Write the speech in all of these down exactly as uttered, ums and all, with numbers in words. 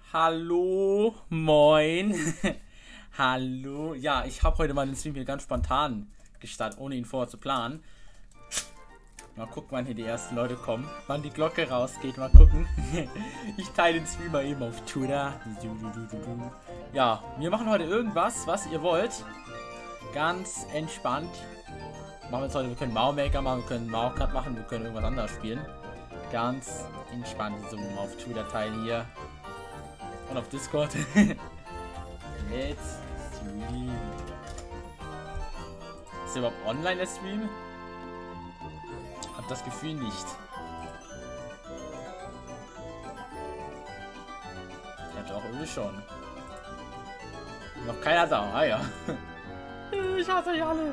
Hallo, moin. Hallo. Ja, ich habe heute mal den Stream hier ganz spontan gestartet, ohne ihn vorher zu planen. Mal gucken, wann hier die ersten Leute kommen. Wann die Glocke rausgeht. Mal gucken. Ich teile den Stream mal eben auf Twitter. Ja, wir machen heute irgendwas, was ihr wollt. Ganz entspannt. Machen wir jetzt heute, wir können Mario Maker machen, wir können Mario Kart machen, wir können irgendwas anderes spielen. Ganz entspannt. So, auf Twitter teilen hier. Und auf Discord. Let's stream. Ist der überhaupt online, der Stream? Hab das Gefühl nicht. Ja doch, irgendwie schon. Noch keiner da. Ah ja. Ich hasse euch alle.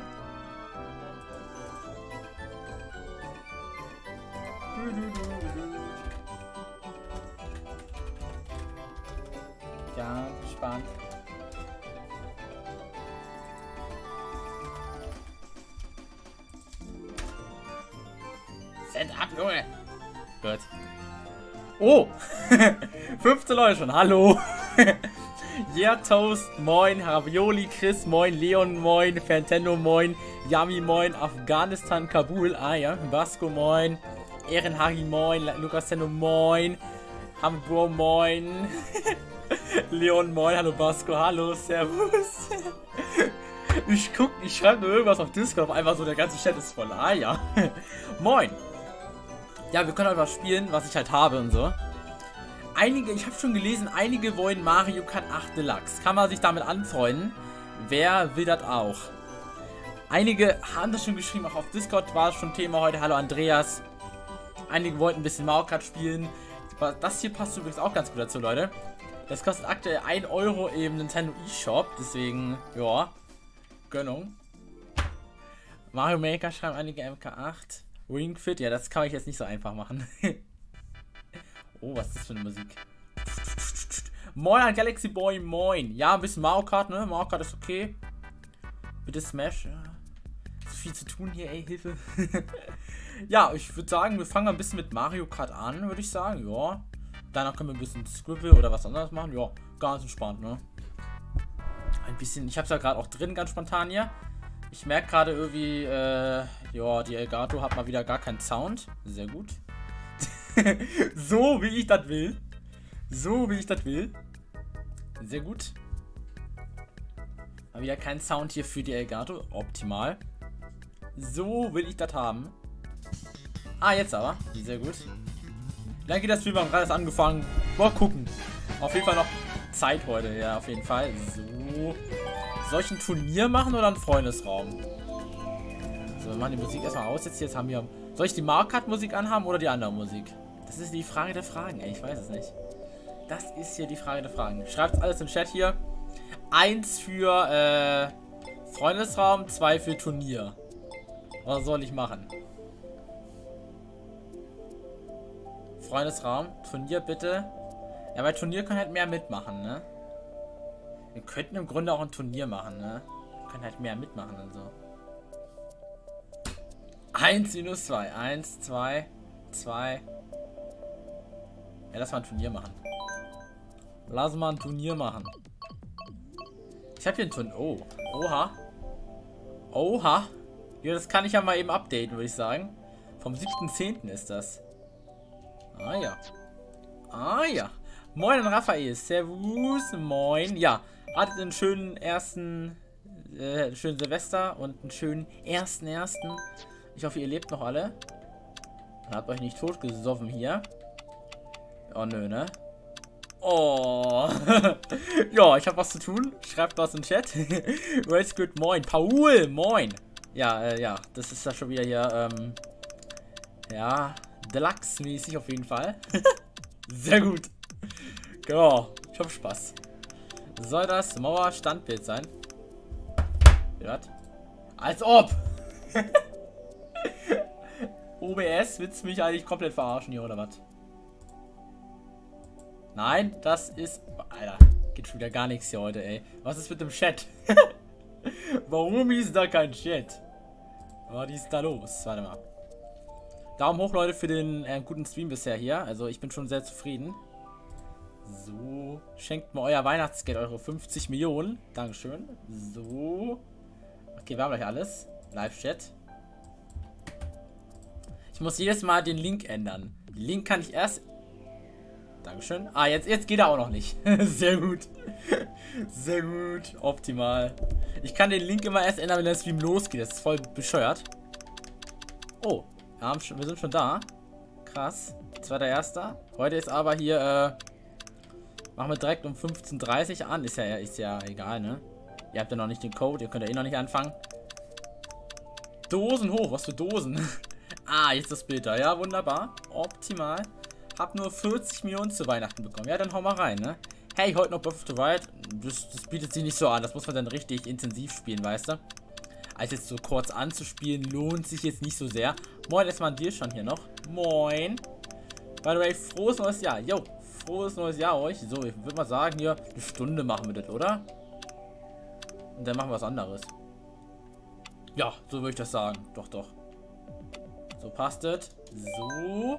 Ja, spannend. Set up, Junge! Gut. Oh! fünfzehn Leute schon, hallo! Yeah, Toast, moin, Ravioli, Chris, moin, Leon, moin, Fantendo, moin, Yami, moin, Afghanistan, Kabul, ah ja, Vasco, moin, Ehrenhari, moin, Lukas Tendo, moin, Hambro, moin, Leon, moin, hallo Vasco, hallo, servus. Ich guck, ich schreibe nur irgendwas auf Discord, auf einmal so der ganze Chat ist voll, ah ja. Moin. Ja, wir können halt was spielen, was ich halt habe und so. Einige, ich habe schon gelesen, einige wollen Mario Kart acht Deluxe. Kann man sich damit anfreunden? Wer will das auch? Einige haben das schon geschrieben, auch auf Discord war es schon Thema heute. Hallo Andreas. Einige wollten ein bisschen Mario Kart spielen. Das hier passt übrigens auch ganz gut dazu, Leute. Das kostet aktuell ein Euro im Nintendo eShop. Deswegen, ja, Gönnung. Mario Maker schreiben einige M K acht. Ring Fit, ja, das kann ich jetzt nicht so einfach machen. Oh, was ist das für eine Musik? Moin an Galaxy Boy, moin. Ja, ein bisschen Mario Kart, ne? Mario Kart ist okay. Bitte Smash. Ja. So viel zu tun hier, ey, Hilfe. Ja, ich würde sagen, wir fangen mal ein bisschen mit Mario Kart an, würde ich sagen. Ja. Danach können wir ein bisschen Scribble oder was anderes machen. Ja, ganz entspannt, ne? Ein bisschen, ich habe es ja gerade auch drin, ganz spontan hier. Ich merke gerade irgendwie, äh, ja, die Elgato hat mal wieder gar keinen Sound. Sehr gut. So wie ich das will. So wie ich das will. Sehr gut. Mal wieder kein Sound hier für die Elgato. Optimal. So will ich das haben. Ah, jetzt aber. Sehr gut. Wie lange geht das Spiel? Wir haben gerade erst angefangen. Mal gucken. Auf jeden Fall noch Zeit heute. Ja, auf jeden Fall. So. Soll ich ein Turnier machen oder einen Freundesraum? So, wir machen die Musik erstmal aus. Jetzt, jetzt haben wir. Soll ich die Mario Kart Musik anhaben oder die andere Musik? Das ist die Frage der Fragen, ey. Ich weiß es nicht. Das ist hier die Frage der Fragen. Schreibt alles im Chat hier. Eins für äh, Freundesraum, zwei für Turnier. Was soll ich machen? Freundesraum, Turnier bitte. Ja, bei Turnier können halt mehr mitmachen, ne? Wir könnten im Grunde auch ein Turnier machen, ne? Wir können halt mehr mitmachen und so. eins minus zwei. eins, zwei, zwei. Ja, lass mal ein Turnier machen. Lass mal ein Turnier machen. Ich habe hier ein Turnier. Oh. Oha. Oha. Ja, das kann ich ja mal eben updaten, würde ich sagen. Vom siebten zehnten ist das. Ah ja. Ah ja. Moin an Raphael. Servus. Moin. Ja. Hattet einen schönen ersten, äh, schönen Silvester und einen schönen ersten ersten. Ich hoffe, ihr lebt noch alle. Habt euch nicht totgesoffen hier. Oh, nö, ne? Oh. Ja, ich habe was zu tun. Schreibt was im Chat. What's good? Moin. Paul, moin. Ja, äh, ja. Das ist ja schon wieder hier, ähm, ja, Deluxe-mäßig auf jeden Fall. Sehr gut. Genau. Ich hab Spaß. Soll das Mauer-Standbild sein? Ja. Als ob! O B S, willst du mich eigentlich komplett verarschen hier, oder was? Nein, das ist... Alter, geht schon wieder gar nichts hier heute, ey. Was ist mit dem Chat? Warum ist da kein Chat? Was ist da los? Warte mal. Daumen hoch, Leute, für den äh, guten Stream bisher hier. Also ich bin schon sehr zufrieden. So. Schenkt mir euer Weihnachtsgeld, eure fünfzig Millionen. Dankeschön. So. Okay, wir haben gleich alles. Live-Chat. Ich muss jedes Mal den Link ändern. Den Link kann ich erst... Dankeschön. Ah, jetzt, jetzt geht er auch noch nicht. Sehr gut. Sehr gut. Optimal. Ich kann den Link immer erst ändern, wenn der Stream losgeht. Das ist voll bescheuert. Oh, wir, haben schon, wir sind schon da. Krass. zweiter Erster Heute ist aber hier, äh, machen wir direkt um fünfzehn Uhr dreißig an. Ist ja, ist ja egal, ne? Ihr habt ja noch nicht den Code. Ihr könnt ja eh noch nicht anfangen. Dosen hoch. Was für Dosen? Ah, jetzt das Bild da. Ja, wunderbar. Optimal. Hab nur vierzig Millionen zu Weihnachten bekommen. Ja, dann hau mal rein, ne? Hey, heute noch Breath of the Wild. Das, das bietet sich nicht so an. Das muss man dann richtig intensiv spielen, weißt du? Als jetzt so kurz anzuspielen, lohnt sich jetzt nicht so sehr. Moin, erstmal an dir schon hier noch. Moin. By the way, frohes neues Jahr. Jo, frohes neues Jahr euch. So, ich würde mal sagen, hier eine Stunde machen wir das, oder? Und dann machen wir was anderes. Ja, so würde ich das sagen. Doch, doch. So passt es. So.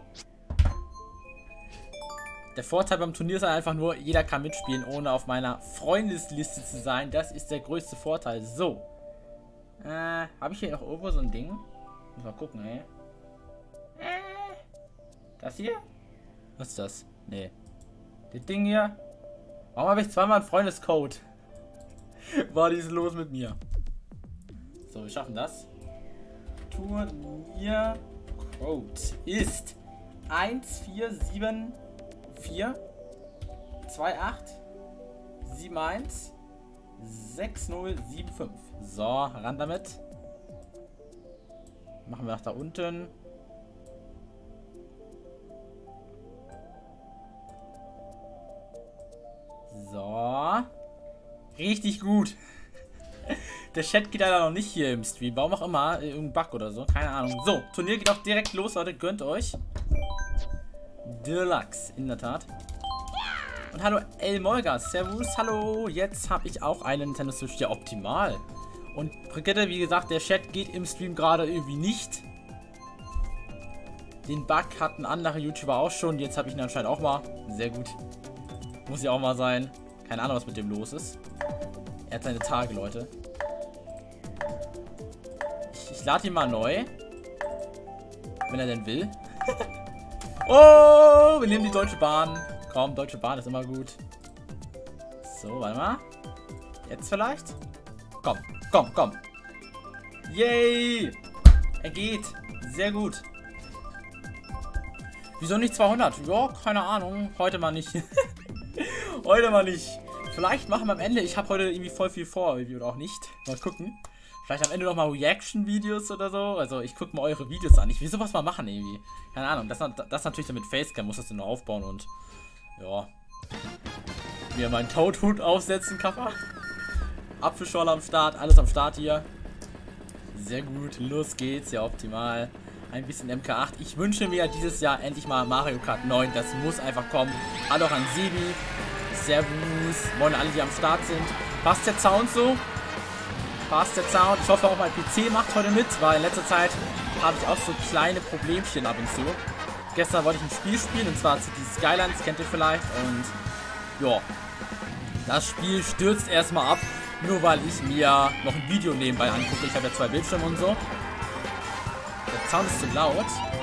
Der Vorteil beim Turnier ist einfach nur, jeder kann mitspielen, ohne auf meiner Freundesliste zu sein. Das ist der größte Vorteil. So. Äh, habe ich hier noch irgendwo so ein Ding? Muss mal gucken, ey. Äh, das hier? Was ist das? Nee. Das Ding hier? Warum habe ich zweimal einen Freundescode? War dies los mit mir? So, wir schaffen das. Turniercode ist eins vier sieben vier zwei acht sieben eins sechs null sieben fünf. So, ran damit. Machen wir nach da unten. So. Richtig gut. Der Chat geht leider noch nicht hier im Stream. Warum auch immer. Irgendein Bug oder so. Keine Ahnung. So, Turnier geht auch direkt los, Leute. Gönnt euch. Deluxe, in der Tat. Und hallo El Molga, servus, hallo. Jetzt habe ich auch einen Nintendo Switch, ja optimal. Und Brigitte, wie gesagt, der Chat geht im Stream gerade irgendwie nicht. Den Bug hatten andere YouTuber auch schon, jetzt habe ich ihn anscheinend auch mal. Sehr gut. Muss ja auch mal sein. Keine Ahnung, was mit dem los ist. Er hat seine Tage, Leute. Ich, ich lade ihn mal neu. Wenn er denn will. Oh, wir nehmen die Deutsche Bahn. Komm, Deutsche Bahn ist immer gut. So, warte mal. Jetzt vielleicht? Komm, komm, komm. Yay! Er geht. Sehr gut. Wieso nicht zweihundert? Ja, keine Ahnung. Heute mal nicht. Heute mal nicht. Vielleicht machen wir am Ende. Ich habe heute irgendwie voll viel vor. Oder auch nicht. Mal gucken. Vielleicht am Ende nochmal Reaction-Videos oder so. Also ich gucke mal eure Videos an. Ich will sowas mal machen irgendwie. Keine Ahnung. Das, das natürlich dann mit Facecam. Muss das dann nur aufbauen und... Ja. Mir meinen Toadhut aufsetzen, Kappa. Apfelschorle am Start. Alles am Start hier. Sehr gut. Los geht's. Ja, optimal. Ein bisschen M K acht. Ich wünsche mir dieses Jahr endlich mal Mario Kart neun. Das muss einfach kommen. Hallo auch an Sebi. Servus. Moin alle, die am Start sind. Passt der Sound so? Passt der Sound. Ich hoffe auch mein P C macht heute mit, weil in letzter Zeit habe ich auch so kleine Problemchen ab und zu. Gestern wollte ich ein Spiel spielen, und zwar City Skylines, kennt ihr vielleicht. Und ja, das Spiel stürzt erstmal ab, nur weil ich mir noch ein Video nebenbei angucke. Ich habe ja zwei Bildschirme und so. Der Sound ist zu laut.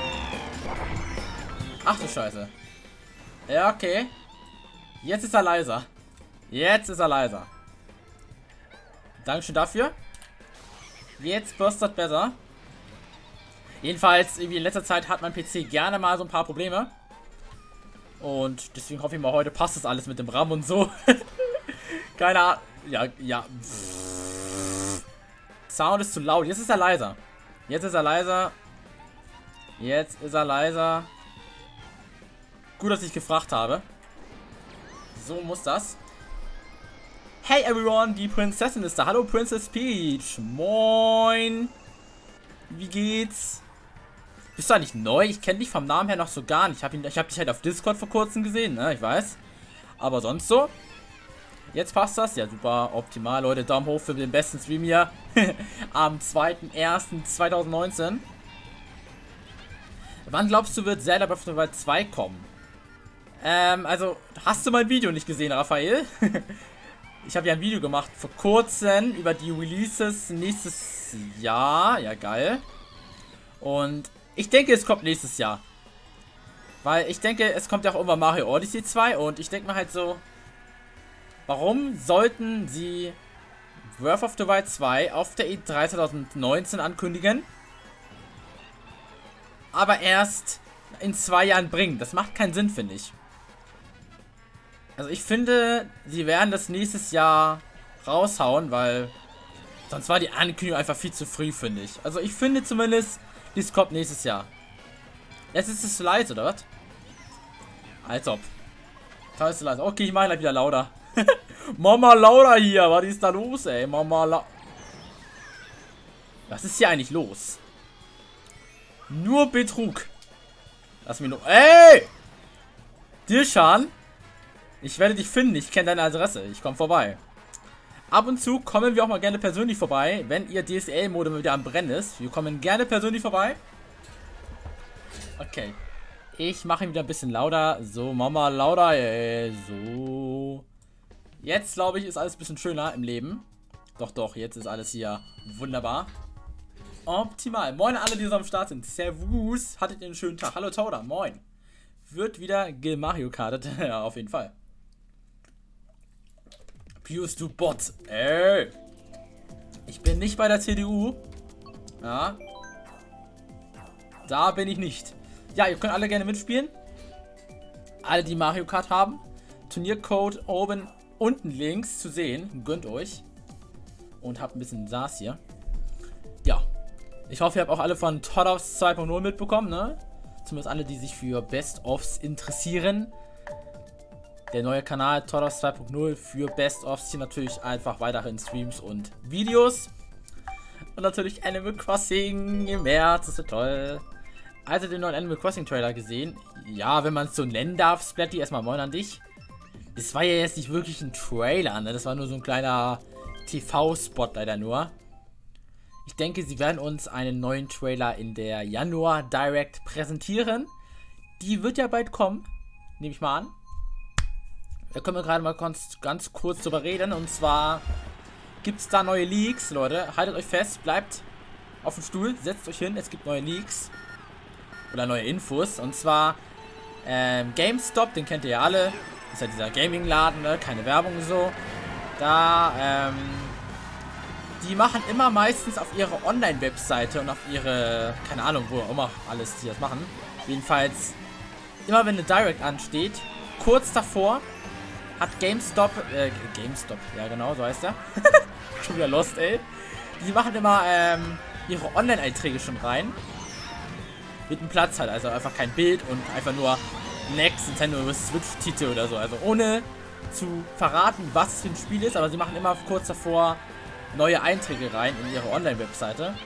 Ach du Scheiße. Ja, okay. Jetzt ist er leiser. Jetzt ist er leiser. Dankeschön dafür. Jetzt bürstet besser. Jedenfalls, irgendwie in letzter Zeit hat mein P C gerne mal so ein paar Probleme. Und deswegen hoffe ich mal, heute passt das alles mit dem RAM und so. Keine Ahnung. Ja, ja. Sound ist zu laut. Jetzt ist er leiser. Jetzt ist er leiser. Jetzt ist er leiser. Gut, dass ich gefragt habe. So muss das. Hey everyone, die Prinzessin ist da. Hallo Princess Peach. Moin. Wie geht's? Bist du eigentlich neu? Ich kenne dich vom Namen her noch so gar nicht. Ich habe hab dich halt auf Discord vor kurzem gesehen, ne? Ich weiß. Aber sonst so. Jetzt passt das. Ja, super. Optimal, Leute. Daumen hoch für den besten Stream hier. Am zweiten ersten zweitausendneunzehn. Wann glaubst du, wird Zelda Breath of the Wild zwei kommen? Ähm, also, hast du mein Video nicht gesehen, Raphael? Ich habe ja ein Video gemacht vor kurzem über die Releases nächstes Jahr. Ja, geil. Und ich denke, es kommt nächstes Jahr. Weil ich denke, es kommt ja auch irgendwann Mario Odyssey zwei. Und ich denke mir halt so, warum sollten sie Breath of the Wild zwei auf der E drei zwanzig neunzehn ankündigen, aber erst in zwei Jahren bringen? Das macht keinen Sinn, finde ich. Also ich finde, sie werden das nächstes Jahr raushauen, weil sonst war die Ankündigung einfach viel zu früh, finde ich. Also ich finde zumindest, dies kommt nächstes Jahr. Jetzt ist es zu leise, oder was? Als ob. Da ist es leise. Okay, ich mache gleich wieder lauter. Mama Laura hier, was ist da los, ey? Mama La... Was ist hier eigentlich los? Nur Betrug. Lass mich nur... Ey! Dirschan? Ich werde dich finden, ich kenne deine Adresse. Ich komme vorbei. Ab und zu kommen wir auch mal gerne persönlich vorbei, wenn ihr D S L-Modem wieder am Brennen ist. Wir kommen gerne persönlich vorbei. Okay. Ich mache ihn wieder ein bisschen lauter. So, Mama lauter, ey. So. Jetzt, glaube ich, ist alles ein bisschen schöner im Leben. Doch, doch, jetzt ist alles hier wunderbar. Optimal. Moin alle, die so am Start sind. Servus. Hattet ihr einen schönen Tag. Hallo, Tauda. Moin. Wird wieder Mario Kartet. Ja, auf jeden Fall. Pius, du Bot. Ey. Ich bin nicht bei der C D U. Ja. Da bin ich nicht. Ja, ihr könnt alle gerne mitspielen. Alle, die Mario Kart haben. Turniercode oben, unten links zu sehen. Gönnt euch. Und habt ein bisschen Saß hier. Ja. Ich hoffe, ihr habt auch alle von Toddofs zwei punkt null mitbekommen, ne? Zumindest alle, die sich für Best-ofs interessieren. Der neue Kanal Toddofs zwei punkt null für Best-ofs. Hier natürlich einfach weiterhin Streams und Videos. Und natürlich Animal Crossing im März. Das ist toll. Also den neuen Animal Crossing Trailer gesehen. Ja, wenn man es so nennen darf, Splatty, erstmal moin an dich. Das war ja jetzt nicht wirklich ein Trailer, ne? Das war nur so ein kleiner T V-Spot leider nur. Ich denke, sie werden uns einen neuen Trailer in der Januar Direct präsentieren. Die wird ja bald kommen, nehme ich mal an. Da können wir gerade mal ganz, ganz kurz drüber reden. Und zwar gibt es da neue Leaks, Leute. Haltet euch fest, bleibt auf dem Stuhl, setzt euch hin. Es gibt neue Leaks. Oder neue Infos. Und zwar ähm, GameStop, den kennt ihr ja alle. Ist ja dieser Gaming-Laden, ne? Keine Werbung so. Da, ähm, die machen immer meistens auf ihre Online-Webseite und auf ihre, keine Ahnung, wo auch immer alles die das machen. Jedenfalls, immer wenn eine Direct ansteht, kurz davor hat GameStop, äh, GameStop, ja genau, so heißt er. Schon wieder lost, ey. Die machen immer, ähm, ihre Online-Einträge schon rein. Mit einem Platz halt, also einfach kein Bild und einfach nur Next Nintendo Switch-Titel oder so. Also ohne zu verraten, was es für ein Spiel ist, aber sie machen immer kurz davor neue Einträge rein in ihre Online-Webseite.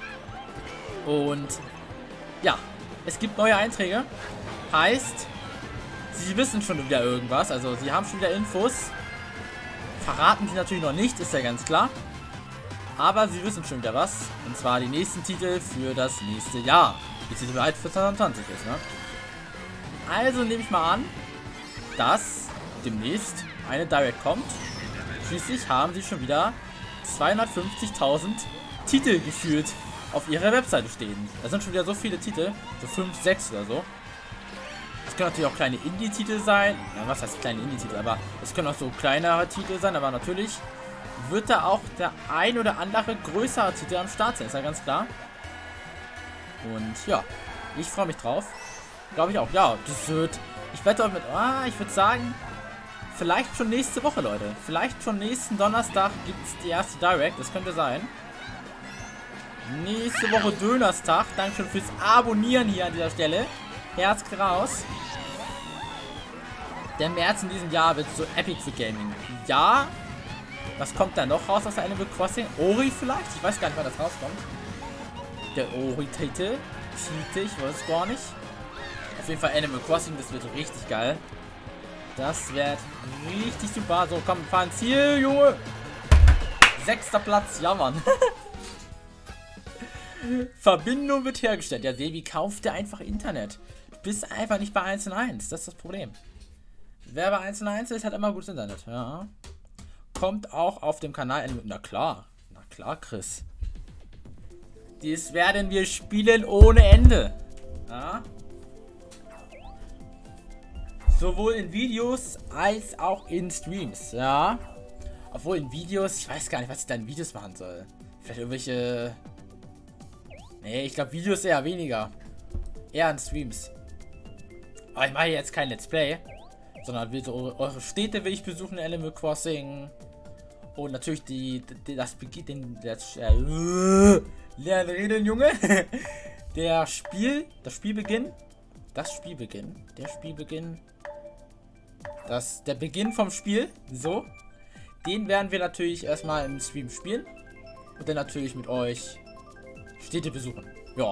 Und ja, es gibt neue Einträge. Heißt, sie wissen schon wieder irgendwas, also sie haben schon wieder Infos. Verraten sie natürlich noch nicht, ist ja ganz klar. Aber sie wissen schon wieder was. Und zwar die nächsten Titel für das nächste Jahr. Beziehungsweise halt für zwanzig zwanzig ist, ne? Also nehme ich mal an, dass demnächst eine Direct kommt. Schließlich haben sie schon wieder zweihundertfünfzigtausend Titel gefühlt auf ihrer Webseite stehen. Das sind schon wieder so viele Titel, so fünf, sechs oder so. Das können natürlich auch kleine Indie-Titel sein. Ja, was heißt kleine Indie-Titel? Aber es können auch so kleinere Titel sein, aber natürlich wird da auch der ein oder andere größere Titel am Start sein, ist ja ganz klar. Und ja, ich freue mich drauf. Glaube ich auch. Ja, das wird... Ich wette auch mit... Ah, ich würde sagen... Vielleicht schon nächste Woche, Leute. Vielleicht schon nächsten Donnerstag gibt es die erste Direct. Das könnte sein. Nächste Woche Dönerstag. Dankeschön fürs Abonnieren hier an dieser Stelle. Herz raus. Der März in diesem Jahr wird so epic für Gaming. Ja. Was kommt da noch raus aus der Animal Crossing? Ori vielleicht? Ich weiß gar nicht, wann das rauskommt. Der Ori-Titel. Titel, ich weiß es gar nicht. Auf jeden Fall Animal Crossing, das wird richtig geil. Das wird richtig super. So, komm, wir fahren Ziel, Junge. Sechster Platz, ja, Mann. Verbindung wird hergestellt. Ja, Sebi, kauf dir einfach Internet. Du bist einfach nicht bei eins und eins. Das ist das Problem. Wer bei eins und eins ist, hat immer gutes Internet. Ja. Kommt auch auf dem Kanal. Na klar. Na klar, Chris. Dies werden wir spielen ohne Ende. Ja. Sowohl in Videos als auch in Streams. Ja. Obwohl in Videos, ich weiß gar nicht, was ich da in Videos machen soll. Vielleicht irgendwelche... Nee, ich glaube Videos eher weniger. Eher an Streams. Aber ich mache jetzt kein Let's Play. Sondern will so eure Städte will ich besuchen in Animal Crossing. Und natürlich die, die das beginnt den das, äh, lernen reden, Junge. Der Spiel, das Spielbeginn. Das Spielbeginn. Der Spielbeginn. Das, der Beginn vom Spiel. So. Den werden wir natürlich erstmal im Stream spielen. Und dann natürlich mit euch Städte besuchen. Ja.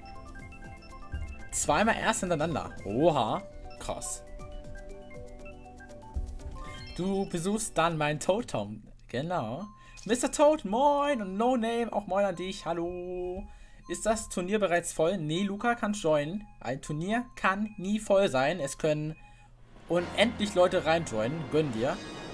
Zweimal erst hintereinander. Oha. Krass. Du besuchst dann meinen Toad Town. Genau. Mister Toad, moin. Und No Name, auch moin an dich. Hallo. Ist das Turnier bereits voll? Nee, Luca kann joinen. Ein Turnier kann nie voll sein. Es können unendlich Leute reinjoinen. Gönn dir.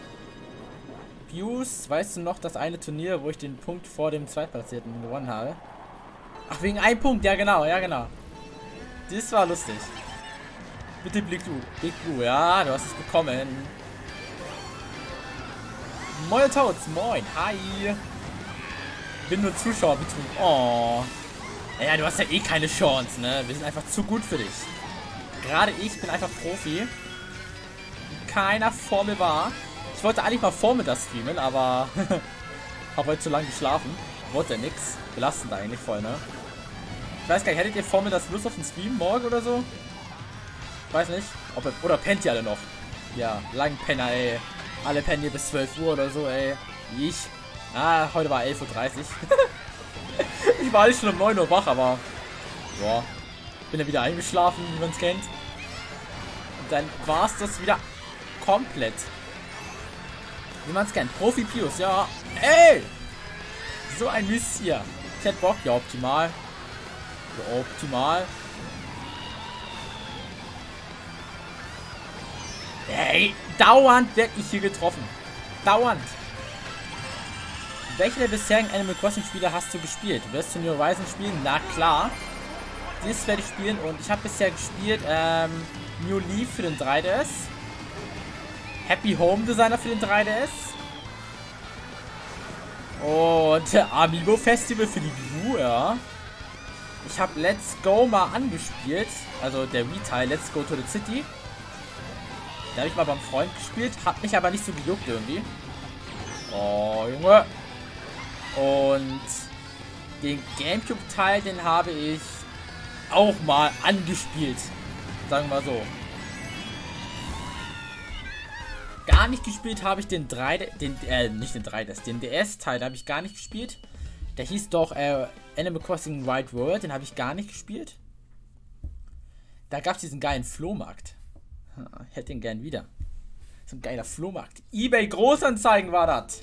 Pius, weißt du noch das eine Turnier, wo ich den Punkt vor dem Zweitplatzierten gewonnen habe? Ach, wegen einem Punkt. Ja, genau. Ja, genau. Das war lustig. Bitte Big Blue. Big Blue, ja, du hast es bekommen. Moin Toads, moin, hi. Bin nur Zuschauer betrunken. Oh. Naja, du hast ja eh keine Chance, ne? Wir sind einfach zu gut für dich. Gerade ich bin einfach Profi. Keiner vor mir war. Ich wollte eigentlich mal Vormittag streamen, aber habe heute zu lange geschlafen. Wollte ja nix. Belastend eigentlich voll, ne? Ich weiß gar nicht, hättet ihr Vormittags Lust auf den Stream morgen oder so? Ich weiß nicht. Ob ihr, oder pennt ihr alle noch? Ja, lang Penner, ey. Alle pennen hier bis zwölf Uhr oder so, ey. Wie ich. Ah, heute war elf Uhr dreißig. Ich war eigentlich schon um neun Uhr wach, aber... Boah. Bin ja wieder eingeschlafen, wie man es kennt. Und dann war es das wieder komplett. Wie man es kennt. Profi Pius, ja. Ey! So ein Mist hier. Ich hätte Bock. Ja, optimal. Ja, optimal. Ey, dauernd werde ich hier getroffen. Dauernd. Welche der bisherigen Animal Crossing Spiele hast du gespielt? Du wirst New Horizons spielen? Na klar. Das werde ich spielen und ich habe bisher gespielt ähm, New Leaf für den drei D S. Happy Home Designer für den drei D S. Und äh, Amiibo Festival für die Wii U, ja. Ich habe Let's Go mal angespielt. Also der Wii-Teil Let's Go to the City. Da habe ich mal beim Freund gespielt, hat mich aber nicht so gejuckt irgendwie. Oh, Junge. Und den Gamecube-Teil, den habe ich auch mal angespielt. Sagen wir mal so. Gar nicht gespielt habe ich den drei D S, den, äh, nicht den drei D S, den D S-Teil habe ich gar nicht gespielt. Der hieß doch äh, Animal Crossing Wild World, den habe ich gar nicht gespielt. Da gab es diesen geilen Flohmarkt. Ich hätte den gern wieder. So ein geiler Flohmarkt. eBay Großanzeigen war das.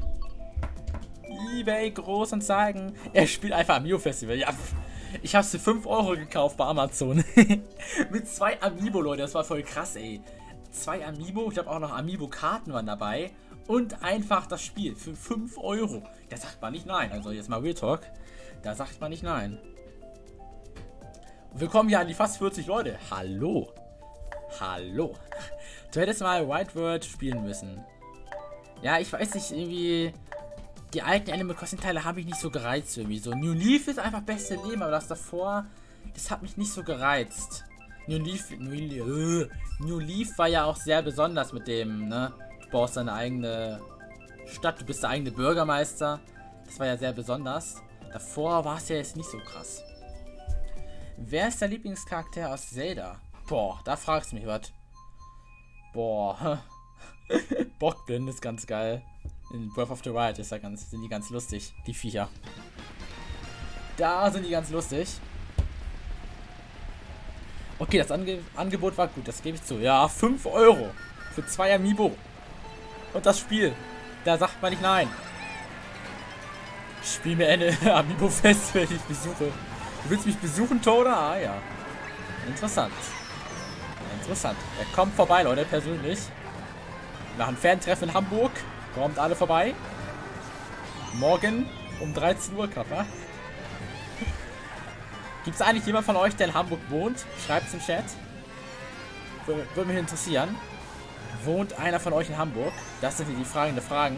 eBay Großanzeigen. Er spielt einfach Amiibo Festival. Ja, ich habe es für fünf Euro gekauft bei Amazon. Mit zwei Amiibo, Leute. Das war voll krass, ey. Zwei Amiibo. Ich habe auch noch Amiibo-Karten waren dabei. Und einfach das Spiel für fünf Euro. Da sagt man nicht nein. Also jetzt mal Real Talk. Da sagt man nicht nein. Willkommen hier an die fast vierzig Leute. Hallo. Hallo. Du hättest mal Wild World spielen müssen. Ja, ich weiß nicht, irgendwie... Die alten Animal Crossing Teile habe ich nicht so gereizt irgendwie. So, New Leaf ist einfach beste Leben, aber das davor, das hat mich nicht so gereizt. New Leaf, New, äh, New Leaf war ja auch sehr besonders mit dem, ne? Du baust deine eigene Stadt, du bist der eigene Bürgermeister. Das war ja sehr besonders. Davor war es ja jetzt nicht so krass. Wer ist der Lieblingscharakter aus Zelda? Boah, da fragst du mich was. Boah. Bockblind ist ganz geil. In Breath of the Wild ist ja ganz, sind die ganz lustig, die Viecher. Da sind die ganz lustig. Okay, das Ange Angebot war gut, das gebe ich zu. Ja, fünf Euro für zwei Amiibo. Und das Spiel, da sagt man nicht nein. Spiel mir eine Amiibo-Fest, wenn ich dich besuche. Du willst mich besuchen, Toda? Ah ja. Interessant. Interessant. Er kommt vorbei, Leute, persönlich. Nach einem Fantreffen in Hamburg. Kommt alle vorbei. Morgen um dreizehn Uhr, Kappa. Gibt es eigentlich jemand von euch, der in Hamburg wohnt? Schreibt es im Chat. Würde, würde mich interessieren. Wohnt einer von euch in Hamburg? Das sind die Fragen der Fragen.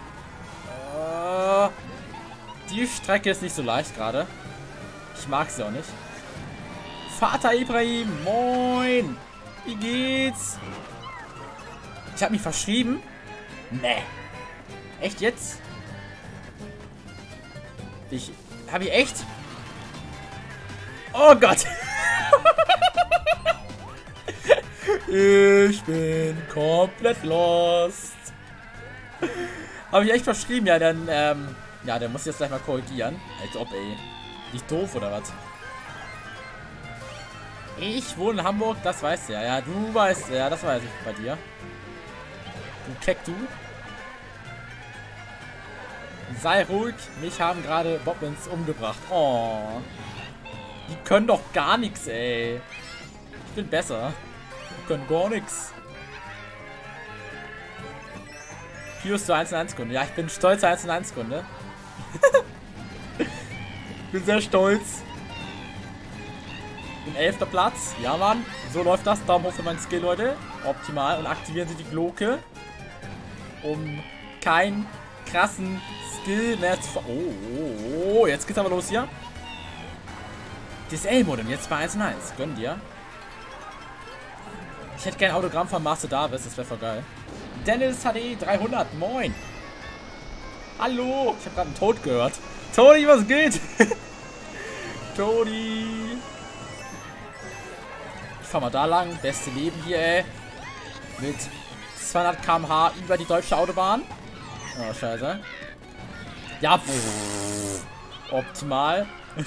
Äh, die Strecke ist nicht so leicht gerade. Ich mag sie auch nicht. Vater Ibrahim, moin! Wie geht's? Ich habe mich verschrieben? Nee. Echt jetzt? Ich... Habe ich echt? Oh Gott! Ich bin komplett lost. Habe ich echt verschrieben? Ja, dann, ähm... Ja, dann muss ich jetzt gleich mal korrigieren. Als ob, ey. Nicht doof, oder was? Ich wohne in Hamburg, das weißt du ja. Ja, du weißt, ja, das weiß ich bei dir. Du Keck, du. Sei ruhig, mich haben gerade Bobbins umgebracht. Oh. Die können doch gar nichts, ey. Ich bin besser. Die können gar nichts. Pius zur eins in eins Kunde. Ja, ich bin stolzer eins in eins Kunde. Ich bin sehr stolz. Bin elfter Platz. Ja, Mann. So läuft das. Daumen hoch für meinen Skill, Leute. Optimal. Und aktivieren Sie die Glocke. Um keinen krassen Skill mehr zu ver... Oh, oh, oh. Jetzt geht's aber los hier. Das L-Modem. Jetzt bei eins in eins. Gönn dir. Ich hätte gerne ein Autogramm von Master Davis. Das wäre voll geil. Dennis H D dreihundert. Moin. Hallo. Ich habe gerade einen Tod gehört. Toni, was geht? Toni. Ich fahr mal da lang. Beste Leben hier, ey. Mit zweihundert Kilometer pro Stunde über die deutsche Autobahn. Oh, scheiße. Ja, pff. Optimal.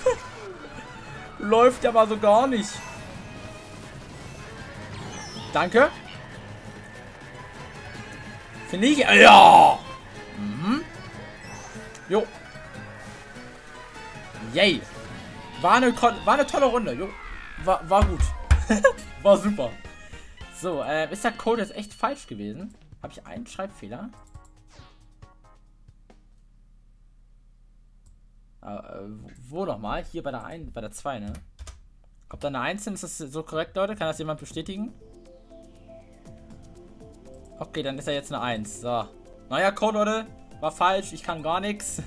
Läuft ja aber so gar nicht. Danke. Finde ich. Ja. Mhm. Jo. Yay. War eine, war eine tolle Runde. Jo. War, war gut. War super. So, äh, ist der Code jetzt echt falsch gewesen? Habe ich einen Schreibfehler? Äh, wo nochmal? Hier bei der ein, bei der zwei, ne? Kommt da eine eins hin? Ist das so korrekt, Leute? Kann das jemand bestätigen? Okay, dann ist er jetzt eine eins. So. Neuer Code, Leute. War falsch. Ich kann gar nichts.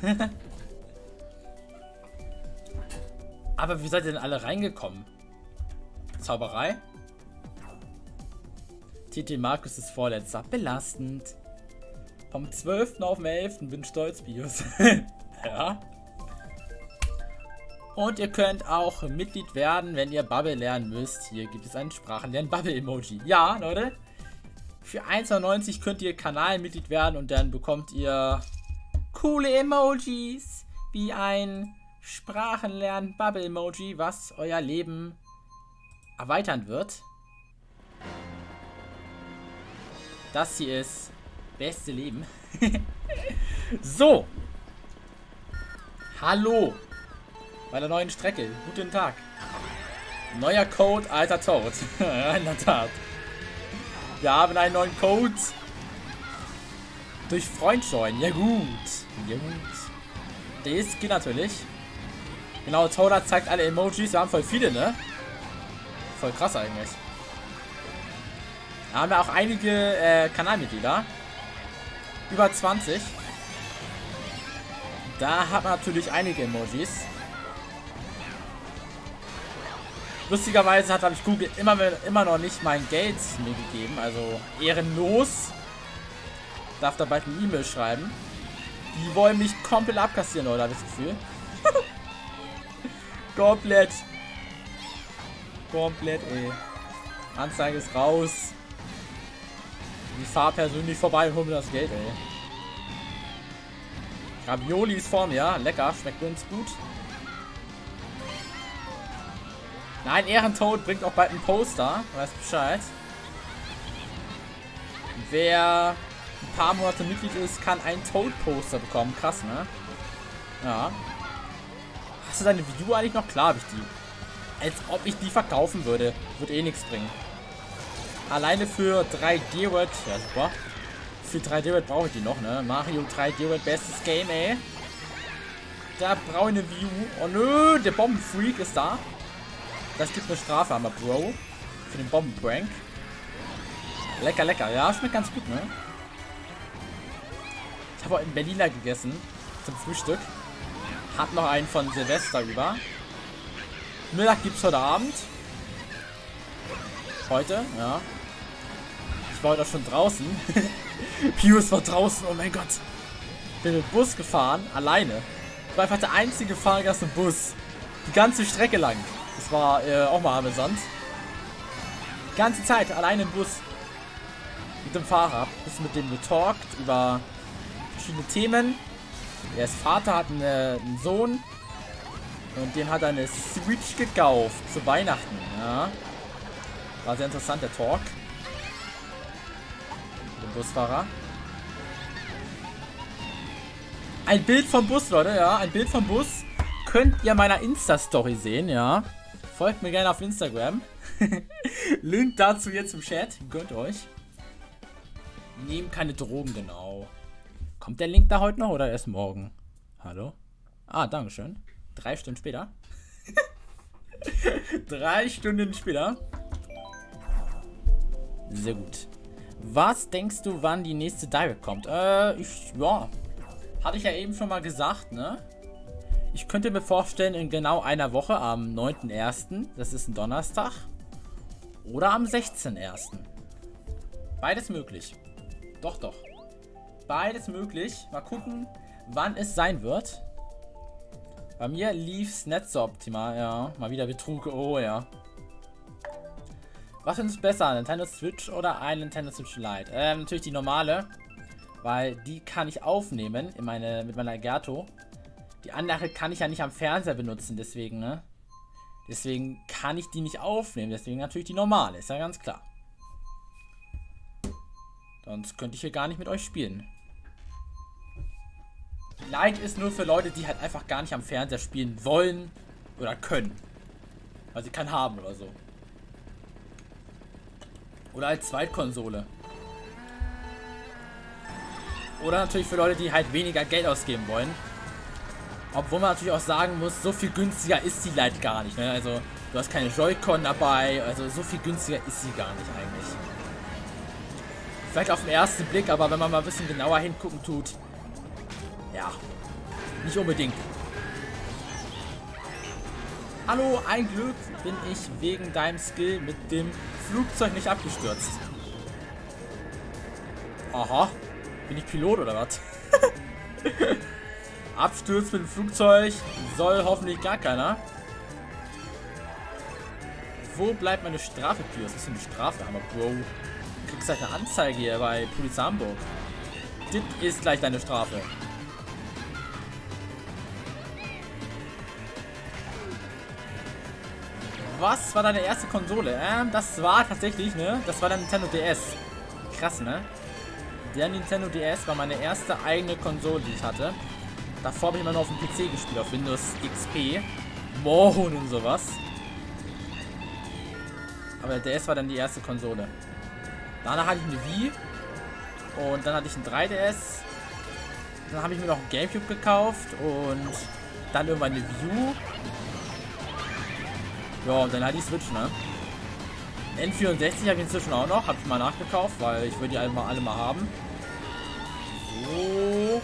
Aber wie seid ihr denn alle reingekommen? Zauberei? T T Markus ist Vorletzter. Belastend. Vom zwölften auf den elften Bin stolz, Bios. Ja. Und ihr könnt auch Mitglied werden, wenn ihr Bubble lernen müsst. Hier gibt es einen Sprachenlernen-Bubble-Emoji. Ja, Leute. Für eins neunzig könnt ihr Kanalmitglied werden und dann bekommt ihr coole Emojis. Wie ein Sprachenlernen-Bubble-Emoji, was euer Leben erweitern wird. Das hier ist beste Leben. So. Hallo. Bei der neuen Strecke. Guten Tag. Neuer Code, alter Tod. In der Tat. Wir haben einen neuen Code. Durch Freund joinen. Ja gut. Ja gut. Der ist geht natürlich. Genau, Toad zeigt alle Emojis. Wir haben voll viele, ne? Voll krass eigentlich. Da haben wir auch einige äh, Kanalmitglieder. Über zwanzig. Da hat man natürlich einige Emojis. Lustigerweise hat, glaube ich, Google immer, immer noch nicht mein Geld mir gegeben. Also ehrenlos. Darf da bald eine E-Mail schreiben. Die wollen mich komplett abkassieren, Leute, habe ich das Gefühl. Komplett. Komplett, ey. Anzeige ist raus. Ich fahre persönlich vorbei und hole mir das Geld, ey. Ravioli ist vor mir. Lecker, schmeckt uns gut. Nein, Ehrentoad bringt auch bald ein Poster. Weiß Bescheid. Wer ein paar Monate Mitglied ist, kann ein Toad-Poster bekommen. Krass, ne? Ja. Hast du deine Video eigentlich noch? Klar habe ich die. Als ob ich die verkaufen würde. Wird eh nichts bringen. Alleine für drei D-Word. Ja, super. Für drei D-Word brauche ich die noch, ne? Mario drei D-Word, bestes Game, ey. Da brauche ich eine View. Oh nö, der Bombenfreak ist da. Das gibt eine Strafe, aber Bro. Für den Bombenprank. Lecker, lecker. Ja, schmeckt ganz gut, ne? Ich habe heute einen Berliner gegessen. Zum Frühstück. Hat noch einen von Silvester über. Mittag gibt's heute Abend. Heute, ja. Ich war heute auch schon draußen. Pius war draußen, oh mein Gott. Bin mit Bus gefahren, alleine. Ich war einfach der einzige Fahrgast im Bus. Die ganze Strecke lang. Das war äh, auch mal amüsant. Die ganze Zeit alleine im Bus. Mit dem Fahrer. Bisschen mit dem getalkt über verschiedene Themen. Er ist Vater, hat eine, einen Sohn. Und dem hat er eine Switch gekauft. Zu Weihnachten, ja. War sehr interessant, der Talk. Mit dem Busfahrer. Ein Bild vom Bus, Leute, ja. Ein Bild vom Bus. Könnt ihr meiner Insta-Story sehen, ja. Folgt mir gerne auf Instagram. Link dazu jetzt im Chat. Gönnt euch. Nehmt keine Drogen, genau. Kommt der Link da heute noch oder erst morgen? Hallo? Ah, dankeschön. Drei Stunden später. Drei Stunden später. Sehr gut. Was denkst du, wann die nächste Direct kommt? Äh, ich, ja. Hatte ich ja eben schon mal gesagt, ne? Ich könnte mir vorstellen, in genau einer Woche, am neunten ersten, das ist ein Donnerstag, oder am sechzehnten ersten Beides möglich. Doch, doch. Beides möglich. Mal gucken, wann es sein wird. Bei mir lief es nicht so optimal, ja. Mal wieder Betrug, oh ja. Was findest du besser, Nintendo Switch oder ein Nintendo Switch Lite? Ähm, natürlich die normale, weil die kann ich aufnehmen in meine, mit meiner Elgato. Die andere kann ich ja nicht am Fernseher benutzen, deswegen, ne? Deswegen kann ich die nicht aufnehmen, deswegen natürlich die normale, ist ja ganz klar. Sonst könnte ich hier gar nicht mit euch spielen. Lite ist nur für Leute, die halt einfach gar nicht am Fernseher spielen wollen oder können. Weil sie keinen haben oder so. Oder als Zweitkonsole. Oder natürlich für Leute, die halt weniger Geld ausgeben wollen. Obwohl man natürlich auch sagen muss, so viel günstiger ist die Lite gar nicht. Ne? Also du hast keine Joy-Con dabei. Also so viel günstiger ist sie gar nicht eigentlich. Vielleicht auf den ersten Blick, aber wenn man mal ein bisschen genauer hingucken tut. Ja, nicht unbedingt. Hallo, ein Glück bin ich wegen deinem Skill mit dem Flugzeug nicht abgestürzt. Aha, bin ich Pilot oder was? Absturz mit dem Flugzeug soll hoffentlich gar keiner. Wo bleibt meine Strafe, Pius? Was ist denn eine Strafe? Aber Bro, du kriegst gleich eine Anzeige hier bei Polizei Hamburg. Das ist gleich deine Strafe. Was war deine erste Konsole? Ähm, das war tatsächlich, ne? Das war der Nintendo D S. Krass, ne? Der Nintendo D S war meine erste eigene Konsole, die ich hatte. Davor habe ich immer nur auf dem P C gespielt, auf Windows X P. Mohn und sowas. Aber der D S war dann die erste Konsole. Danach hatte ich eine Wii. Und dann hatte ich ein drei D S. Dann habe ich mir noch ein Gamecube gekauft. Und dann irgendwann eine Wii U. Ja, und dann halt die Switch, ne? N vierundsechzig habe ich inzwischen auch noch. Habe ich mal nachgekauft, weil ich würde die alle mal, alle mal haben. So.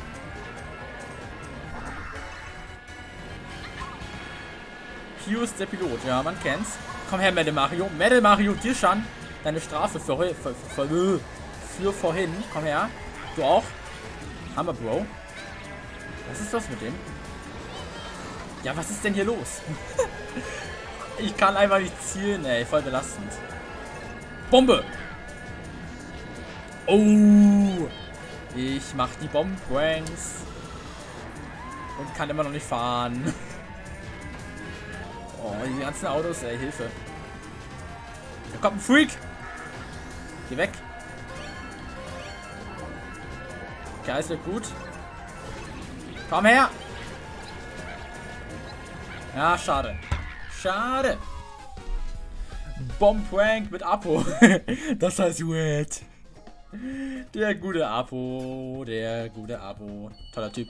Pius der Pilot, ja, man kennt's. Komm her, Metal Mario. Metal Mario, dir schon deine Strafe für, für, für, für, für vorhin. Komm her. Du auch. Hammer, Bro. Was ist los mit dem? Ja, was ist denn hier los? Ich kann einfach nicht zielen, ey. Voll belastend. Bombe! Oh! Ich mach die Bombenpranks. Und kann immer noch nicht fahren. Oh, die ganzen Autos, ey. Hilfe. Da kommt ein Freak! Geh weg. Okay, alles wird gut. Komm her! Ja, schade. Schade. Bomb-Prank mit Apo. Das heißt Wet. Der gute Apo. Der gute Apo. Toller Typ.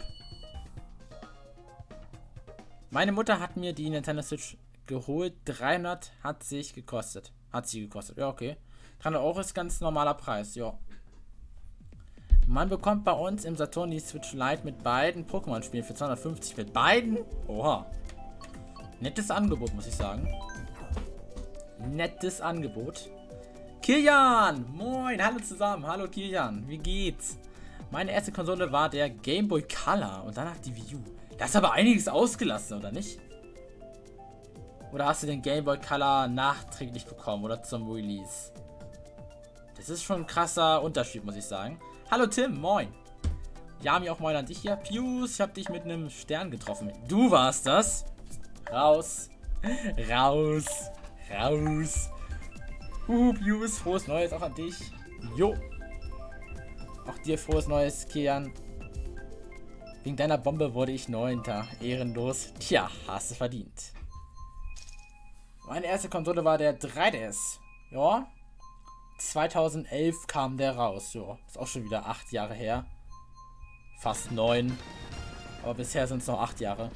Meine Mutter hat mir die Nintendo Switch geholt. dreihundert hat sich gekostet. Hat sie gekostet. Ja, okay. dreihundert Euro ist ganz normaler Preis. Ja. Man bekommt bei uns im Saturn die Switch Lite mit beiden Pokémon-Spielen für zweihundertfünfzig. Mit beiden? Oha. Nettes Angebot, muss ich sagen. Nettes Angebot. Kilian! Moin, hallo zusammen. Hallo Kilian, wie geht's? Meine erste Konsole war der Game Boy Color und danach die Wii U. Da ist aber einiges ausgelassen, oder nicht? Oder hast du den Game Boy Color nachträglich bekommen oder zum Release? Das ist schon ein krasser Unterschied, muss ich sagen. Hallo Tim, moin. Yami, auch moin an dich hier. Pius, ich habe dich mit einem Stern getroffen. Du warst das. Raus. Raus. Raus. Uh, Pius, frohes Neues auch an dich. Jo. Auch dir frohes Neues, Kian. Wegen deiner Bombe wurde ich Neunter. Ehrenlos. Tja, hast du verdient. Meine erste Konsole war der drei D S. Ja. zweitausendelf kam der raus. Ja. Ist auch schon wieder acht Jahre her. Fast neun. Aber bisher sind es noch acht Jahre.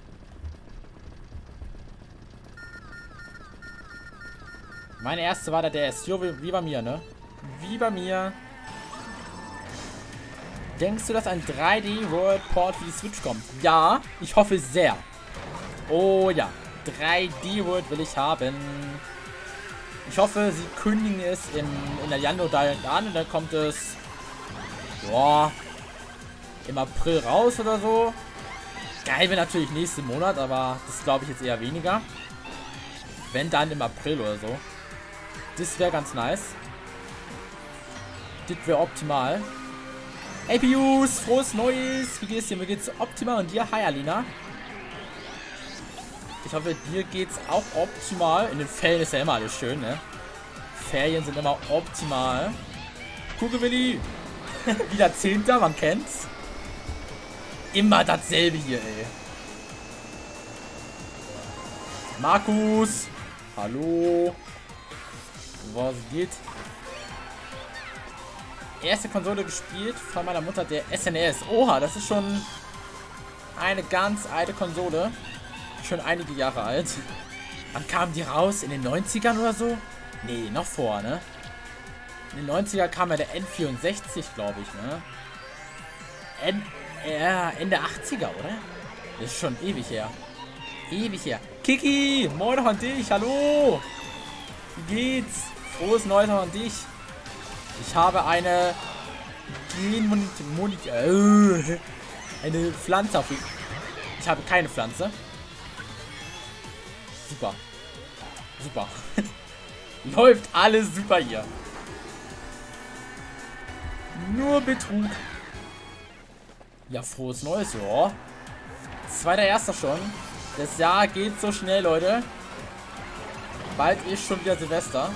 Meine erste war der D S. Jo, wie, wie bei mir, ne? Wie bei mir. Denkst du, dass ein drei D World Port für die Switch kommt? Ja, ich hoffe sehr. Oh ja. drei D World will ich haben. Ich hoffe, sie kündigen es in, in der Januar an und dann kommt es boah, im April raus oder so. Geil wäre natürlich nächsten Monat, aber das glaube ich jetzt eher weniger. Wenn dann im April oder so. Das wäre ganz nice. Das wäre optimal. Hey Pius, frohes Neues. Wie geht's dir? Mir geht's optimal und dir? Hi Alina. Ich hoffe, dir geht's auch optimal. In den Ferien ist ja immer alles schön, ne? Ferien sind immer optimal. Kugelwilli. Wieder Zehnter, man kennt's. Immer dasselbe hier, ey. Markus. Hallo. Was geht? Erste Konsole gespielt von meiner Mutter, der S N E S. Oha, das ist schon eine ganz alte Konsole. Schon einige Jahre alt. Wann kam die raus? In den neunzigern oder so? Nee, noch vor, ne? In den neunzigern kam ja der N vierundsechzig, glaube ich, ne? N äh, Ende achtziger, oder? Das ist schon ewig her. Ewig her. Kiki, moin noch an dich, hallo! Wie geht's? Frohes Neues noch an dich. Ich habe eine Genmonit äh, eine Pflanze auf. Ich habe keine Pflanze. Super. Super. Läuft alles super hier. Nur Betrug. Ja, frohes Neues, ja. Zweiter Erster schon. Das Jahr geht so schnell, Leute. Bald ist schon wieder Silvester.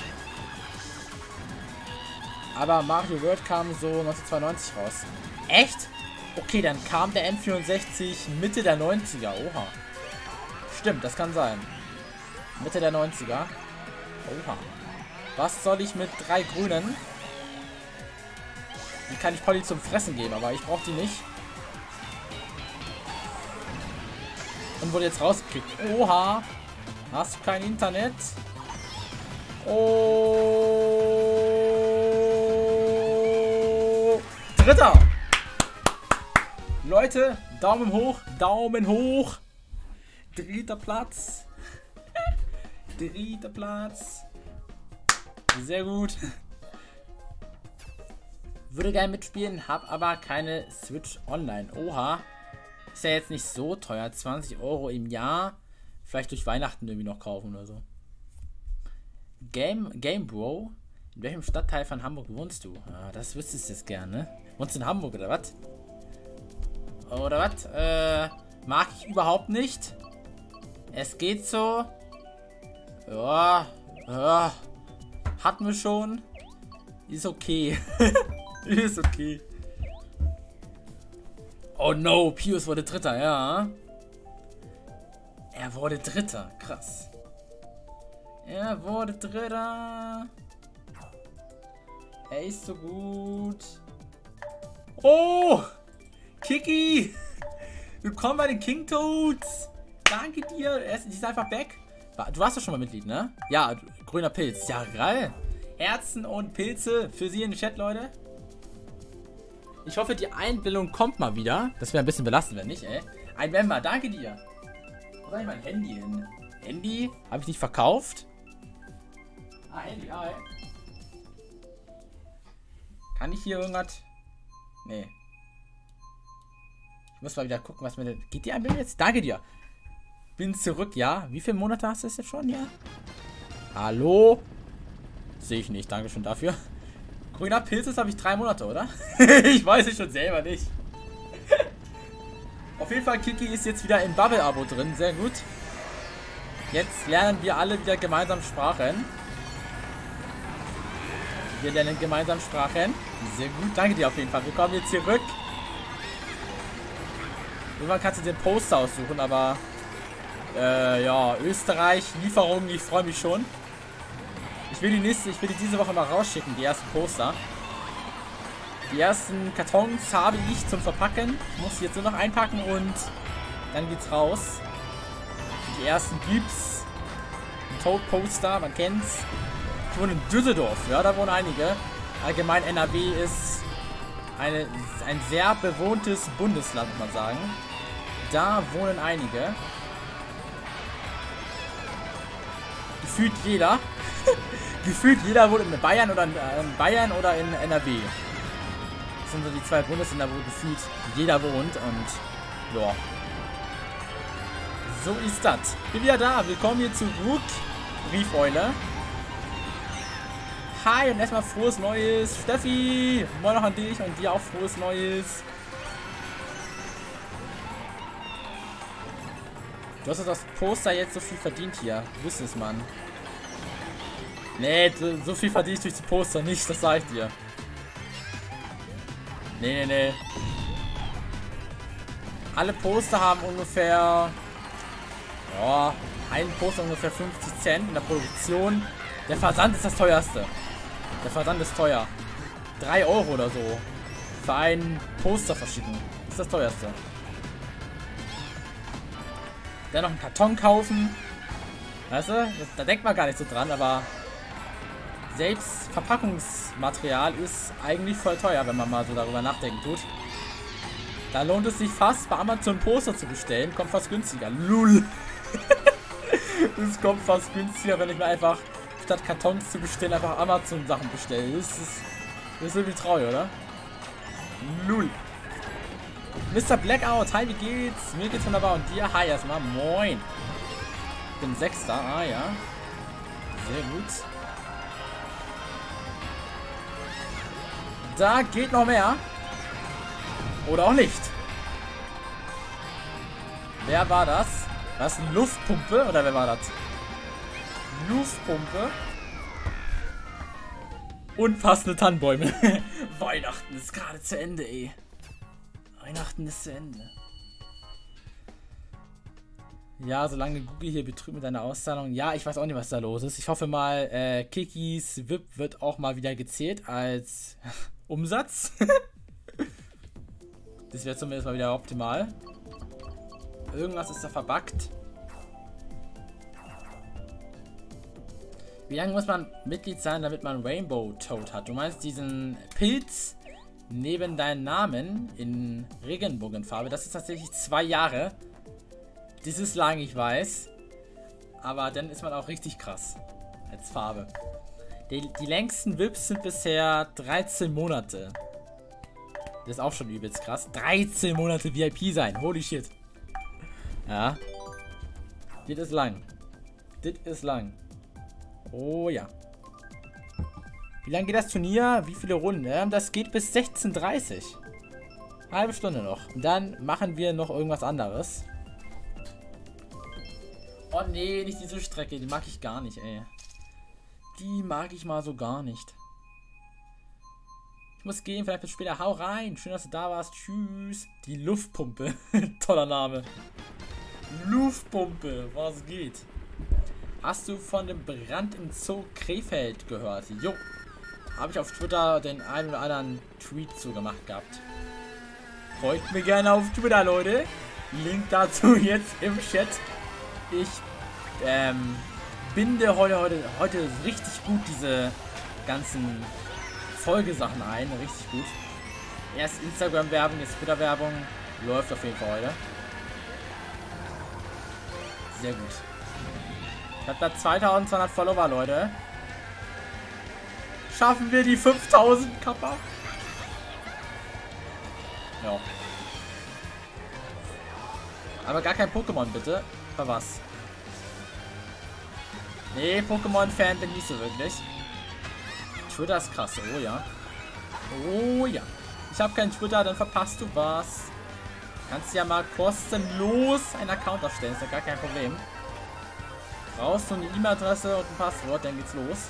Aber Mario World kam so neunzehnhundertzweiundneunzig raus. Echt? Okay, dann kam der N vierundsechzig Mitte der neunziger. Oha. Stimmt, das kann sein. Mitte der neunziger. Oha. Was soll ich mit drei Grünen? Die kann ich Polly zum Fressen geben, aber ich brauche die nicht. Und wurde jetzt rausgekickt. Oha. Hast du kein Internet? Oh. Dritter. Leute, Daumen hoch. Daumen hoch. Dritter Platz. Dritter Platz. Sehr gut. Würde gerne mitspielen, hab aber keine Switch Online. Oha. Ist ja jetzt nicht so teuer. zwanzig Euro im Jahr. Vielleicht durch Weihnachten irgendwie noch kaufen oder so. Game, Game Bro. In welchem Stadtteil von Hamburg wohnst du? Ah, das wüsstest du jetzt gerne. Wohnst du in Hamburg oder was? Oder was? Äh, mag ich überhaupt nicht. Es geht so. Ja. Ja. Hatten wir schon. Ist okay. Ist okay. Oh no, Pius wurde Dritter, ja. Er wurde Dritter, krass. Er wurde Dritter. Er ist so gut. Oh! Kiki! Willkommen bei den King Toads! Danke dir! Er ist, die ist einfach weg. Du warst doch schon mal Mitglied, ne? Ja, grüner Pilz. Ja, geil. Herzen und Pilze für Sie in den Chat, Leute. Ich hoffe, die Einbildung kommt mal wieder. Das wäre ein bisschen belastend, wenn nicht, ey. Ein Member, danke dir. Wo soll ich mein Handy hin? Handy? Habe ich nicht verkauft? Ah, Handy, ah, ey. Kann ich hier irgendwas? Nee. Ich muss mal wieder gucken, was mir denn... Geht die Einbildung jetzt? Danke dir. Bin zurück, ja. Wie viele Monate hast du das jetzt schon, ja? Hallo? Sehe ich nicht, danke schön dafür. Grüner Pilz, habe ich drei Monate, oder? Ich weiß es schon selber nicht. Auf jeden Fall, Kiki ist jetzt wieder im Bubble-Abo drin, sehr gut. Jetzt lernen wir alle wieder gemeinsam Sprachen. Wir lernen gemeinsam Sprachen. Sehr gut, danke dir auf jeden Fall. Wir kommen jetzt hier zurück. Irgendwann kannst du den Poster aussuchen, aber... Äh, ja, Österreich, Lieferungen, ich freue mich schon. Ich will die nächste, ich will die diese Woche mal rausschicken, die ersten Poster. Die ersten Kartons habe ich zum Verpacken. Ich muss sie jetzt nur noch einpacken und dann geht's raus. Die ersten gibt's. Ein Toad-Poster, man kennt's. Ich wohne in Düsseldorf, ja, da wohnen einige. Allgemein N R W ist eine, ein sehr bewohntes Bundesland, muss man sagen. Da wohnen einige. Gefühlt jeder. Gefühlt jeder wohnt in Bayern oder in, äh, in Bayern oder in N R W. Das sind so die zwei Bundesländer, wo gefühlt jeder wohnt und ja. So ist das. Bin wieder da. Willkommen hier zurück. Briefeule. Hi und erstmal frohes Neues. Steffi, moin noch an dich und dir auch frohes Neues. Du hast das Poster jetzt so viel verdient hier. Wüsste es, Mann. Nee, so viel verdiene ich durch die Poster nicht, das sage ich dir. Nee, nee, nee. Alle Poster haben ungefähr... Ja, ein Poster ungefähr fünfzig Cent in der Produktion. Der Versand ist das teuerste. Der Versand ist teuer. drei Euro oder so. Für ein Poster verschicken. Das ist das teuerste. Dann noch einen Karton kaufen. Weißt du? Das, da denkt man gar nicht so dran, aber selbst Verpackungsmaterial ist eigentlich voll teuer, wenn man mal so darüber nachdenken tut. Da lohnt es sich fast, bei Amazon Poster zu bestellen. Kommt fast günstiger. Lul. Es kommt fast günstiger, wenn ich mir einfach statt Kartons zu bestellen, einfach Amazon Sachen bestelle. Das ist, das ist irgendwie traurig, oder? Lul. Mister Blackout, hi, wie geht's? Mir geht's wunderbar und dir? Hi erstmal, moin. Ich bin Sechster, ah ja. Sehr gut. Da geht noch mehr. Oder auch nicht. Wer war das? War das eine Luftpumpe? Oder wer war das? Luftpumpe. Und passende Tannenbäume. Weihnachten ist gerade zu Ende, ey. Weihnachten ist zu Ende. Ja, solange Google hier betrügt mit deiner Auszahlung. Ja, ich weiß auch nicht, was da los ist. Ich hoffe mal, äh, Kikis V I P wird auch mal wieder gezählt als Umsatz. Das wäre zumindest mal wieder optimal. Irgendwas ist da verbuggt. Wie lange muss man Mitglied sein, damit man Rainbow Toad hat? Du meinst diesen Pilz neben deinem Namen in Regenbogenfarbe? Das ist tatsächlich zwei Jahre. Das ist lang, ich weiß. Aber dann ist man auch richtig krass. Als Farbe. Die, die längsten V I Ps sind bisher dreizehn Monate. Das ist auch schon übelst krass. dreizehn Monate V I P sein. Holy shit. Ja. Das ist lang. Das ist lang. Oh ja. Wie lange geht das Turnier? Wie viele Runden? Das geht bis sechzehn Uhr dreißig. Halbe Stunde noch. Und dann machen wir noch irgendwas anderes. Oh nee, nicht diese Strecke. Die mag ich gar nicht, ey. Die mag ich mal so gar nicht. Ich muss gehen, vielleicht bis später. Hau rein. Schön, dass du da warst. Tschüss. Die Luftpumpe. Toller Name. Luftpumpe. Was geht? Hast du von dem Brand im Zoo Krefeld gehört? Jo. Habe ich auf Twitter den einen oder anderen Tweet zugemacht gehabt. Folgt mir gerne auf Twitter, Leute. Link dazu jetzt im Chat. Ich ähm, binde heute, heute, heute richtig gut diese ganzen Folgesachen ein. Richtig gut. Erst Instagram-Werbung, jetzt Twitter-Werbung. Läuft auf jeden Fall heute. Sehr gut. Ich habe da zweitausendzweihundert Follower, Leute. Schaffen wir die fünftausend Kappa? Ja. Aber gar kein Pokémon, bitte. Für was? Nee, Pokémon-Fan bin ich nicht so wirklich. Twitter ist krass. Oh ja. Oh ja. Ich habe kein Twitter, dann verpasst du was. Kannst ja mal kostenlos einen Account erstellen. Ist ja gar kein Problem. Brauchst du eine E-Mail-Adresse und ein Passwort, dann geht's los.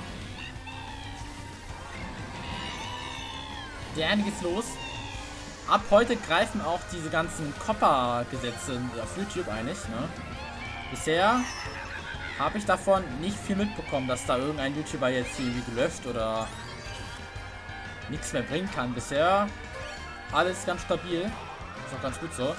Dann geht's los. Ab heute greifen auch diese ganzen Copper-Gesetze auf YouTube eigentlich. Ne? Bisher habe ich davon nicht viel mitbekommen, dass da irgendein YouTuber jetzt irgendwie gelöscht oder nichts mehr bringen kann. Bisher alles ganz stabil. Ist auch ganz gut so.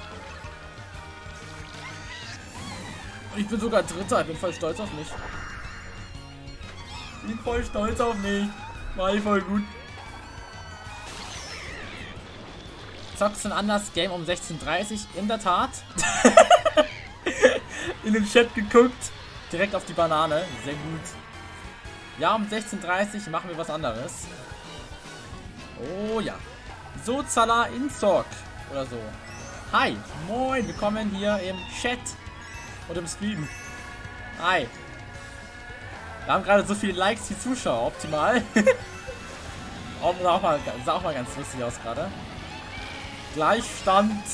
Ich bin sogar Dritter. Ich bin voll stolz auf mich. Ich bin voll stolz auf mich. War ich voll gut. Zockst du ein anderes Game um sechzehn Uhr dreißig? In der Tat. In den Chat geguckt. Direkt auf die Banane. Sehr gut. Ja, um sechzehn Uhr dreißig machen wir was anderes. Oh ja. So, Zala Inzock. Oder so. Hi. Moin. Willkommen hier im Chat. Und im Stream. Hi. Wir haben gerade so viele Likes wie Zuschauer. Optimal. auch, sah, auch mal, sah auch mal ganz lustig aus gerade. Gleichstand.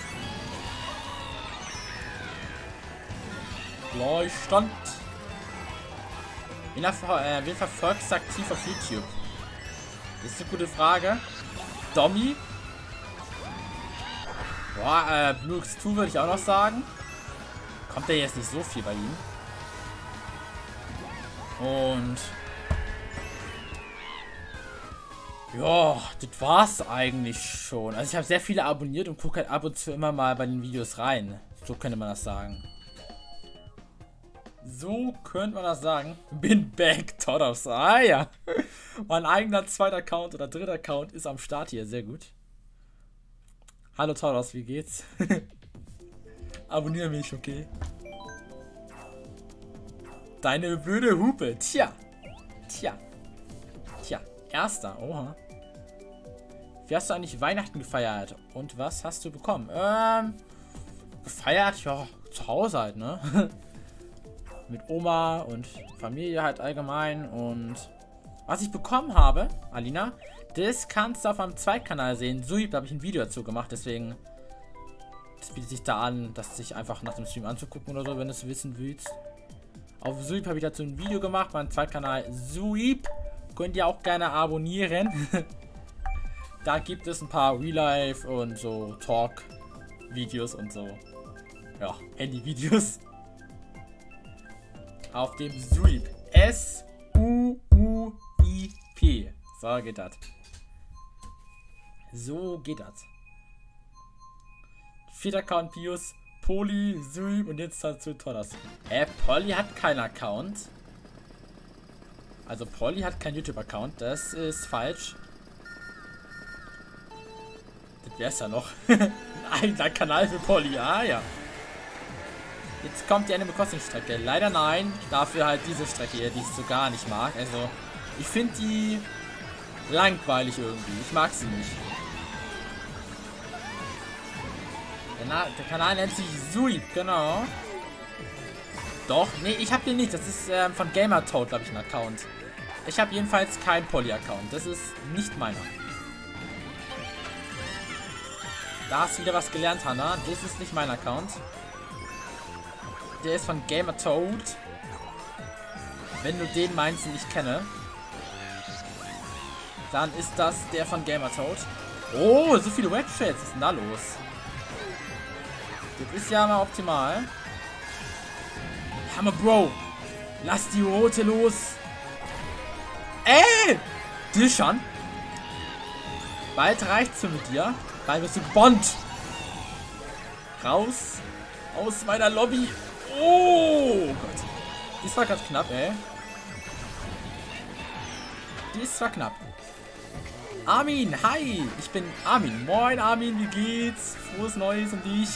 Gleichstand. Wen, äh, wen verfolgst du aktiv auf YouTube? Das ist eine gute Frage. Dommy. Boah, äh, Blue X zwei würde ich auch noch sagen. Kommt ja jetzt nicht so viel bei ihm. Und ja, das war's eigentlich schon. Also ich habe sehr viele abonniert und gucke halt ab und zu immer mal bei den Videos rein. So könnte man das sagen. So könnte man das sagen. Bin back, Todders. Ah ja. Mein eigener zweiter Account oder dritter Account ist am Start hier. Sehr gut. Hallo Todders, wie geht's? Abonniere mich, okay? Deine blöde Hupe. Tja. Tja. Tja. Erster. Oha. Wie hast du eigentlich Weihnachten gefeiert? Und was hast du bekommen? Ähm. Gefeiert? Ja, zu Hause halt, ne? Mit Oma und Familie halt allgemein. Und was ich bekommen habe, Alina, das kannst du auf meinem Zweitkanal sehen. So, da habe ich ein Video dazu gemacht, deswegen. Das bietet sich da an, das sich einfach nach dem Stream anzugucken oder so, wenn du es wissen willst. Auf Suip habe ich dazu ein Video gemacht, mein Zweitkanal Suip. Könnt ihr auch gerne abonnieren. Da gibt es ein paar Real-Life und so Talk-Videos und so. Ja, Handy-Videos. Auf dem Suip. S U U I P. So geht das. So geht das. Vierter Account Pius, Poli, Suip und jetzt dazu Todders. Äh, Polly hat keinen Account. Also Polly hat keinen YouTube-Account. Das ist falsch. Das wär's ja noch. Ein eigener Kanal für Polly. Ah ja. Jetzt kommt die Animal Crossing Strecke. Leider nein. Dafür halt diese Strecke hier, die ich so gar nicht mag. Also, ich finde die langweilig irgendwie. Ich mag sie nicht. Der, Na der Kanal nennt sich Suip, genau. Doch, nee, ich habe den nicht. Das ist ähm, von Gamertoad, glaube ich, ein Account. Ich habe jedenfalls keinen Polly-Account. Das ist nicht meiner. Da hast du wieder was gelernt, Hannah. Das ist nicht mein Account. Der ist von Gamertoad. Wenn du den meinst, den ich kenne, dann ist das der von Gamertoad. Oh, so viele Webchats. Was ist denn da los? Das ist ja mal optimal. Hammer Bro. Lass die Rote los. Ey! Dilshan. Bald reicht's für mit dir. Bald wirst du gebonnt. Raus. Aus meiner Lobby. Oh Gott. Das war gerade knapp, ey. Das war knapp. Armin, hi. Ich bin Armin. Moin Armin, wie geht's? Frohes Neues und dich.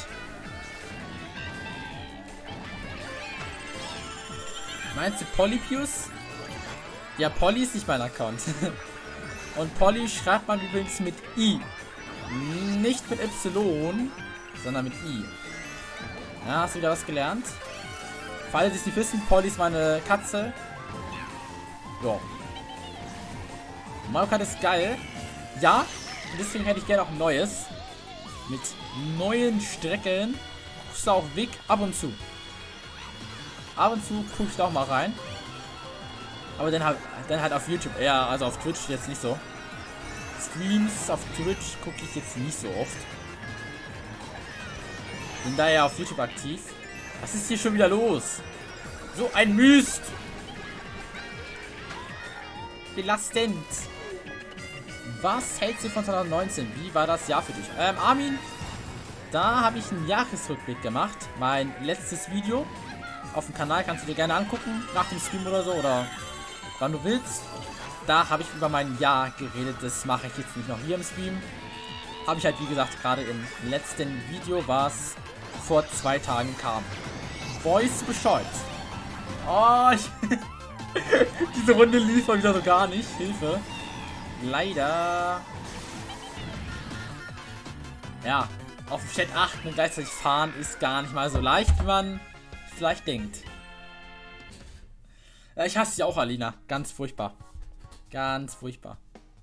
Meinst du Polypius? Ja, Polly ist nicht mein Account. Und Polly schreibt man übrigens mit I. Nicht mit Y, sondern mit I. Ja, hast du wieder was gelernt? Falls Sie es nicht wissen, Polly ist meine Katze. Ja. Mario Kart ist geil. Ja, und deswegen hätte ich gerne auch ein neues. Mit neuen Strecken. Guckst du auch weg ab und zu. Ab und zu gucke ich da auch mal rein. Aber dann halt, dann halt auf YouTube. Ja, also auf Twitch jetzt nicht so. Streams auf Twitch gucke ich jetzt nicht so oft. Bin da ja auf YouTube aktiv. Was ist hier schon wieder los? So ein Mist! Belastend! Was hältst du von zwanzig neunzehn? Wie war das Jahr für dich? Ähm, Armin, da habe ich einen Jahresrückblick gemacht. Mein letztes Video. Auf dem Kanal kannst du dir gerne angucken, nach dem Stream oder so, oder wann du willst. Da habe ich über mein Jahr geredet. Das mache ich jetzt nicht noch hier im Stream. Habe ich halt, wie gesagt, gerade im letzten Video, was vor zwei Tagen kam. Voice Bescheid. Oh, ich diese Runde lief mal wieder so gar nicht. Hilfe. Leider. Ja, auf dem Chat achten und gleichzeitig fahren ist gar nicht mal so leicht, wie man vielleicht denkt. Ja, ich hasse sie auch, Alina. Ganz furchtbar. Ganz furchtbar.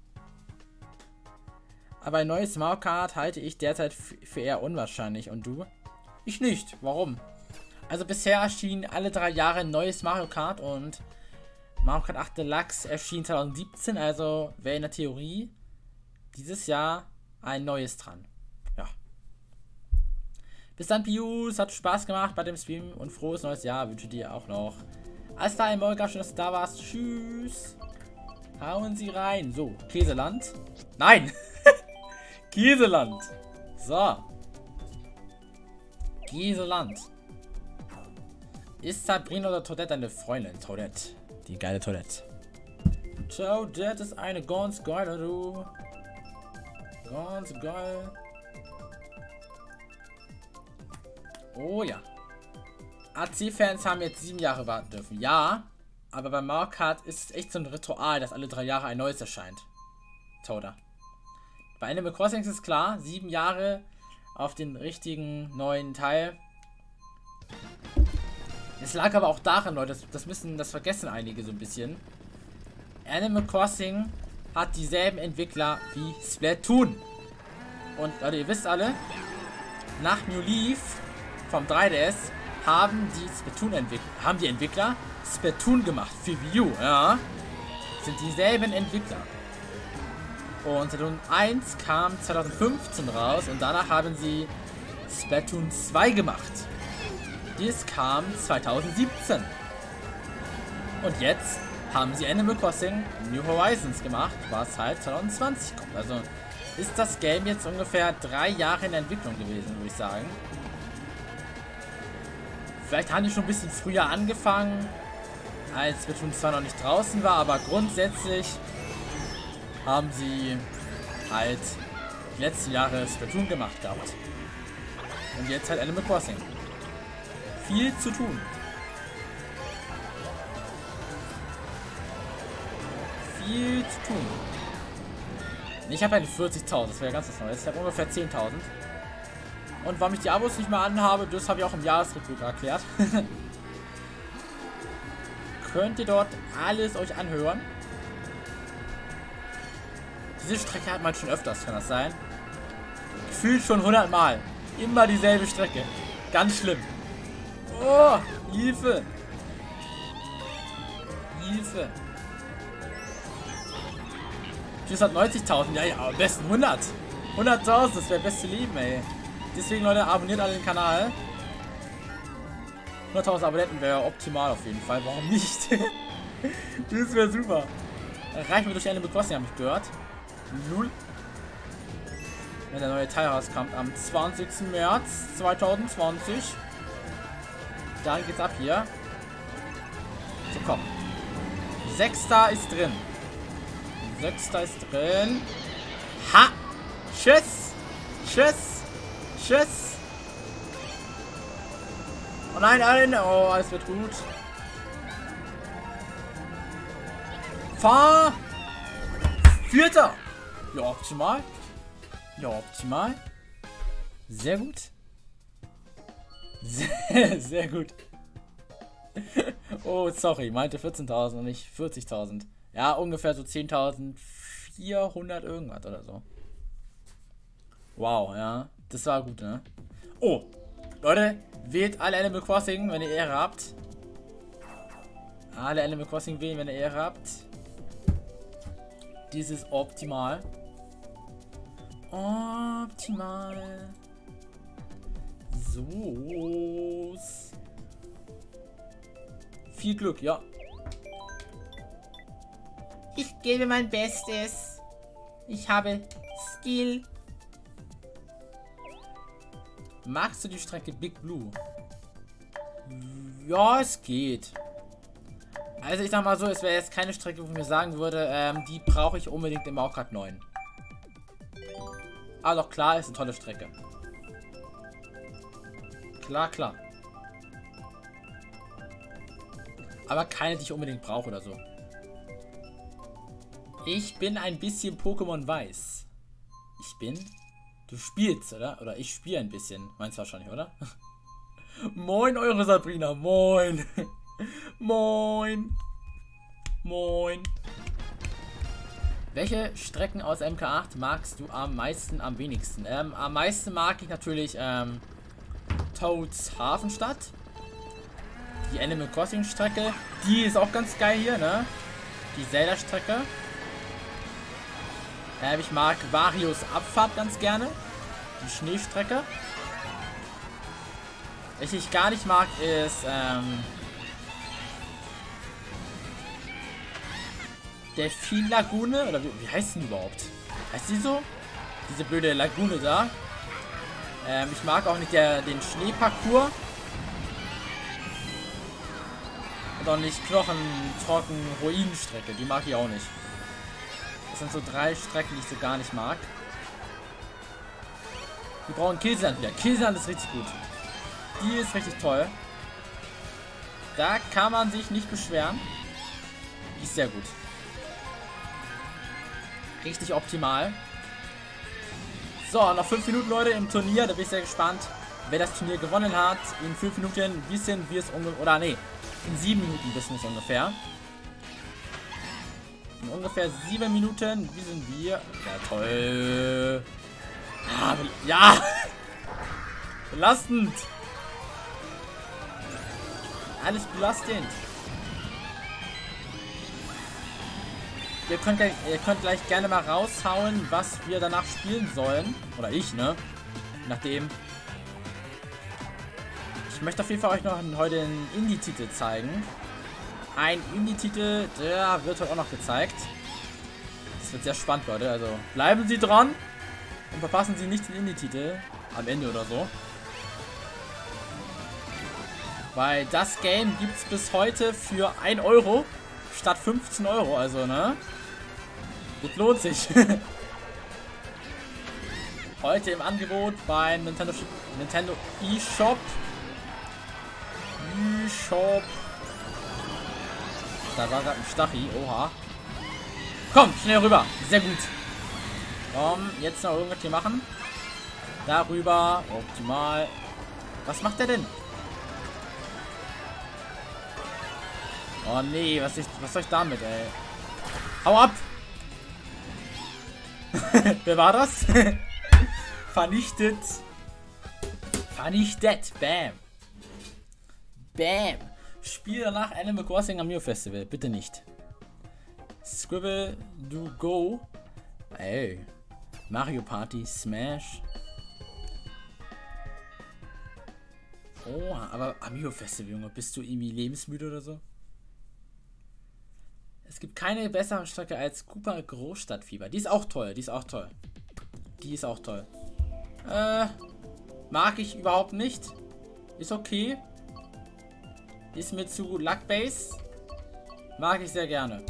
Aber ein neues Mario Kart halte ich derzeit für eher unwahrscheinlich. Und du? Ich nicht. Warum? Also bisher erschien alle drei Jahre ein neues Mario Kart und Mario Kart acht Deluxe erschien zwanzig siebzehn, also wäre in der Theorie dieses Jahr ein neues dran. Ja. Bis dann, Pius. Hat Spaß gemacht bei dem Stream und frohes neues Jahr wünsche dir auch noch. Alles klar, Molga, schön, dass du da warst. Tschüss. Hauen Sie rein. So, Käseland. Nein! Käseland. So. Käseland. Ist Sabrina oder Toadette eine Freundin? Toadette. Die geile Toadette. Toadette ist eine ganz geile, du. Ganz geil. Oh ja. A C-Fans haben jetzt sieben Jahre warten dürfen. Ja, aber bei Mario Kart ist es echt so ein Ritual, dass alle drei Jahre ein neues erscheint. Toda. Bei Animal Crossing ist es klar, sieben Jahre auf den richtigen neuen Teil. Es lag aber auch daran, Leute, das, das müssen, das vergessen einige so ein bisschen. Animal Crossing hat dieselben Entwickler wie Splatoon. Und Leute, ihr wisst alle, nach New Leaf vom drei D S haben die Splatoon Entwickler, haben die Entwickler Splatoon gemacht für Wii U, ja. Sind dieselben Entwickler. Und Splatoon eins kam zwanzig fünfzehn raus und danach haben sie Splatoon zwei gemacht. Dies kam zwanzig siebzehn. Und jetzt haben sie Animal Crossing New Horizons gemacht, was halt zwanzig zwanzig kommt. Also ist das Game jetzt ungefähr drei Jahre in Entwicklung gewesen, würde ich sagen. Vielleicht haben die schon ein bisschen früher angefangen, als Splatoon zwei noch nicht draußen war, aber grundsätzlich haben sie halt die letzten Jahre Splatoon gemacht gehabt. Und jetzt halt Animal Crossing. Viel zu tun. Viel zu tun. Ich habe halt vierzigtausend, das wäre ganz was Neues. Ich habe ungefähr zehntausend. Und warum ich die Abos nicht mehr anhabe, das habe ich auch im Jahresrückblick erklärt. Könnt ihr dort alles euch anhören. Diese Strecke hat man schon öfters, kann das sein? Gefühlt schon hundert Mal. Immer dieselbe Strecke. Ganz schlimm. Oh, Hilfe. Hilfe. vierhundertneunzigtausend, ja, ja, am besten hundert. hunderttausend, das wäre das beste Leben, ey. Deswegen, Leute, abonniert alle den Kanal. hunderttausend Abonnenten wäre optimal auf jeden Fall. Warum nicht? Das wäre super. Erreichen wir durch Animal Crossing, habe ich gehört. Null. Wenn der neue Teil rauskommt am zwanzigsten März zweitausendzwanzig. Dann geht's ab hier. So, komm. Sechster ist drin. Sechster ist drin. Ha! Tschüss! Tschüss! Tschüss! Oh nein, nein! Oh, alles wird gut. Fahr! Vierter! Ja, optimal. Ja, optimal. Sehr gut. Sehr, sehr gut. Oh, sorry, meinte vierzehntausend und nicht vierzigtausend. Ja, ungefähr so zehntausendvierhundert irgendwas oder so. Wow, ja. Das war gut, ne? Oh, Leute, wählt alle Animal Crossing, wenn ihr Ehre habt. Alle Animal Crossing wählen, wenn ihr Ehre habt. Dies ist optimal. Optimal. So. Viel Glück, ja. Ich gebe mein Bestes. Ich habe Skill. Magst du die Strecke Big Blue? Ja, es geht. Also ich sag mal so, es wäre jetzt keine Strecke, wo ich mir sagen würde, ähm, die brauche ich unbedingt im Mario Kart neun. Aber doch klar, ist eine tolle Strecke. Klar, klar. Aber keine, die ich unbedingt brauche oder so. Ich bin ein bisschen Pokémon weiß. Ich bin... Du spielst, oder? Oder ich spiele ein bisschen. Meinst du wahrscheinlich, oder? Moin, eure Sabrina. Moin. Moin. Moin. Welche Strecken aus M K acht magst du am meisten, am wenigsten? Ähm, am meisten mag ich natürlich ähm, Toads Hafenstadt. Die Animal Crossing Strecke. Die ist auch ganz geil hier, ne? Die Zelda Strecke. Ähm, ich mag Varios Abfahrt ganz gerne. Die Schneestrecke. Was ich gar nicht mag, ist ähm, Delfin Lagune. Oder wie, wie heißt die überhaupt? Heißt die so? Diese blöde Lagune da. Ähm, ich mag auch nicht der, den Schneeparcours. Und auch nicht Knochen, Trocken, Ruinenstrecke. Die mag ich auch nicht. Das sind so drei Strecken, die ich so gar nicht mag. Wir brauchen Käseland wieder. Käseland ist richtig gut. Die ist richtig toll. Da kann man sich nicht beschweren. Die ist sehr gut. Richtig optimal. So, noch fünf Minuten, Leute, im Turnier. Da bin ich sehr gespannt, wer das Turnier gewonnen hat. In fünf Minuten wissen wir es ungefähr. Oder nee, in sieben Minuten wissen wir es ungefähr. In ungefähr sieben Minuten wissen wir. Ja, toll. Ah, ja! Belastend! Alles belastend. Ihr könnt, gleich, ihr könnt gleich gerne mal raushauen, was wir danach spielen sollen. Oder ich, ne? Nachdem. Ich möchte auf jeden Fall euch noch heute einen Indie-Titel zeigen. Ein Indie-Titel, der wird heute auch noch gezeigt. Das wird sehr spannend, Leute. Also bleiben Sie dran und verpassen Sie nicht den Indie-Titel am Ende oder so. Weil das Game gibt es bis heute für ein Euro statt fünfzehn Euro. Also, ne? Das lohnt sich. Heute im Angebot beim Nintendo, Nintendo eShop. eShop. Da war gerade ein Stachy. Oha. Komm, schnell rüber. Sehr gut. Komm, jetzt noch irgendwas hier machen. Darüber. Optimal. Was macht der denn? Oh nee, was, ich, was soll ich damit, ey? Hau ab! Wer war das? Vernichtet. Vernichtet. Bam. Bam. Spiel danach Animal Crossing am Neo Festival. Bitte nicht. Scribble do go. Ey. Mario Party Smash. Oh, aber Amiibo Festival, Junge, bist du irgendwie lebensmüde oder so? Es gibt keine bessere Strecke als Koopa Großstadtfieber. Die ist auch toll, die ist auch toll. Die ist auch toll. Äh, mag ich überhaupt nicht. Ist okay. Ist mir zu Luck-Base. Mag ich sehr gerne.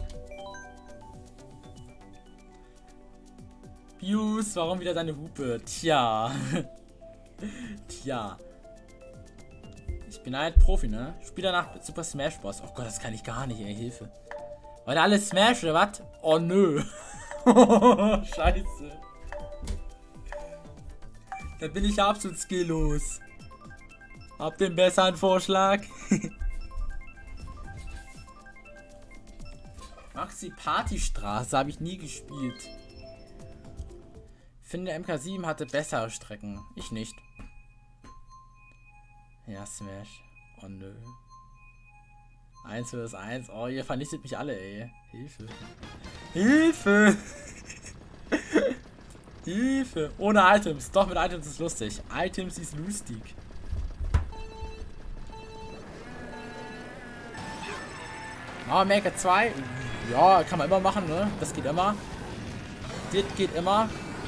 Pius, warum wieder deine Hupe? Tja. Tja. Ich bin halt Profi, ne? Spiel danach mit Super Smash Bros. Oh Gott, das kann ich gar nicht, ey. Hilfe. Weil alles Smash oder was? Oh nö. Scheiße. Da bin ich absolut skilllos. Habt ihr einen besseren Vorschlag? Maxi Partystraße habe ich nie gespielt. Ich finde, M K sieben hatte bessere Strecken. Ich nicht. Ja, Smash. Oh nö. eins für eins. Oh, ihr vernichtet mich alle, ey. Hilfe. Hilfe! Hilfe! Ohne Items. Doch, mit Items ist lustig. Items ist lustig. Oh, Maker zwei. Ja, kann man immer machen, ne? Das geht immer. Das geht immer.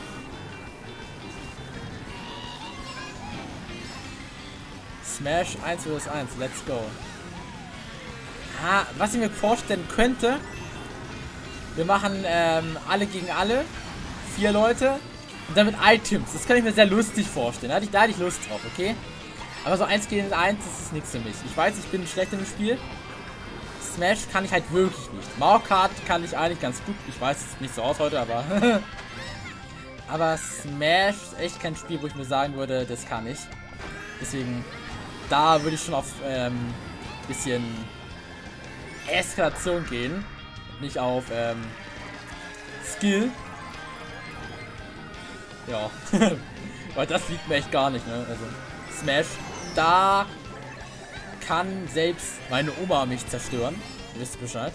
Smash eins versus eins. Let's go. Ah, was ich mir vorstellen könnte, wir machen ähm, alle gegen alle, vier Leute und dann mit Items. Das kann ich mir sehr lustig vorstellen. Da hatte ich, da hatte ich Lust drauf, okay? Aber so eins gegen eins, das ist nichts für mich. Ich weiß, ich bin schlecht in dem Spiel. Smash kann ich halt wirklich nicht. Mario Kart kann ich eigentlich ganz gut. Ich weiß, es sieht nicht so aus heute, aber aber Smash ist echt kein Spiel, wo ich mir sagen würde, das kann ich. Deswegen, da würde ich schon auf ähm, bisschen Eskalation gehen. Nicht auf ähm, Skill. Ja. Weil das liegt mir echt gar nicht, ne? Also Smash, da kann selbst meine Oma mich zerstören. Ihr wisst Bescheid.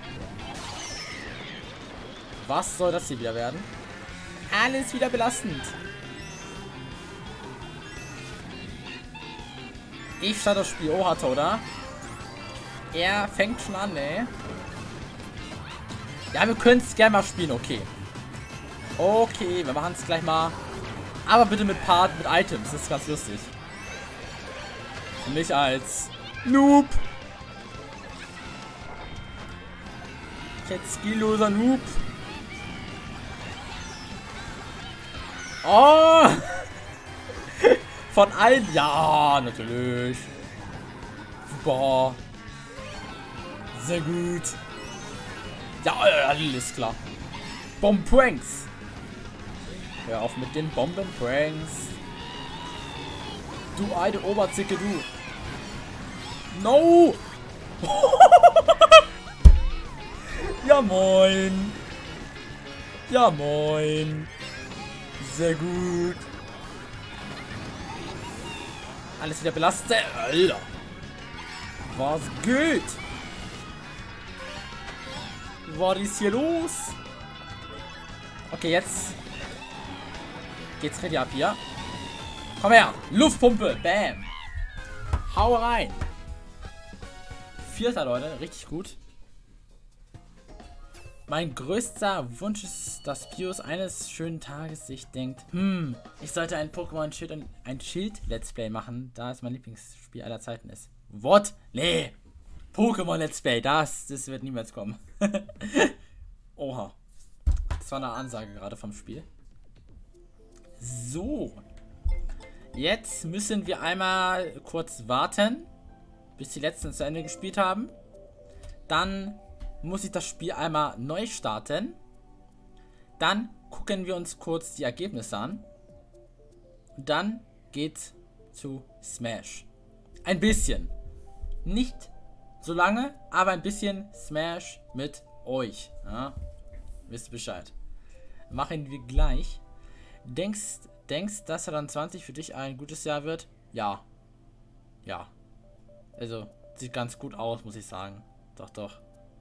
Was soll das hier wieder werden? Alles wieder belastend. Ich starte das Spiel. Oha, Toda. Er fängt schon an, ey. Ja, wir können es gerne mal spielen, okay. Okay, wir machen es gleich mal. Aber bitte mit Part, mit Items. Das ist ganz lustig. Für mich als Noob. Jetzt skillloser Noob. Oh! Von allen. Ja, natürlich. Super. Sehr gut. Ja, alles klar. Bombenpranks. Hör auf mit den Bombenpranks. Du alte Oberzicke, du. No! Ja, moin. Ja, moin. Sehr gut. Alles wieder belastet. Alter. Was geht? Was ist hier los? Okay, jetzt geht's richtig ab hier. Komm her. Luftpumpe. Bam. Hau rein. Vierter, Leute. Richtig gut. Mein größter Wunsch ist, dass Pius eines schönen Tages sich denkt, hm, ich sollte ein Pokémon-Schild und ein Schild-Let's Play machen, da es mein Lieblingsspiel aller Zeiten ist. What? Nee. Pokémon-Let's Play, das, das wird niemals kommen. Oha. Das war eine Ansage gerade vom Spiel. So. Jetzt müssen wir einmal kurz warten, bis die letzten zu Ende gespielt haben. Dann muss ich das Spiel einmal neu starten. Dann gucken wir uns kurz die Ergebnisse an. Und dann geht's zu Smash. Ein bisschen. Nicht so lange, aber ein bisschen Smash mit euch. Ja? Wisst ihr Bescheid. Machen wir gleich. Denkst, denkst, dass zwanzig zwanzig für dich ein gutes Jahr wird? Ja. Ja. Also, sieht ganz gut aus, muss ich sagen. Doch, doch.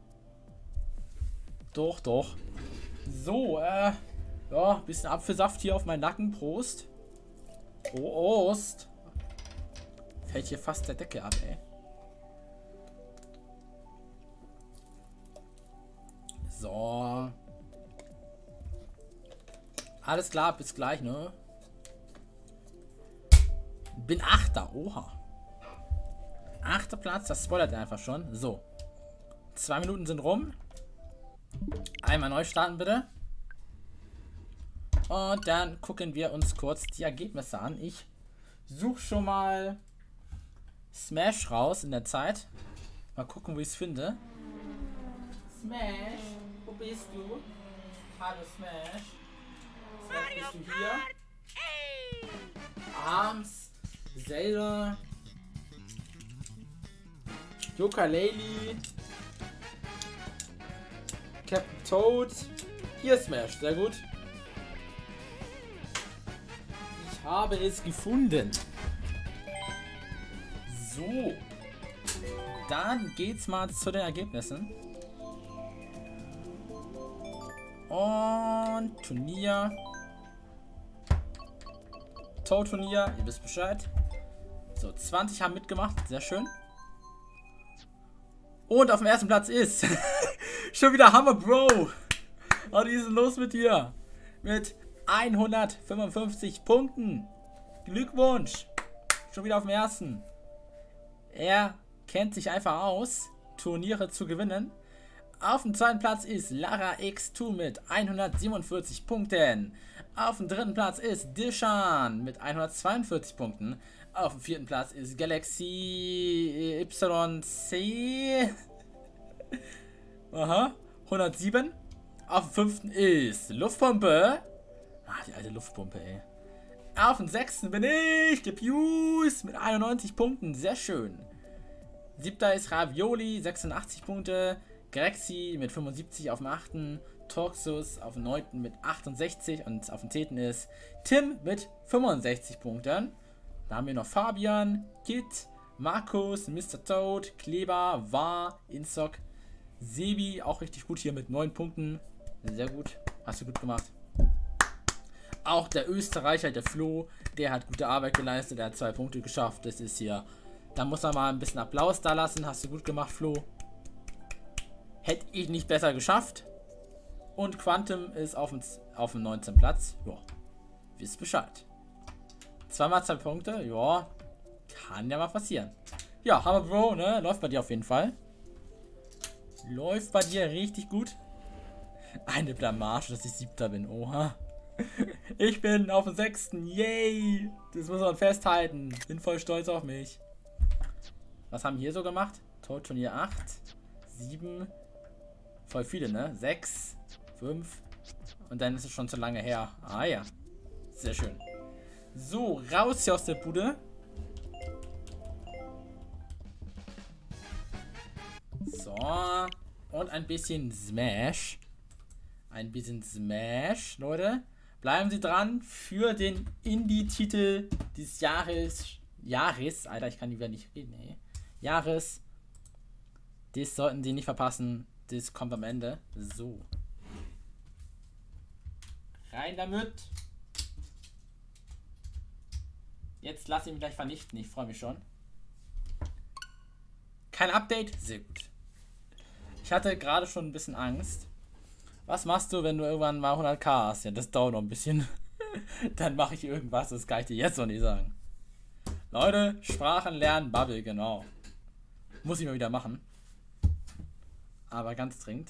Doch, doch. So, äh. Ja, bisschen Apfelsaft hier auf meinen Nacken. Prost. Prost. Fällt hier fast der Deckel ab, ey. So. Alles klar, bis gleich, ne? Bin Achter, oha. Achter Platz, das spoilert einfach schon. So. Zwei Minuten sind rum. Einmal neu starten, bitte. Und dann gucken wir uns kurz die Ergebnisse an. Ich suche schon mal Smash raus in der Zeit. Mal gucken, wo ich es finde. Smash, wo bist du? Hallo Smash. Smash, bist du hier? Arms, Zelda, Yooka-Laylee, Captain Toad. Hier Smash, sehr gut. Ich habe es gefunden. So. Dann geht's mal zu den Ergebnissen. Und Turnier. Toad-Turnier, ihr wisst Bescheid. So, zwanzig haben mitgemacht, sehr schön. Und auf dem ersten Platz ist schon wieder Hammer Bro. Was ist denn los mit dir? Mit hundertfünfundfünfzig Punkten. Glückwunsch. Schon wieder auf dem ersten. Er kennt sich einfach aus, Turniere zu gewinnen. Auf dem zweiten Platz ist Lara X zwei mit hundertsiebenundvierzig Punkten. Auf dem dritten Platz ist Dishan mit hundertzweiundvierzig Punkten. Auf dem vierten Platz ist Galaxy Y C. Aha, hundertsieben. Auf dem fünften ist Luftpumpe. Ah, die alte Luftpumpe, ey. Auf dem sechsten bin ich, der Pius, mit einundneunzig Punkten. Sehr schön. Siebter ist Ravioli, sechsundachtzig Punkte. Galaxy mit fünfundsiebzig auf dem achten. Toxus auf dem neunten mit achtundsechzig. Und auf dem zehnten ist Tim mit fünfundsechzig Punkten. Da haben wir noch Fabian, Kit, Markus, Mister Toad, Kleber, War, Insock, Sebi, auch richtig gut hier mit neun Punkten. Sehr gut. Hast du gut gemacht. Auch der Österreicher, der Flo, der hat gute Arbeit geleistet. Der hat zwei Punkte geschafft. Das ist hier. Da muss er mal ein bisschen Applaus da lassen. Hast du gut gemacht, Flo. Hätte ich nicht besser geschafft. Und Quantum ist auf dem, auf dem neunzehnten Platz. Ja, wisst Bescheid. Zweimal zwei Punkte. Ja, kann ja mal passieren. Ja, Hammer Bro, ne? Läuft bei dir auf jeden Fall. Läuft bei dir richtig gut. Eine Blamage, dass ich siebter bin. Oha. Ich bin auf dem sechsten. Yay. Das muss man festhalten. Bin voll stolz auf mich. Was haben wir hier so gemacht? Toad-Turnier acht. sieben. Voll viele, ne? sechs. fünf. Und dann ist es schon zu lange her. Ah ja. Sehr schön. So, raus hier aus der Bude. So. Und ein bisschen Smash. Ein bisschen Smash, Leute. Bleiben Sie dran für den Indie-Titel des Jahres. Jahres. Alter, ich kann wieder nicht reden, ey. Jahres. Das sollten Sie nicht verpassen. Das kommt am Ende. So. Rein damit. Jetzt lass ihn gleich vernichten. Ich freue mich schon. Kein Update? Sehr gut. Ich hatte gerade schon ein bisschen Angst. Was machst du, wenn du irgendwann mal hunderttausend hast? Ja, das dauert noch ein bisschen. Dann mache ich irgendwas. Das kann ich dir jetzt noch nicht sagen. Leute, Sprachen lernen, Bubble, genau. Muss ich mal wieder machen. Aber ganz dringend.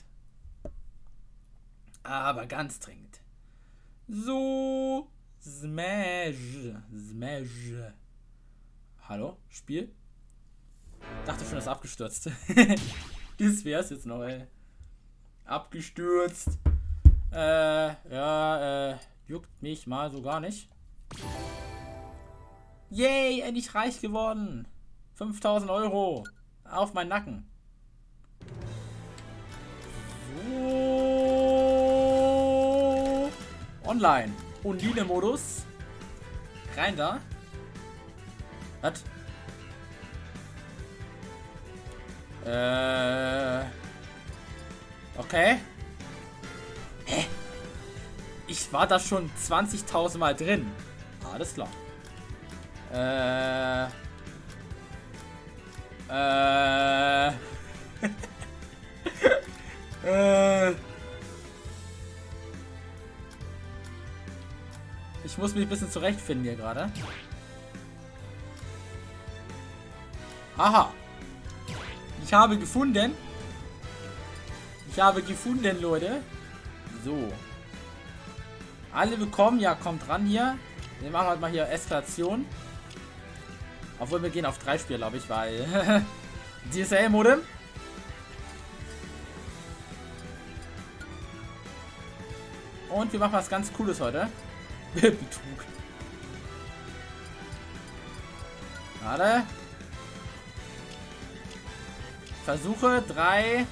Aber ganz dringend. So. Smash. Smash. Hallo? Spiel? Dachte schon, das ist abgestürzt. Das wär's jetzt noch, ey. Abgestürzt. Äh, ja, äh, juckt mich mal so gar nicht. Yay, endlich reich geworden. fünftausend Euro. Auf meinen Nacken. So. Online. Undine-Modus. Rein da. Was? Äh. Okay. Hä? Ich war da schon zwanzigtausend Mal drin. Alles klar. Äh. Äh. äh. Ich muss mich ein bisschen zurechtfinden hier gerade. Aha. Ich habe gefunden. Ich habe gefunden, Leute. So. Alle bekommen. Ja, kommt ran hier. Wir machen halt mal hier Eskalation. Obwohl wir gehen auf drei Spiele, glaube ich, weil D S L-Modem. Und wir machen was ganz Cooles heute. Betrug. Warte. Versuche drei.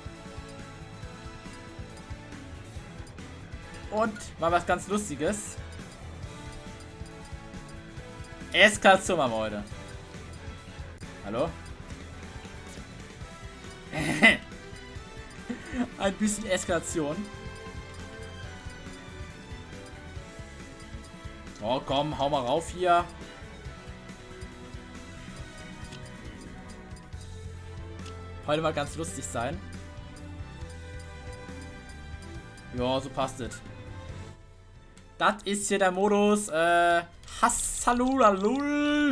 Und mal was ganz Lustiges. Eskalation machen wir heute. Hallo? Ein bisschen Eskalation. Oh komm, hau mal rauf hier. Heute mal ganz lustig sein. Ja, so passt es. Das ist hier der Modus. Äh, Hassalulalul.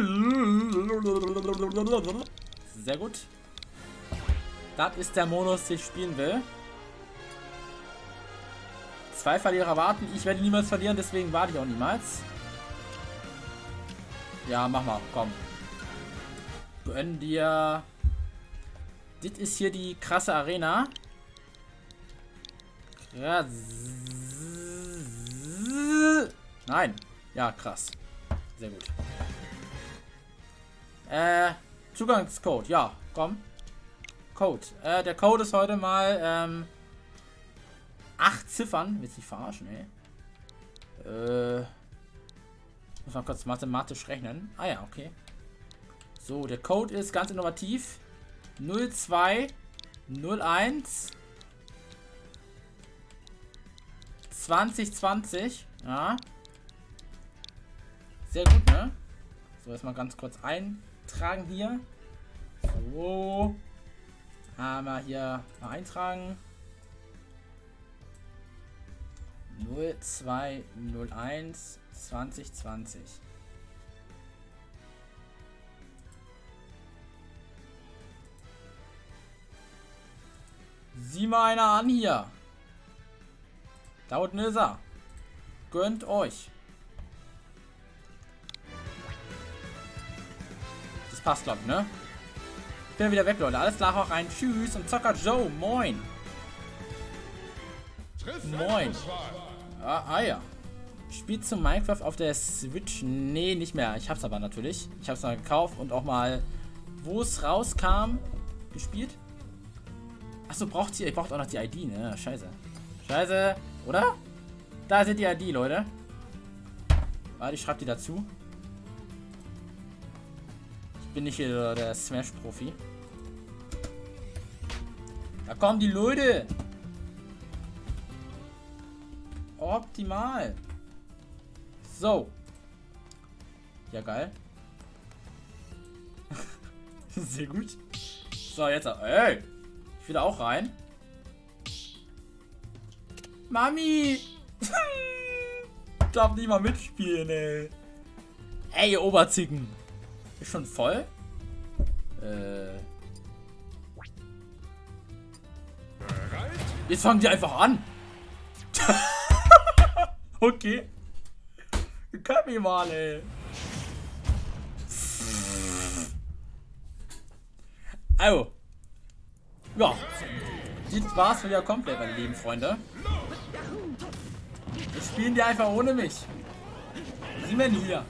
Sehr gut. Das ist der Modus, den ich spielen will. Zwei Verlierer warten. Ich werde niemals verlieren, deswegen warte ich auch niemals. Ja, mach mal, komm. Gönn dir. Das ist hier die krasse Arena. Krass. Nein. Ja, krass. Sehr gut. Äh, Zugangscode. Ja, komm. Code. Äh, der Code ist heute mal, ähm, acht Ziffern. Willst du dich verarschen, ey? Äh, muss mal kurz mathematisch rechnen. Ah ja, okay. So, der Code ist ganz innovativ. null zwei null eins zwanzig zwanzig. Ja. Sehr gut, ne? So, erstmal ganz kurz eintragen hier. So. Einmal hier mal eintragen. null zwei null eins zwanzig zwanzig. Sieh mal einer an hier. Da unten ist er. Gönnt euch. Das passt, glaube ich, ne? Ich bin wieder weg, Leute. Alles klar, auch rein. Tschüss und Zocker Joe. Moin. Moin. Ah, ah ja. Spielt zum Minecraft auf der Switch? Nee, nicht mehr. Ich hab's aber natürlich. Ich hab's mal gekauft und auch mal, wo es rauskam, gespielt. Achso, braucht ihr, ihr braucht auch noch die I D, ne? Scheiße. Scheiße, oder? Da sind die I D, Leute. Warte, ich schreibe die dazu. Ich bin nicht hier der Smash-Profi. Da kommen die Leute. Optimal. So. Ja, geil. Sehr gut. So, jetzt. Ey. Ich will da auch rein. Mami! Darf nicht mal mitspielen, ey. Ey, ihr Oberzicken. Ist schon voll? Äh. Jetzt fangen die einfach an. Okay. Kann mich mal, ey. Also. Ja. Das war's wieder komplett, meine lieben Freunde. Wir spielen die einfach ohne mich. Sieh mal hier.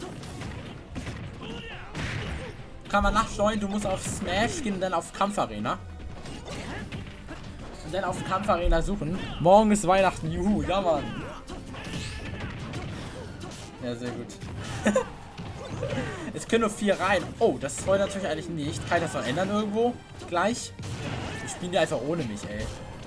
Kann man nachsteuern, du musst auf Smash gehen und dann auf Kampfarena. Und dann auf Kampfarena suchen. Morgen ist Weihnachten, juhu, ja Mann. Ja, sehr gut. Es können nur vier rein. Oh, das wollte natürlich eigentlich nicht. Kann ich das noch ändern irgendwo? Gleich. Wir spielen die einfach ohne mich, ey.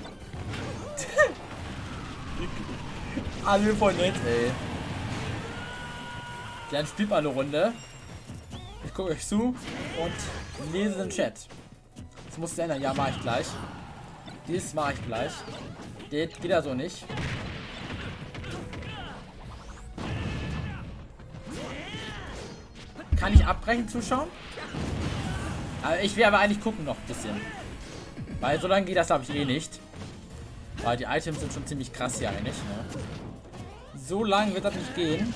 Alle voll nett, ey. Dann spielt mal eine Runde. Ich gucke euch zu und Lese den Chat. Das muss ändern. Ja, mache ich gleich. Dies mache ich gleich. Das geht ja so nicht. Kann ich abbrechen, zuschauen? Also ich will aber eigentlich gucken noch ein bisschen. Weil so lange geht das, glaube ich, eh nicht. Weil die Items sind schon ziemlich krass hier eigentlich. Ne? So lange wird das nicht gehen.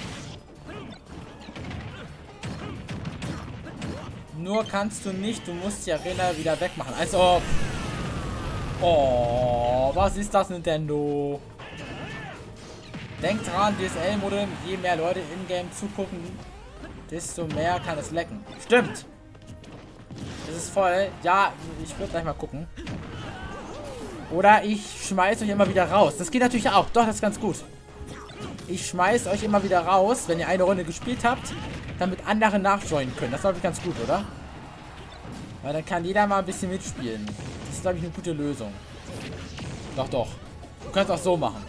Nur kannst du nicht, du musst die Arena wieder wegmachen. Also. Oh, was ist das, Nintendo? Denkt dran, D S L-Modem, je mehr Leute in-game zugucken, desto mehr kann es lecken. Stimmt. Das ist voll. Ja, ich würde gleich mal gucken. Oder ich schmeiß euch immer wieder raus. Das geht natürlich auch. Doch, das ist ganz gut. Ich schmeiß euch immer wieder raus, wenn ihr eine Runde gespielt habt, damit andere nachjoinen können. Das ist, glaube ich, ganz gut, oder? Weil dann kann jeder mal ein bisschen mitspielen. Das ist, glaube ich, eine gute Lösung. Doch, doch. Du kannst auch so machen.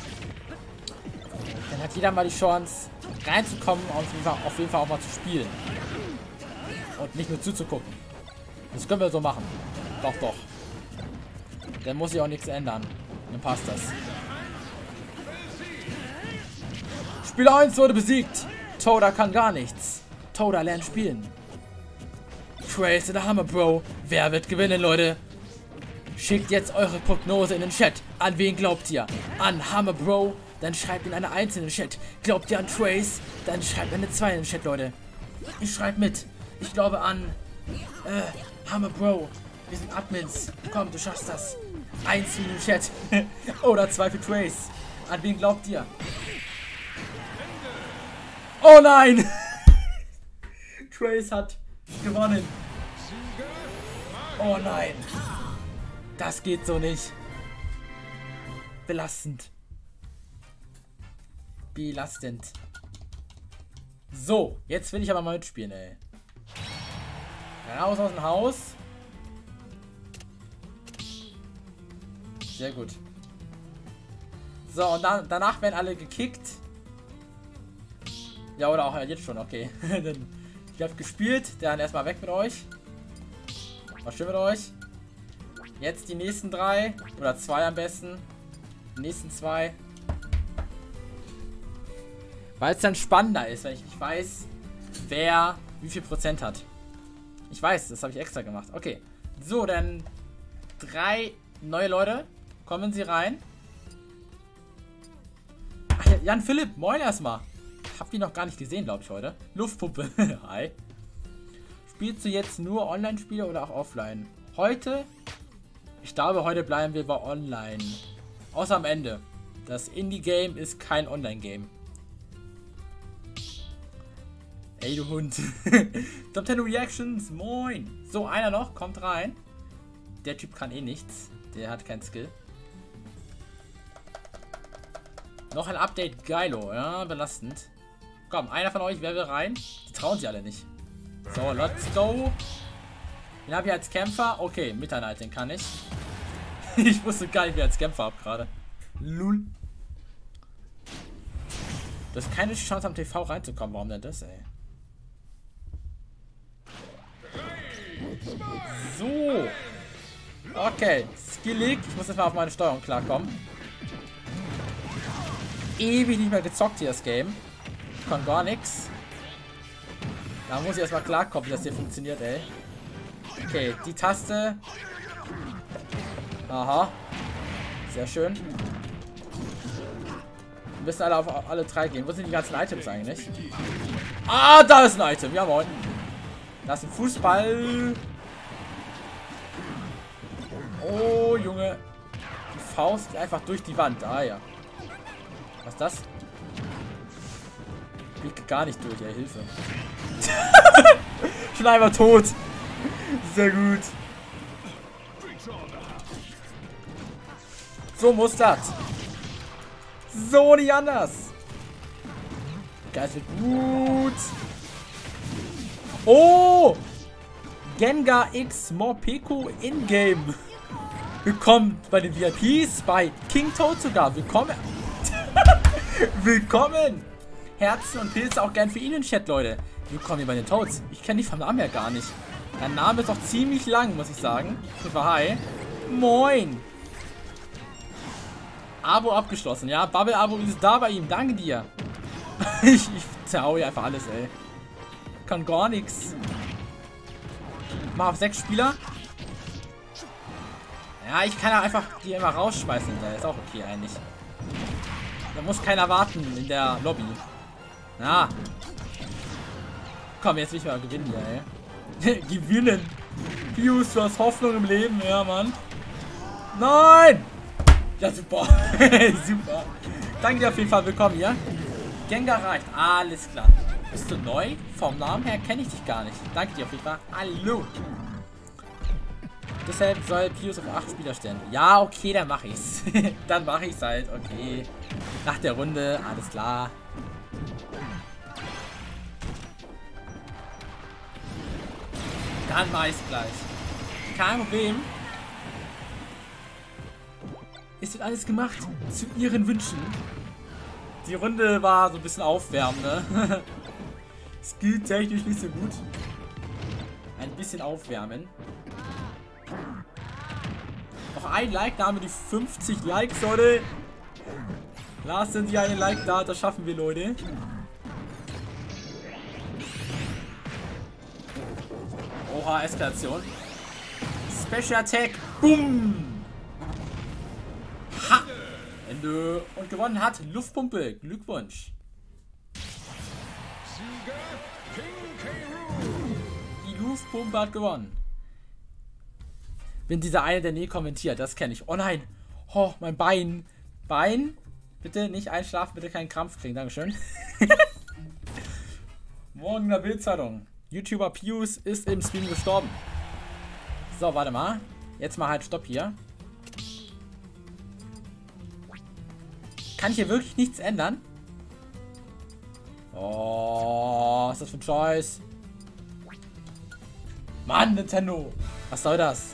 Dann hat jeder mal die Chance, reinzukommen und auf jeden Fall, auf jeden Fall auch mal zu spielen. Und nicht nur zuzugucken. Das können wir so machen. Doch, doch. Dann muss ich auch nichts ändern. Dann passt das. Spieler eins wurde besiegt. Toda kann gar nichts. Toda lernt spielen. Trace in der Hammer, Bro. Wer wird gewinnen, Leute? Schickt jetzt eure Prognose in den Chat. An wen glaubt ihr? An Hammer, Bro? Dann schreibt in eine eins in den Chat. Glaubt ihr an Trace? Dann schreibt eine zwei in den Chat, Leute. Ich schreibe mit. Ich glaube an äh, Hammer, Bro. Wir sind Admins. Komm, du schaffst das. Eins in den Chat. Oder zwei für Trace. An wen glaubt ihr? Oh nein! Trace hat gewonnen. Oh nein. Das geht so nicht. Belastend. Belastend. So, jetzt will ich aber mal mitspielen, ey. Raus aus dem Haus. Sehr gut. So, und dann, danach werden alle gekickt. Ja, oder auch jetzt schon, okay. Dann, ich habe gespielt, dann erstmal weg mit euch. War schön mit euch. Jetzt die nächsten drei. Oder zwei am besten. Die nächsten zwei. Weil es dann spannender ist, weil ich nicht weiß, wer wie viel Prozent hat. Ich weiß, das habe ich extra gemacht. Okay. So, dann drei neue Leute. Kommen Sie rein. Ach ja, Jan Philipp, moin erstmal. Habt ihr noch gar nicht gesehen, glaube ich, heute. Luftpumpe. Hi. Spielst du jetzt nur Online-Spiele oder auch offline? Heute, ich glaube, heute bleiben wir bei Online. Außer am Ende. Das Indie-Game ist kein Online-Game. Ey, du Hund. Top zehn Reactions, moin. So, einer noch, kommt rein. Der Typ kann eh nichts. Der hat kein Skill. Noch ein Update, geilo. Ja, belastend. Komm, einer von euch, wer will rein? Die trauen sich alle nicht. So, let's go. Den habe ich als Kämpfer. Okay, Mitternight, den kann ich. Ich wusste gar nicht, wer als Kämpfer habe gerade. Lul. Du hast keine Chance am T V reinzukommen. Warum denn das, ey? So. Okay. Skillig. Ich muss jetzt mal auf meine Steuerung klarkommen. Ewig nicht mehr gezockt hier das Game. Ich kann gar nichts. Da muss ich erstmal klarkommen, wie das hier funktioniert, ey. Okay, die Taste. Aha. Sehr schön. Wir müssen alle auf alle drei gehen. Wo sind die ganzen Items eigentlich? Ah, da ist ein Item. Ja, moin. Da ist ein Fußball. Oh, Junge. Die Faust einfach durch die Wand. Ah, ja. Was ist das? Ich geht gar nicht durch, ey. Hilfe. Schon einmal tot. Sehr gut. So muss das. So nicht anders. Das wird gut. Oh! Gengar X Morpeko in-game. Willkommen bei den V I Ps, bei King Toad sogar. Willkommen. Willkommen. Herzen und Pilze auch gern für ihn in den Chat, Leute. Willkommen hier bei den Toads. Ich kenne die vom Namen ja gar nicht. Dein Name ist doch ziemlich lang, muss ich sagen. Hi. Moin. Abo abgeschlossen, ja. Bubble-Abo ist da bei ihm. Danke dir. ich ich zerhau hier einfach alles, ey. Kann gar nichts. Mach auf sechs Spieler. Ja, ich kann ja einfach die immer rausschmeißen. Das ist auch okay eigentlich. Da muss keiner warten in der Lobby. Na. Komm, jetzt will ich mal gewinnen hier, ey. Gewinnen. Pius, du hast Hoffnung im Leben, ja, Mann. Nein! Ja, super. Super. Danke dir auf jeden Fall. Willkommen hier. Gengar reicht. Alles klar. Bist du neu? Vom Namen her kenne ich dich gar nicht. Danke dir auf jeden Fall. Hallo. Deshalb soll Pius auf acht Spieler stellen. Ja, okay, dann mache ich's. Dann mache ich's halt. Okay. Nach der Runde. Alles klar. Dann mache ich's gleich. Kein Problem. Es wird alles gemacht zu ihren Wünschen. Die Runde war so ein bisschen aufwärmen, ne? Skill-technisch nicht so gut. Ein bisschen aufwärmen. Noch ein Like, da haben wir die fünfzig Likes, Leute. Lassen Sie einen Like da, das schaffen wir, Leute. Oha, Eskalation. Special Attack. Boom. Ha. Ende. Und gewonnen hat Luftpumpe. Glückwunsch. Die Luftpumpe hat gewonnen. Wenn dieser eine der Nähe kommentiert, das kenne ich. Oh nein. Oh, mein Bein. Bein. Bitte nicht einschlafen, bitte keinen Krampf kriegen. Dankeschön. Morgen in der Bildzeitung. YouTuber Pius ist im Stream gestorben. So, warte mal. Jetzt mal halt Stopp hier. Kann ich hier wirklich nichts ändern? Oh, was ist das für ein Scheiß? Mann, Nintendo. Was soll das?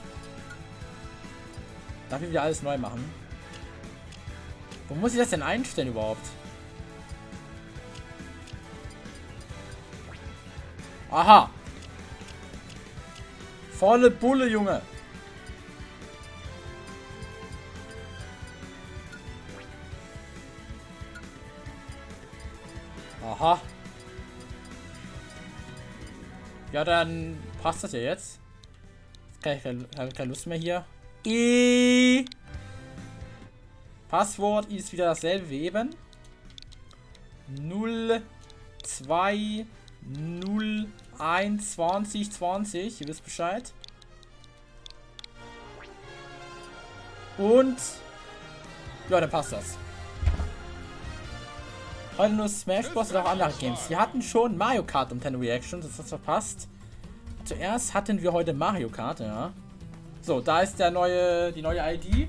Darf ich wieder alles neu machen? Wo muss ich das denn einstellen überhaupt? Aha. Volle Bulle, Junge. Aha. Ja, dann passt das ja jetzt. Jetzt habe ich keine Lust mehr hier. E Passwort ist wieder dasselbe wie eben. null zwei null eins zwanzig zwanzig. Ihr wisst Bescheid. Und ja, dann passt das. Heute nur Smash Bros. Und auch andere Games. Wir hatten schon Mario Kart und Nintendo Reaction, das ist verpasst. Zuerst hatten wir heute Mario Kart, ja. So, da ist der neue, die neue I D.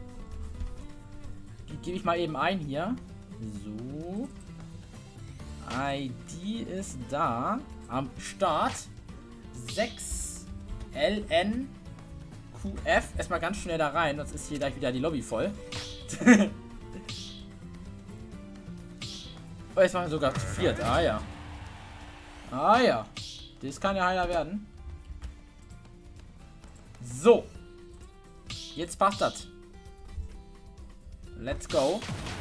Die gebe ich mal eben ein hier. So. I D ist da. Am Start. sechs L N Q F. Erstmal ganz schnell da rein, sonst ist hier gleich wieder die Lobby voll. Oh, jetzt machen wir sogar zu viert. Ah ja. Ah ja. Das kann ja heiler werden. So. Jetzt passt das. Let's go.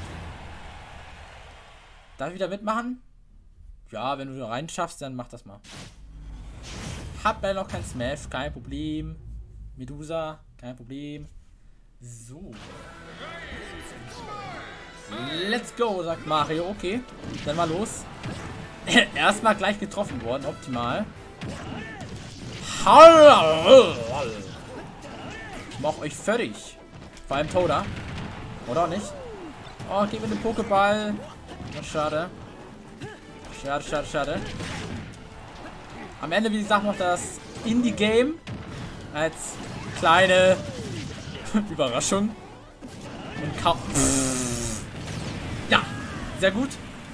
Darf ich wieder mitmachen? Ja, wenn du da reinschaffst, dann mach das mal. Hab ja noch kein Smash, kein Problem. Medusa, kein Problem. So. Let's go, sagt Mario. Okay, dann mal los. Erstmal gleich getroffen worden, optimal. Ich mach euch fertig. Vor allem Toda. Oder auch nicht? Oh, gib mir den Pokéball. Oh, schade. Schade, schade, schade. Am Ende, wie gesagt, noch das Indie-Game als kleine Überraschung. Und kaum. Ja, sehr gut.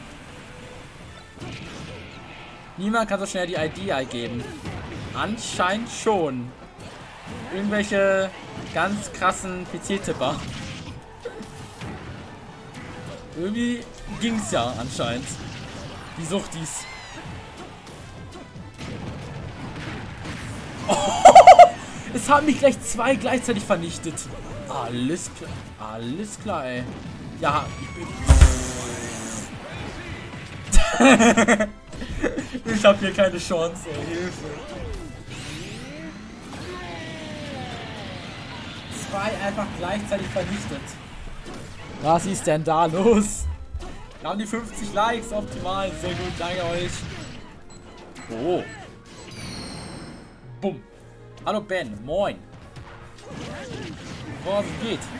Niemand kann so schnell die I D eingeben. Anscheinend schon. Irgendwelche ganz krassen P C-Tipper. Irgendwie ging's ja anscheinend. Die Suchtis. Es haben mich gleich zwei gleichzeitig vernichtet. Alles klar. Alles klar, ey. Ja, ich bin... Ich hab hier keine Chance, ey. Hilfe. Zwei einfach gleichzeitig vernichtet. Was ist denn da los? Wir haben die fünfzig Likes, optimal. Sehr gut, danke euch. Oh. Bumm. Hallo Ben, moin. Boah, wie geht?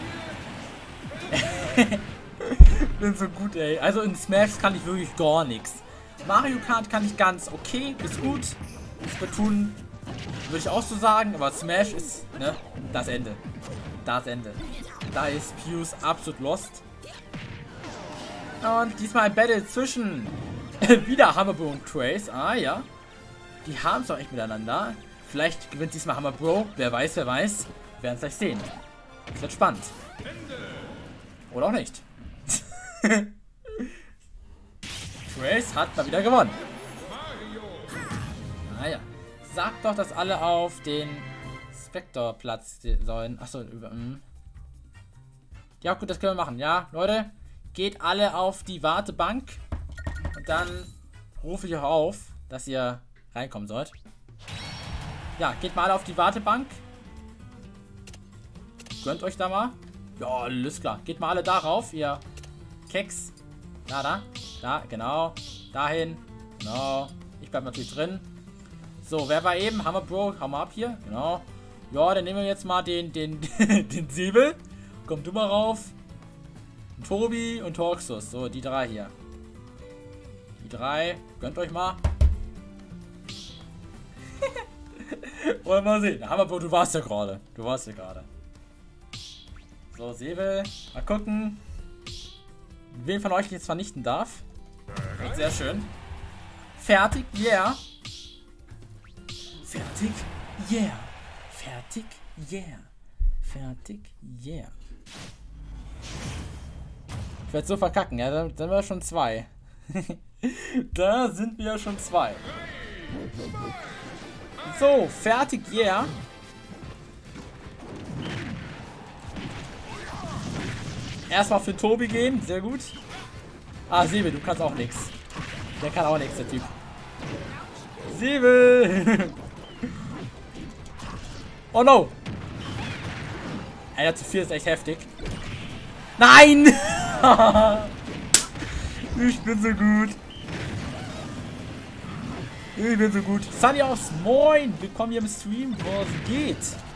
Bin so gut, ey. Also in Smash kann ich wirklich gar nichts. Mario Kart kann ich ganz okay, ist gut. Splatoon würde ich auch so sagen, aber Smash ist, ne, das Ende. Das Ende. Da ist Pius absolut lost. Und diesmal ein Battle zwischen wieder Hammerbro und Trace. Ah, ja. Die haben es doch echt miteinander. Vielleicht gewinnt diesmal Hammerbro. Wer weiß, wer weiß. Wir werden es gleich sehen. Das wird spannend. Oder auch nicht. Trace hat mal wieder gewonnen. Naja. Sagt doch, dass alle auf den Spectre-Platz sollen. Achso, über. Mh. Ja, gut, das können wir machen. Ja, Leute. Geht alle auf die Wartebank. Und dann rufe ich euch auf, dass ihr reinkommen sollt. Ja, geht mal alle auf die Wartebank. Gönnt euch da mal. Ja, alles klar. Geht mal alle darauf, ihr Keks. Da, da. Da, genau. Dahin. Genau. Ich bleib natürlich drin. So, wer war eben? Hammerbro, hau mal ab hier. Genau. Ja, dann nehmen wir jetzt mal den, den, den Säbel. Komm du mal rauf. Tobi und Torxus. So, die drei hier. Die drei. Gönnt euch mal. Wollen wir mal sehen. Hammerbro, du warst ja gerade. Du warst ja gerade. So, Säbel. Mal gucken. Wen von euch ich jetzt vernichten darf. Wird sehr schön. Fertig, yeah. Fertig, yeah. Fertig, yeah. Fertig, yeah. Ich werde so verkacken, ja. Da sind wir schon zwei. Da sind wir schon zwei. So, fertig, yeah. Erstmal für Tobi gehen, sehr gut. Ah, Säbel, du kannst auch nichts. Der kann auch nichts, der Typ. Säbel! Oh no! Einer zu vier ist echt heftig. Nein! Ich bin so gut. Ich bin so gut. Sunny aufs Moin! Willkommen hier im Stream. Was geht?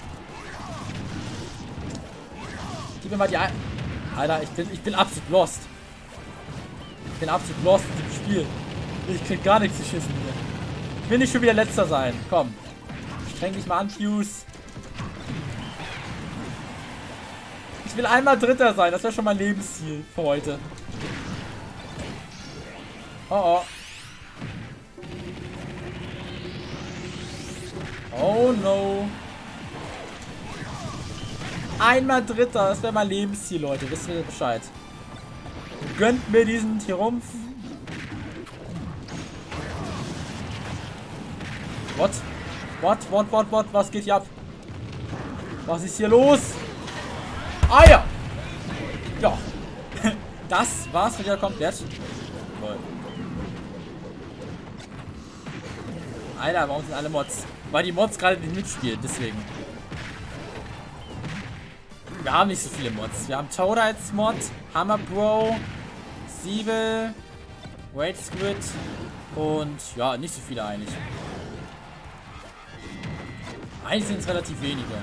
Gib mir mal die ein. Alter, ich bin, ich bin absolut lost. Ich bin absolut lost in dem Spiel. Ich krieg gar nichts geschissen hier. Ich will nicht schon wieder letzter sein. Komm. Streng dich mal an, Fuse. Ich will einmal Dritter sein. Das wäre schon mein Lebensziel für heute. Oh oh. Oh no. Einmal Dritter. Das wäre mein Lebensziel, Leute. Wisst ihr Bescheid. Gönnt mir diesen Triumph. What? What? What? What? What? Was geht hier ab? Was ist hier los? Ah ja! Ja. Das war's wieder komplett. Toll. Alter, warum sind alle Mods? Weil die Mods gerade nicht mitspielen, deswegen. Wir haben nicht so viele Mods. Wir haben Toad als Mod, Hammerbro, Siebel, Wait Squid und ja, nicht so viele eigentlich. Eigentlich sind es relativ wenige.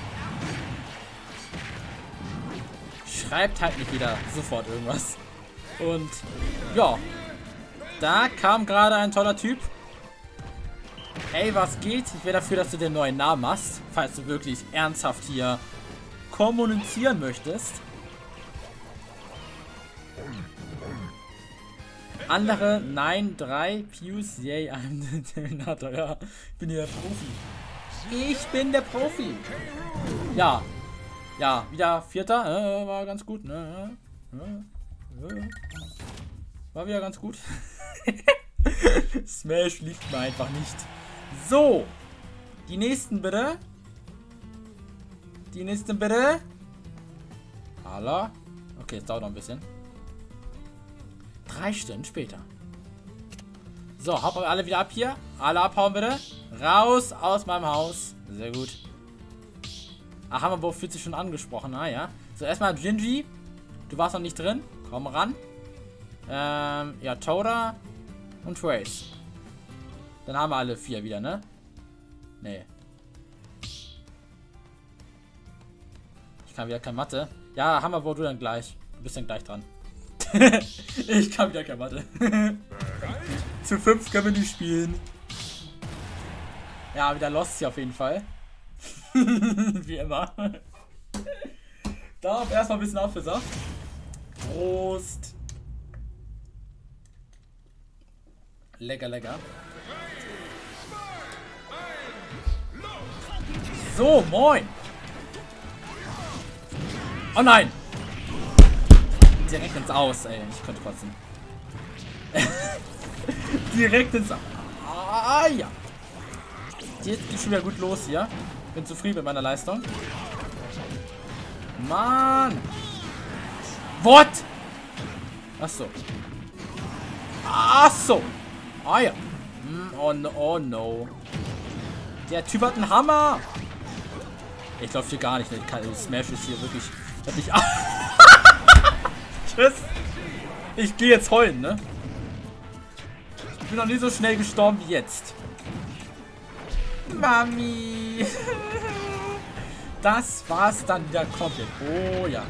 Schreibt halt nicht wieder sofort irgendwas. Und ja, da kam gerade ein toller Typ. Ey, was geht? Ich wäre dafür, dass du den neuen Namen hast, falls du wirklich ernsthaft hier kommunizieren möchtest. Andere, nein, drei, Pius, yay, I'm the Terminator, ja. Ich bin hier der Profi. Ich bin der Profi. Ja. Ja, wieder Vierter, äh, war ganz gut, ne? Äh, äh, war wieder ganz gut. Smash liegt mir einfach nicht. So. Die nächsten bitte. Die nächsten bitte. Hallo. Okay, es dauert noch ein bisschen. Drei Stunden später. So, haut mal alle wieder ab hier. Alle abhauen bitte. Raus aus meinem Haus. Sehr gut. Ach, Hammerbo fühlt sich schon angesprochen. Ah ja. So, erstmal Gingy. Du warst noch nicht drin. Komm ran. Ähm, ja, Toda und Trace. Dann haben wir alle vier wieder, ne? Nee. Ich kann wieder kein Mathe. Ja, Hammerbo, du dann gleich. Du bist dann gleich dran. Ich kann wieder kein Mathe. Zu fünf können wir nicht spielen. Ja, wieder Lost hier auf jeden Fall. Wie immer. Darf erstmal ein bisschen Apfelsaft. Prost. Lecker, lecker. So, moin. Oh nein. Direkt ins Aus, ey. Ich könnte kotzen. Direkt ins Aus. Ah, ja. Jetzt geht schon wieder gut los hier. Bin zufrieden mit meiner Leistung. Mann. What? Achso. Achso. Ah ja. Oh no, oh no. Der Typ hat einen Hammer. Ich glaube hier gar nicht. Ich kann, Smash ist hier wirklich... wirklich Tschüss. Ich gehe jetzt heulen, ne? Ich bin noch nie so schnell gestorben wie jetzt. Mami. Das war's dann wieder komplett. Oh ja.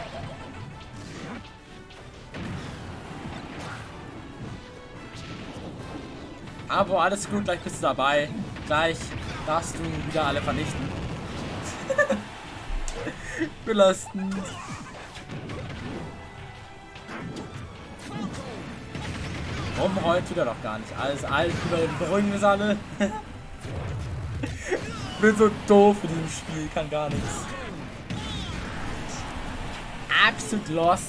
Aber alles gut, gleich bist du dabei. Gleich darfst du wieder alle vernichten. Belastend. Rumrollt wieder doch gar nicht. Alles alt über den Brücken ist alle. Bin so doof in diesem Spiel, kann gar nichts. Absolut lost.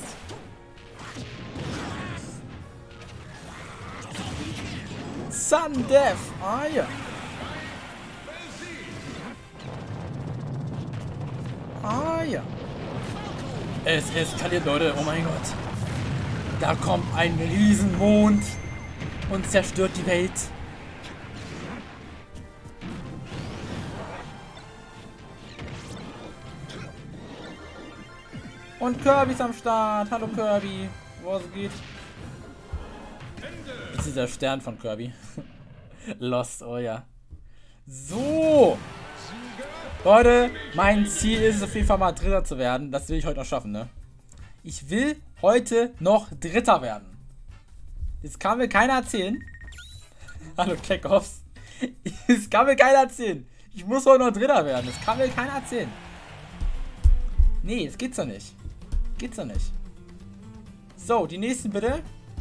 Sudden Death. Ah ja. Ah ja. Es eskaliert, Leute. Oh mein Gott. Da kommt ein Riesenmond und zerstört die Welt. Und Kirby ist am Start. Hallo Kirby. Wo es geht. Das ist dieser Stern von Kirby. Lost, oh ja. So. Leute, mein Ziel ist es auf jeden Fall mal Dritter zu werden. Das will ich heute noch schaffen, ne? Ich will heute noch Dritter werden. Das kann mir keiner erzählen. Hallo Keckoffs. Das kann mir keiner erzählen. Ich muss heute noch Dritter werden. Das kann mir keiner erzählen. Nee, das geht's doch nicht. Geht's doch nicht. So, die nächsten bitte.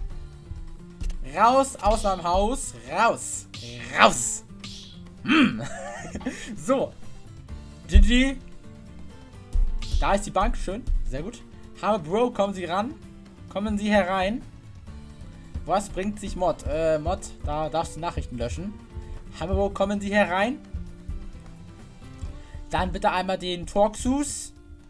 Raus aus meinem Haus. Raus. Raus. Hm. So. G G. Da ist die Bank. Schön. Sehr gut. Hammer Bro, kommen Sie ran. Kommen Sie herein. Was bringt sich Mod? Äh, Mod, da darfst du Nachrichten löschen. Hammer Bro, kommen Sie herein. Dann bitte einmal den Torxus.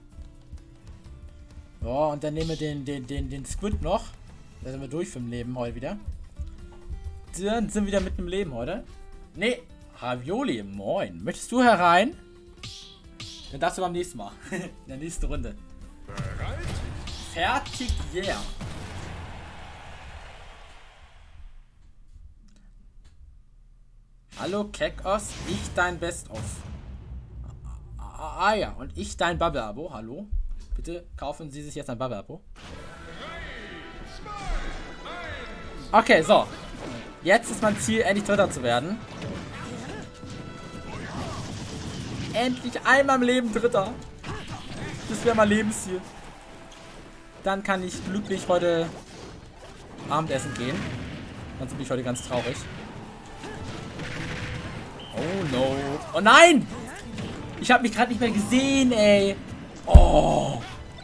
Ja, und dann nehmen wir den, den, den, den Squid noch. Da sind wir durch für im Leben heute wieder. Dann sind wir wieder mit dem Leben heute. Nee, Ravioli, moin. Möchtest du herein? Dann darfst du beim nächsten Mal. In der nächsten Runde. Bereit? Fertig, yeah. Hallo Kekos, ich dein Best-of. Ah, ah ja, und ich dein Bubble-Abo. Hallo. Bitte kaufen Sie sich jetzt ein Bubble-Abo. Okay, so. Jetzt ist mein Ziel, endlich Dritter zu werden. Endlich einmal im Leben Dritter. Das wäre mein Lebensziel. Dann kann ich glücklich heute Abendessen gehen. Sonst bin ich heute ganz traurig. Oh no. Oh nein! Ich habe mich gerade nicht mehr gesehen, ey. Oh.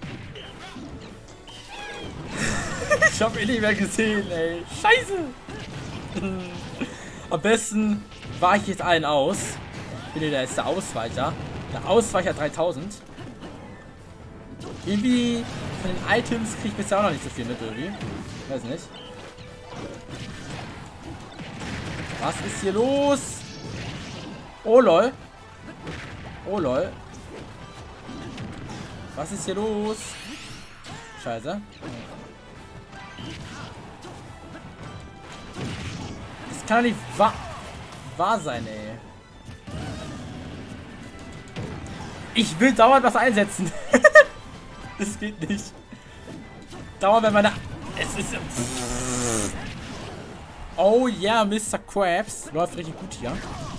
Ich habe ihn nicht mehr gesehen, ey. Scheiße. Am besten war ich jetzt allen aus. Ich bin hier der, ist der Ausweicher. Der Ausweicher dreitausend. Irgendwie von den Items kriege ich bisher auch noch nicht so viel mit irgendwie. Weiß nicht. Was ist hier los? Oh lol. Oh lol. Was ist hier los? Scheiße. Das kann doch nicht wahr, wahr sein, ey. Ich will dauernd was einsetzen. Das geht nicht. Dauernd, wenn meine... Es ist... Oh yeah, Mister Krabs. Läuft richtig gut hier.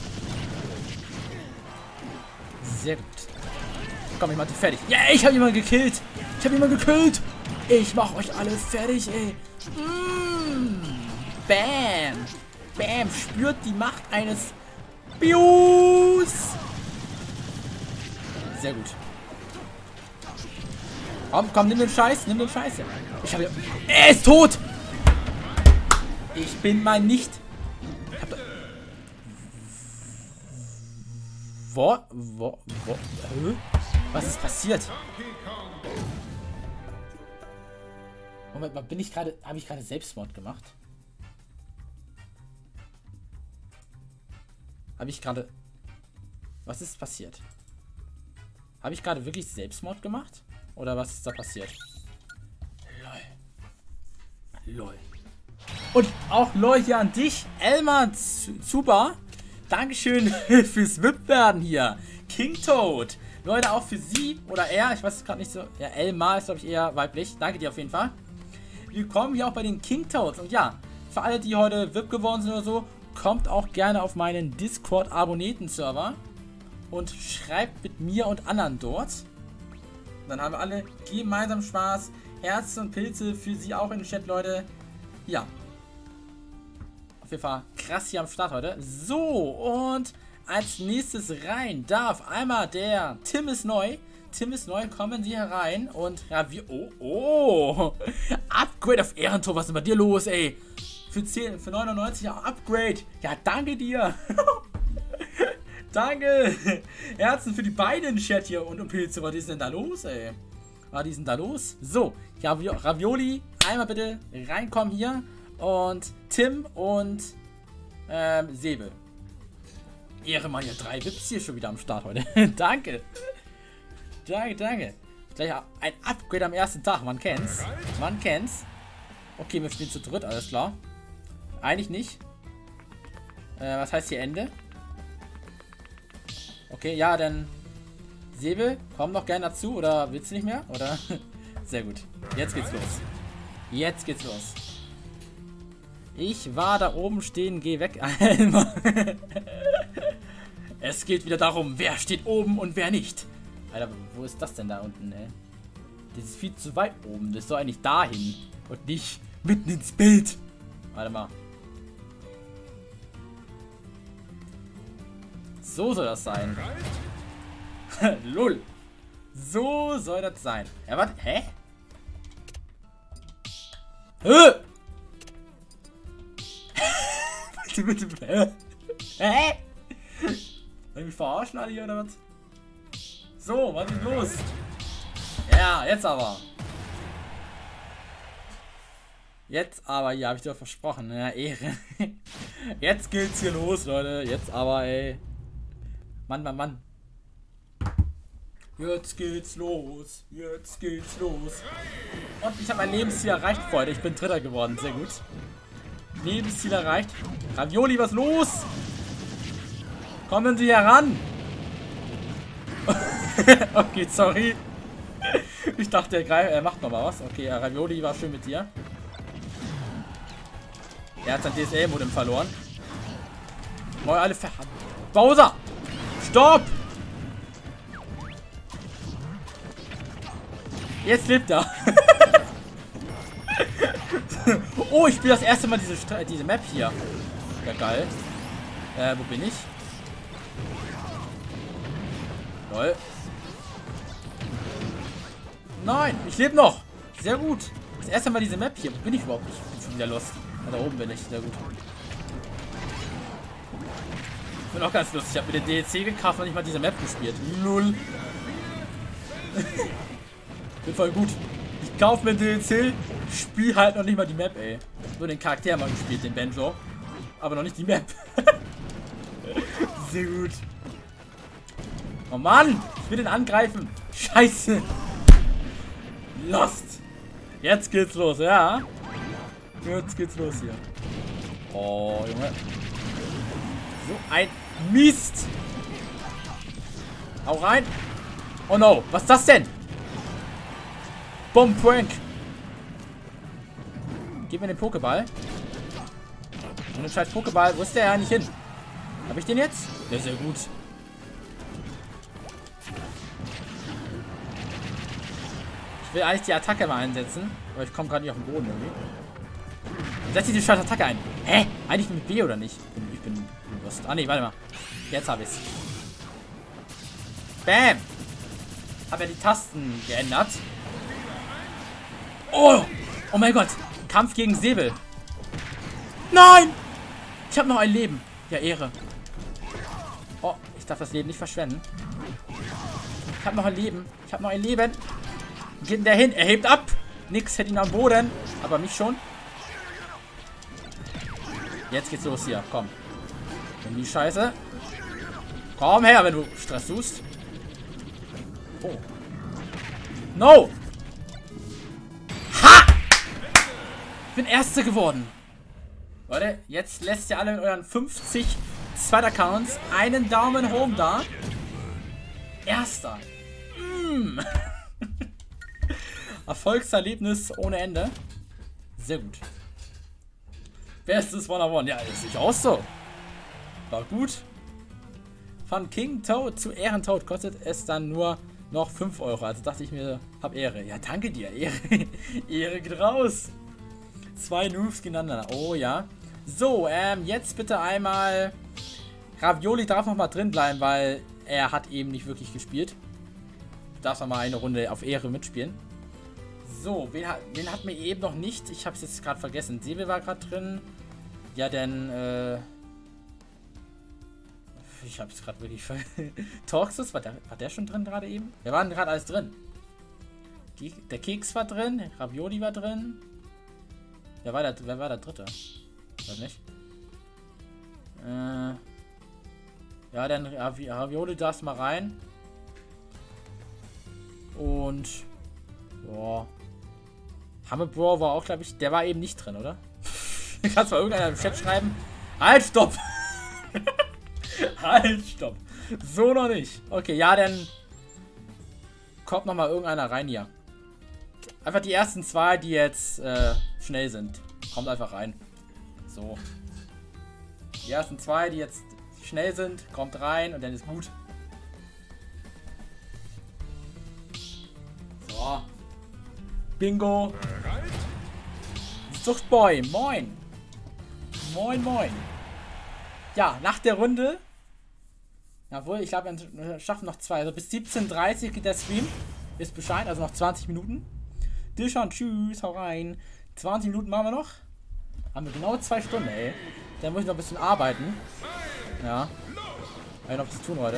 Sehr gut. Komm, ich mach die fertig. Ja, yeah, ich habe jemanden gekillt. Ich habe jemanden gekillt. Ich mach euch alle fertig, ey. Mm. Bam. Bam. Spürt die Macht eines Bios. Sehr gut. Komm, komm, nimm den Scheiß. Nimm den Scheiß. Ich habe... Er ist tot. Ich bin mal nicht... Wo? Wo? Wo? Hä? Was ist passiert? Moment mal, bin ich gerade... Habe ich gerade Selbstmord gemacht? Habe ich gerade... Was ist passiert? Habe ich gerade wirklich Selbstmord gemacht? Oder was ist da passiert? Lol. Lol. Und auch lol hier an dich, Elmar Zuba. Dankeschön fürs V I P-Werden hier. King Toad. Leute, auch für sie oder er. Ich weiß es gerade nicht so. Ja, Elmar ist, glaube ich, eher weiblich. Danke dir auf jeden Fall. Willkommen hier auch bei den King Toads. Und ja, für alle, die heute V I P geworden sind oder so, kommt auch gerne auf meinen Discord-Abonnenten-Server und schreibt mit mir und anderen dort. Dann haben wir alle gemeinsam Spaß. Herzen und Pilze für sie auch in den Chat, Leute. Ja. Auf jeden Fall krass hier am Start heute. So, und als nächstes rein darf einmal der Tim ist neu. Tim ist neu, kommen Sie herein. Und ja, wir... Oh, oh. Upgrade auf Ehrentor. Was ist denn bei dir los, ey? Für, zehn, für neunundneunzig Upgrade. Ja, danke dir. Danke. Herzen für die beiden Chat hier und um Pilze. Was ist denn da los, ey? Was ist denn da los? So, ja, Ravioli. Einmal bitte reinkommen hier. Und Tim und ähm, Säbel. Ehre mal hier. Drei V I Ps hier schon wieder am Start heute. Danke. Danke, danke. Gleich ein Upgrade am ersten Tag. Man kennt's. Man kennt's. Okay, wir stehen zu dritt. Alles klar. Eigentlich nicht. Äh, was heißt hier Ende? Okay, ja, dann Säbel, komm doch gerne dazu. Oder willst du nicht mehr? Oder? Sehr gut. Jetzt geht's los. Jetzt geht's los. Ich war da oben stehen, geh weg. Es geht wieder darum, wer steht oben und wer nicht. Alter, wo ist das denn da unten, ey? Das ist viel zu weit oben. Das soll eigentlich dahin. Und nicht mitten ins Bild. Warte mal. So soll das sein. Lull. So soll das sein. Ja, warte. Hä? Hä? Bitte, bitte, bitte. Hä? Wollen mich verarschen alle hier oder was? So, was ist los? Ja, jetzt aber. Jetzt aber, hier habe ich dir versprochen. Ja, Ehre. Jetzt geht's hier los, Leute. Jetzt aber, ey. Mann, Mann, Mann. Jetzt geht's los. Jetzt geht's los. Und ich habe mein Lebensziel erreicht, Freunde. Ich bin Dritter geworden. Sehr gut. Lebensziel erreicht. Ravioli, was los? Kommen Sie heran. Okay, sorry. Ich dachte, er, greif, er macht noch mal was. Okay, Ravioli war schön mit dir. Er hat sein D S L-Modem verloren. Neu alle ver... Bowser! Stopp! Jetzt lebt er. Oh, ich spiele das erste Mal diese, diese Map hier. Ja, geil. Äh, wo bin ich? Lol. Nein, ich lebe noch. Sehr gut. Das erste Mal diese Map hier. Wo bin ich überhaupt? Ich bin schon wieder lost. Da oben bin ich. Sehr gut. Bin auch ganz lustig. Ich habe mir den D L C gekauft und nicht mal diese Map gespielt. Null. Bin voll gut. Ich kaufe mir den D L C, spiel halt noch nicht mal die Map, ey. Nur den Charakter mal gespielt, den Benjo. Aber noch nicht die Map. Sehr gut. Oh Mann! Ich will den angreifen. Scheiße. Lost. Jetzt geht's los, ja. Jetzt geht's los hier. Oh, Junge. So ein Mist. Hau rein. Oh no. Was ist das denn? Bomb Prank. Gib mir den Pokéball. Und den scheiß Pokéball. Wo ist der ja nicht hin? Habe ich den jetzt? Der ist ja gut. Ich will eigentlich die Attacke mal einsetzen. Aber ich komme gerade nicht auf den Boden irgendwie. Setze die scheiß Attacke ein. Hä? Eigentlich mit B oder nicht? Ich bin, ich bin bewusst. Ah ne, warte mal. Jetzt habe ich's. Bam! Hab ja die Tasten geändert. Oh! Oh mein Gott! Kampf gegen Säbel. Nein! Ich habe noch ein Leben. Ja, Ehre. Oh, ich darf das Leben nicht verschwenden. Ich habe noch ein Leben. Ich habe noch ein Leben. Wo geht denn der hin? Er hebt ab. Nix, hätte ihn am Boden. Aber mich schon. Jetzt geht's los hier. Komm. Nimm die Scheiße. Komm her, wenn du Stress suchst. Oh. No! Ha! Ich bin Erster geworden. Leute, jetzt lässt ihr alle mit euren fünfzig Zweiter-Accounts einen Daumen hoch da. Erster. Mm. Erfolgserlebnis ohne Ende. Sehr gut. Bestes One-on-One. Ja, ist nicht auch so. War gut. Von King Toad zu Ehrentoad kostet es dann nur noch fünf Euro. Also dachte ich mir, hab Ehre. Ja, danke dir. Ehre, Ehre geht raus. Zwei Noobs gegeneinander. Oh ja. So, ähm, jetzt bitte einmal. Ravioli darf noch mal drin bleiben, weil er hat eben nicht wirklich gespielt. Du darfst noch mal eine Runde auf Ehre mitspielen. So, wen, hat, wen hatten wir eben noch nicht? Ich habe es jetzt gerade vergessen. Säbel war gerade drin. Ja, denn, äh... ich habe es gerade wirklich ver... Torxus, war der, war der schon drin gerade eben? Wir waren gerade alles drin. Die, der Keks war drin, Ravioli war drin. Wer war der, wer war der dritte? Weiß nicht. Äh... Ja, dann Ravi Ravioli darfst mal rein. Und... Boah. Hammerbro war auch, glaube ich, der war eben nicht drin, oder? Kannst mal irgendeiner im Chat schreiben. Halt, stopp! Halt, stopp! So noch nicht. Okay, ja, dann kommt noch mal irgendeiner rein hier. Einfach die ersten zwei, die jetzt äh, schnell sind. Kommt einfach rein. So. Die ersten zwei, die jetzt schnell sind, kommt rein und dann ist gut. So. Bingo. Zuchtboy, moin. Moin, moin. Ja, nach der Runde. Jawohl, ich glaube, wir schaffen noch zwei. Also bis siebzehn Uhr dreißig geht der Stream. Ist Bescheid, also noch zwanzig Minuten. Dilshan, tschüss, hau rein. zwanzig Minuten machen wir noch. Haben wir genau zwei Stunden, ey. Dann muss ich noch ein bisschen arbeiten. Ja. Habe ich noch was zu tun heute.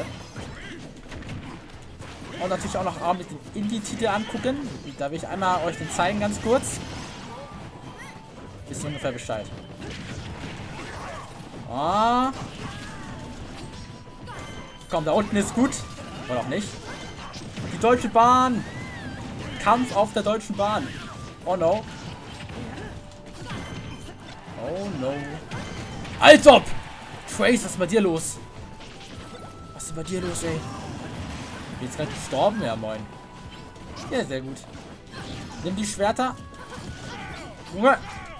Und natürlich auch noch abends den Indie-Titel angucken. Da will ich einmal euch den zeigen, ganz kurz. Wisst ihr ungefähr Bescheid. Ah. Komm, da unten ist gut. Oder auch nicht. Die Deutsche Bahn. Kampf auf der Deutschen Bahn. Oh no. Oh no. Alter! Trace, was ist bei dir los? Was ist bei dir los, ey? Ich bin jetzt gerade gestorben, ja moin. Ja, sehr gut. Nimm die Schwerter. Junge.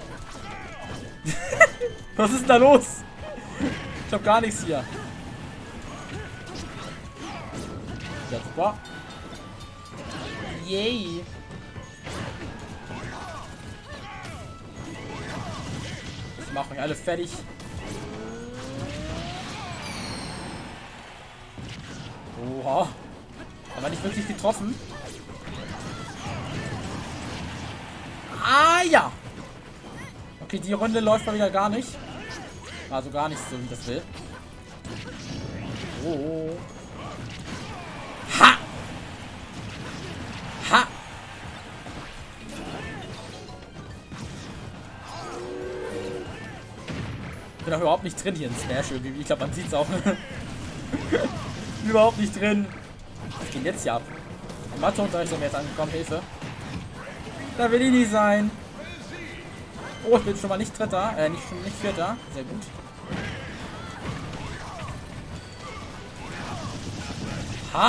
Was ist denn da los? Ich hab gar nichts hier. Ja, super. Yay. Ich mache euch alle fertig. Oha. Aber nicht wirklich getroffen. Ah ja. Okay, die Runde läuft mal wieder gar nicht. Also gar nicht so, wie das will. So. Ha! Ha! Ich bin auch überhaupt nicht drin hier in Smash irgendwie. Ich glaube, man sieht es auch. Überhaupt nicht drin. Was geht jetzt hier ab? Matheunterricht sind wir jetzt angekommen. Hilfe. Da will ich nicht sein. Oh, ich bin schon mal nicht Dritter. Äh, nicht, nicht Vierter. Sehr gut. Ha!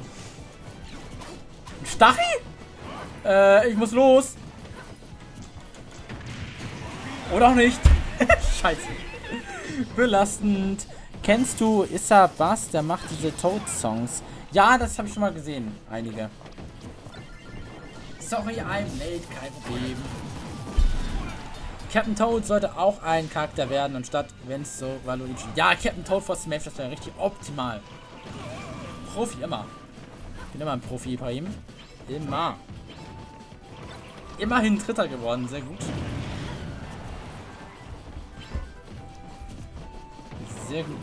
Ein Stachel? Äh, ich muss los. Oder auch nicht. Scheiße. Belastend. Kennst du Issa Bass? Der macht diese Toad-Songs. Ja, das habe ich schon mal gesehen. Einige. Sorry, I'm late. Kein Problem. Captain Toad sollte auch ein Charakter werden, anstatt wenn es so Waluigi. Ja, Captain Toad for Smash, das wäre richtig optimal. Profi, immer. Ich bin immer ein Profi bei ihm. Immer. Immerhin Dritter geworden, sehr gut. Sehr gut.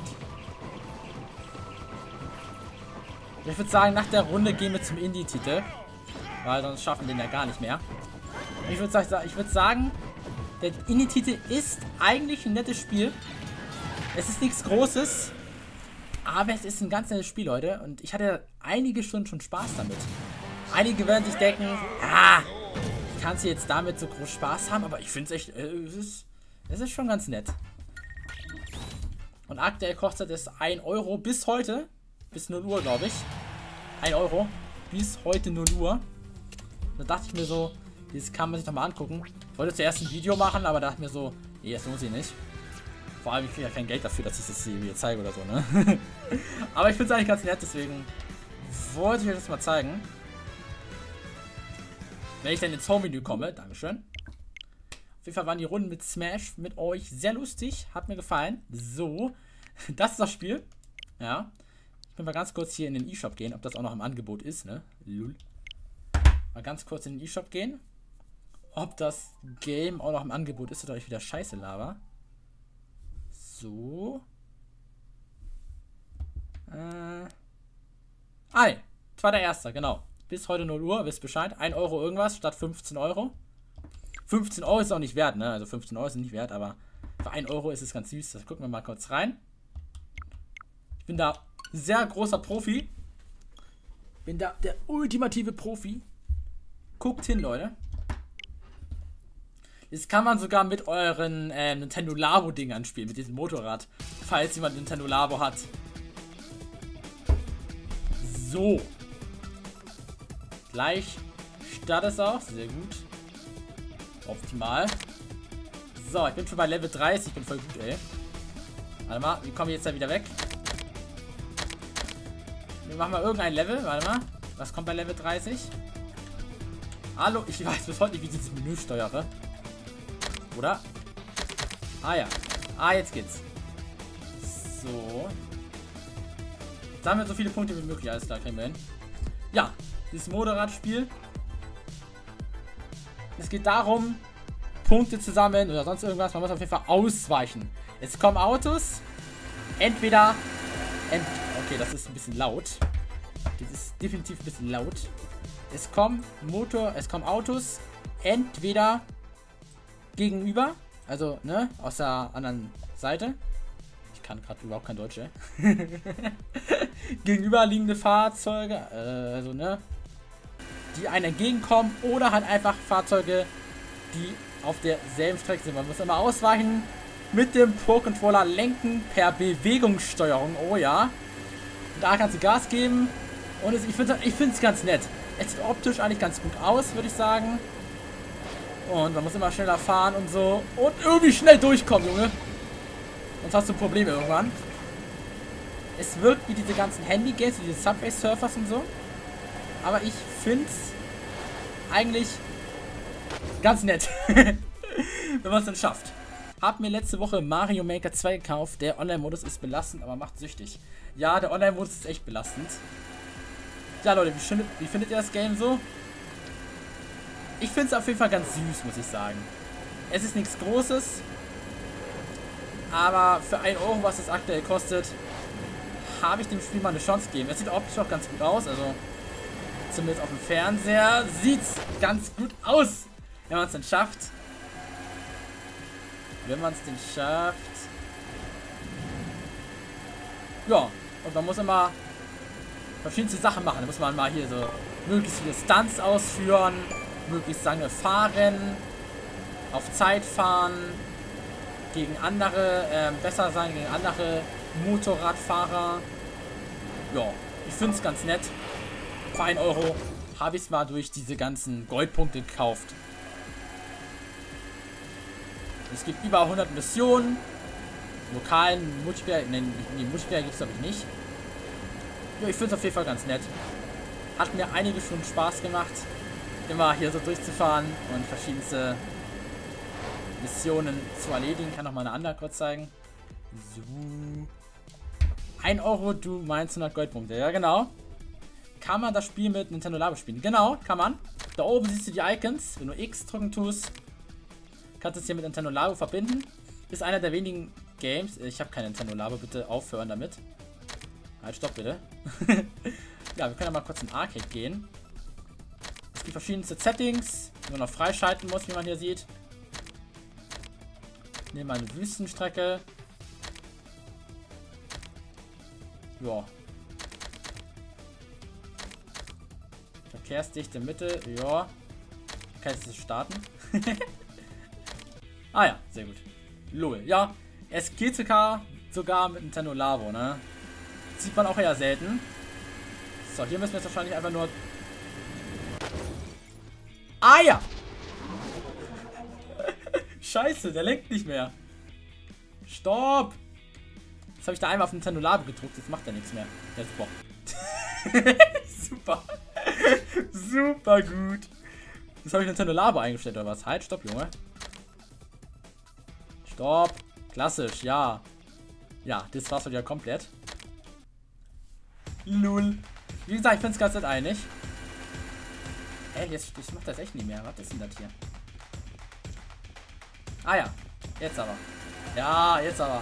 Ich würde sagen, nach der Runde gehen wir zum Indie-Titel. Weil sonst schaffen wir den ja gar nicht mehr. Ich würde sagen, ich würde sagen, der Indie-Titel ist eigentlich ein nettes Spiel. Es ist nichts Großes. Aber es ist ein ganz nettes Spiel, Leute. Und ich hatte einige Stunden schon Spaß damit. Einige werden sich denken, ah, ich kann sie jetzt damit so groß Spaß haben. Aber ich finde es echt, äh, es, ist, es ist schon ganz nett. Und aktuell kostet es ein Euro bis heute. Bis null Uhr, glaube ich. ein Euro. Bis heute null Uhr. Da dachte ich mir so, das kann man sich doch mal angucken. Ich wollte zuerst ein Video machen, aber dachte mir so, nee, das lohnt sich nicht. Vor allem, ich kriege ja kein Geld dafür, dass ich das hier zeige oder so, ne? Aber ich finde es eigentlich ganz nett, deswegen wollte ich euch das mal zeigen. Wenn ich dann ins Home-Menü komme, Dankeschön. Auf jeden Fall waren die Runden mit Smash mit euch sehr lustig. Hat mir gefallen. So, das ist das Spiel. Ja. Ich will mal ganz kurz hier in den eShop gehen, ob das auch noch im Angebot ist, ne? Lul. Mal ganz kurz in den eShop gehen. Ob das Game auch noch im Angebot ist oder ich wieder Scheiße laber. So. Äh. Ah, nee. zweiter erster genau. Bis heute null Uhr, wisst Bescheid. ein Euro irgendwas statt fünfzehn Euro. fünfzehn Euro ist auch nicht wert, ne? Also fünfzehn Euro sind nicht wert, aber für ein Euro ist es ganz süß. Das gucken wir mal kurz rein. Ich bin da sehr großer Profi. Bin da der ultimative Profi. Guckt hin, Leute. Jetzt kann man sogar mit euren äh, Nintendo Labo-Dingern spielen, mit diesem Motorrad. Falls jemand Nintendo Labo hat. So. Gleich startet es auch. Sehr gut. Optimal. So, ich bin schon bei Level dreißig. Ich bin voll gut, ey. Warte mal, wie komme ich jetzt da wieder weg? Wir machen mal irgendein Level. Warte mal. Was kommt bei Level dreißig? Hallo, ich weiß bis heute nicht, wie ich dieses Menü steuere. Oder? Ah ja. Ah, jetzt geht's. So. Sammeln wir so viele Punkte wie möglich. Alles klar, kriegen wir hin. Ja, dieses Motorradspiel. Es geht darum, Punkte zu sammeln oder sonst irgendwas. Man muss auf jeden Fall ausweichen. Es kommen Autos. Entweder... Ent okay, das ist ein bisschen laut. Das ist definitiv ein bisschen laut. Es kommen Motor... Es kommen Autos. Entweder gegenüber. Also, ne? Aus der anderen Seite. Ich kann gerade überhaupt kein Deutsch, ey. Gegenüberliegende Fahrzeuge. Äh, also, ne? Die einem entgegenkommen oder halt einfach Fahrzeuge, die auf derselben Strecke sind. Man muss immer ausweichen, mit dem Pro-Controller lenken per Bewegungssteuerung. Oh ja. Da kannst du Gas geben. Und es, ich finde es ich ganz nett. Es sieht optisch eigentlich ganz gut aus, würde ich sagen. Und man muss immer schneller fahren und so. Und irgendwie schnell durchkommen, Junge. Sonst hast du Probleme irgendwann. Es wirkt wie diese ganzen Handy-Games, wie diese Subway-Surfers und so. Aber ich finde es eigentlich ganz nett, wenn man es dann schafft. Hab mir letzte Woche Mario Maker zwei gekauft. Der Online-Modus ist belastend, aber macht süchtig. Ja, der Online-Modus ist echt belastend. Ja, Leute, wie findet, wie findet ihr das Game so? Ich finde es auf jeden Fall ganz süß, muss ich sagen. Es ist nichts Großes. Aber für ein Euro, was es aktuell kostet, habe ich dem Spiel mal eine Chance gegeben. Es sieht optisch auch ganz gut aus, also zumindest auf dem Fernseher sieht's ganz gut aus, wenn man es denn schafft. Wenn man es denn schafft. Ja, und man muss immer verschiedenste Sachen machen. Da muss man mal hier so möglichst viele Stunts ausführen, möglichst lange fahren, auf Zeit fahren, gegen andere, äh, besser sein gegen andere Motorradfahrer. Ja, ich finde es ganz nett. Für einen Euro habe ich es mal durch diese ganzen Goldpunkte gekauft. Es gibt über hundert Missionen. Lokalen Multiplayer, nein, nee, Multiplayer gibt es glaube ich nicht. Ja, ich finde es auf jeden Fall ganz nett. Hat mir einige Stunden Spaß gemacht, immer hier so durchzufahren und verschiedenste Missionen zu erledigen. Kann noch mal eine andere kurz zeigen. So. ein Euro, du meinst hundert Goldpunkte. Ja, genau. Kann man das Spiel mit Nintendo Labo spielen? Genau, kann man. Da oben siehst du die Icons. Wenn du X drücken tust, kannst du es hier mit Nintendo Labo verbinden. Ist einer der wenigen Games. Ich habe kein Nintendo Labo, bitte aufhören damit. Halt, stopp bitte. Ja, wir können ja mal kurz in Arcade gehen. Es gibt verschiedenste Settings, die man noch freischalten muss, wie man hier sieht. Nehmen wir eine Wüstenstrecke. Ja. Verkehrsdichte Mitte, ja. Kann ich das starten? Ah ja, sehr gut. Lol. Ja, es geht sogar, sogar mit Nintendo Labo, ne? Sieht man auch eher selten. So, hier müssen wir jetzt wahrscheinlich einfach nur... Ah ja! Scheiße, der lenkt nicht mehr. Stopp! Jetzt habe ich da einmal auf Nintendo Labo gedruckt, jetzt macht er nichts mehr. Ja, super. Super. Super gut. Jetzt habe ich Nintendo Labo eingestellt, oder was? Halt, stopp, Junge. Stopp. Klassisch, ja. Ja, das war's wieder komplett. Null. Wie gesagt, ich finde es ganz nett einig. Ey, jetzt, ich mach das echt nicht mehr. Was ist denn das hier? Ah ja, jetzt aber. Ja, jetzt aber.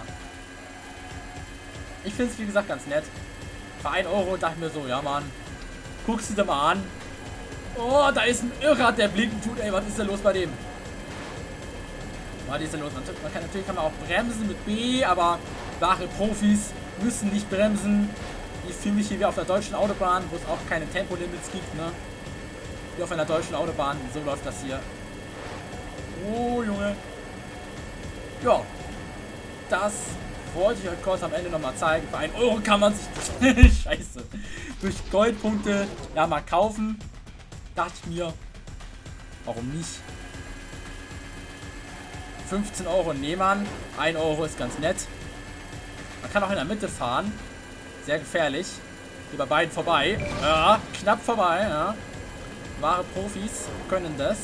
Ich finde es wie gesagt ganz nett. Für ein Euro dachte ich mir so, ja Mann. Guckst du dir mal an. Oh, da ist ein Irrer, der blinken tut. Ey, was ist denn los bei dem? Was ist denn los? Man kann, natürlich kann man auch bremsen mit B, aber wahre Profis müssen nicht bremsen. Ich fühle mich hier wie auf der deutschen Autobahn, wo es auch keine Tempolimits gibt, ne? Wie auf einer deutschen Autobahn. So läuft das hier. Oh, Junge. Ja. Das wollte ich euch kurz am Ende nochmal zeigen. Für einen Euro kann man sich Scheiße. Durch Goldpunkte ja mal kaufen. Dachte ich mir. Warum nicht? fünfzehn Euro nehmen man. ein Euro ist ganz nett. Man kann auch in der Mitte fahren. Sehr gefährlich. Hier bei beiden vorbei. Ja, knapp vorbei. Ja. Wahre Profis können das.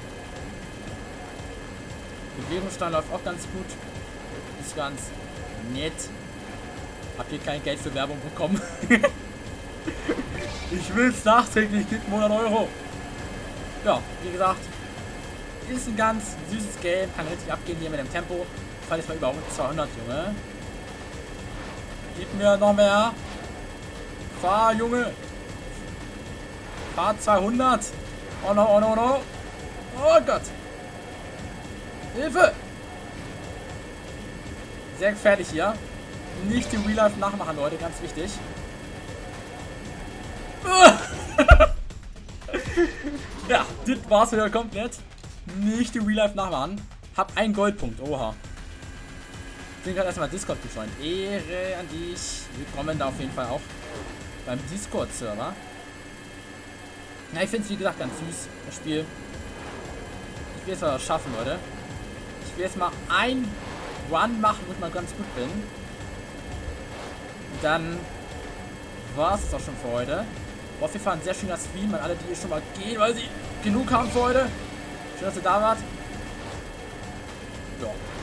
Bewegungsstand läuft auch ganz gut. Ist ganz nett. Hab hier kein Geld für Werbung bekommen. Ich will es nachträglich. Gibt hundert Euro. Ja, wie gesagt. Ist ein ganz süßes Game. Kann richtig abgehen hier mit dem Tempo. Fall jetzt mal über zweihundert, Junge. Gib mir noch mehr. Fahr, Junge. Fahr zweihundert. Oh no, oh no, oh no. Oh Gott. Hilfe. Sehr gefährlich hier. Nicht im Real Life nachmachen, Leute. Ganz wichtig. Ja, das war's wieder komplett. Nicht im Real Life nachmachen. Hab einen Goldpunkt. Oha. Ich bin gerade erstmal Discord gejoint. Ehre an dich. Willkommen da auf jeden Fall auch beim Discord-Server. Ja, ich finde es wie gesagt ganz süß, das Spiel. Ich will es mal schaffen, Leute. Ich will jetzt mal ein Run machen, wo ich mal ganz gut bin. Und dann war es auch schon für heute. Auf jeden Fall ein sehr schöner Stream an alle, die hier schon mal gehen, weil sie genug haben für heute. Schön, dass ihr da wart. Ja.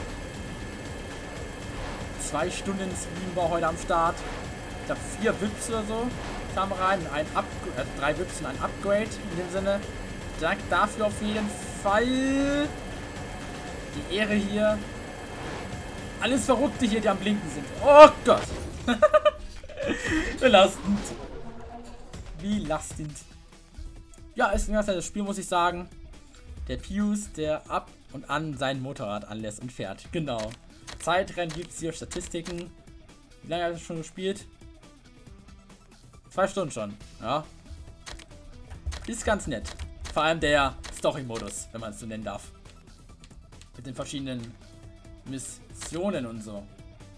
Zwei Stunden Stream war heute am Start. Ich glaube vier V I Ps oder so kamen rein. Ein Upgrade, äh, drei V I Ps und ein Upgrade in dem Sinne. Danke dafür auf jeden Fall. Die Ehre hier. Alles Verrückte hier, die am Blinken sind. Oh Gott. Belastend. Belastend. Ja, ist ein ganz nettes Spiel, muss ich sagen. Der Pius, der ab und an sein Motorrad anlässt und fährt. Genau. Zeitrennen gibt es hier, Statistiken. Wie lange hat er schon gespielt? Zwei Stunden schon. Ja. Ist ganz nett. Vor allem der Story-Modus, wenn man es so nennen darf. Mit den verschiedenen Missionen und so.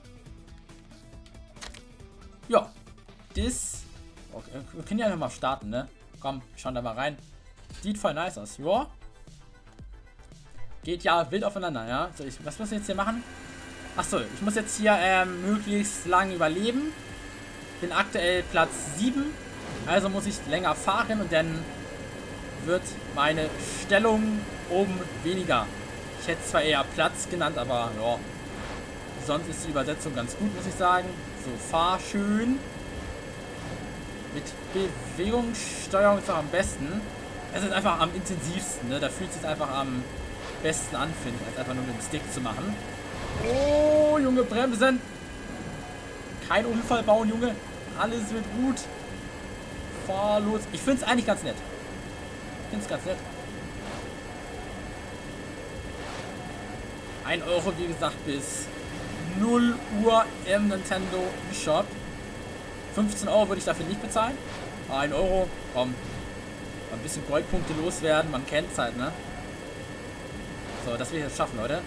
Ja. Das. Okay, wir können ja einfach mal starten, ne? Komm, schauen da mal rein. Sieht voll nice aus. Ja. Geht ja wild aufeinander, ja. So, ich, was muss ich jetzt hier machen? Achso, ich muss jetzt hier ähm, möglichst lang überleben. Bin aktuell Platz sieben. Also muss ich länger fahren und dann wird meine Stellung oben weniger. Ich hätte zwar eher Platz genannt, aber ja. Sonst ist die Übersetzung ganz gut, muss ich sagen. So, fahr schön. Mit Bewegungssteuerung ist auch am besten. Es ist einfach am intensivsten, ne? Da fühlt es sich einfach am besten an, finde ich, als einfach nur mit dem Stick zu machen. Oh, Junge, bremsen! Kein Unfall bauen, Junge. Alles wird gut. Fahr los. Ich finde es eigentlich ganz nett. Ich finde es ganz nett. ein Euro, wie gesagt, bis null Uhr im Nintendo Shop. fünfzehn Euro würde ich dafür nicht bezahlen. ein Euro, komm. Ein bisschen Goldpunkte loswerden, man kennt es halt, ne? So, das will ich jetzt schaffen, Leute.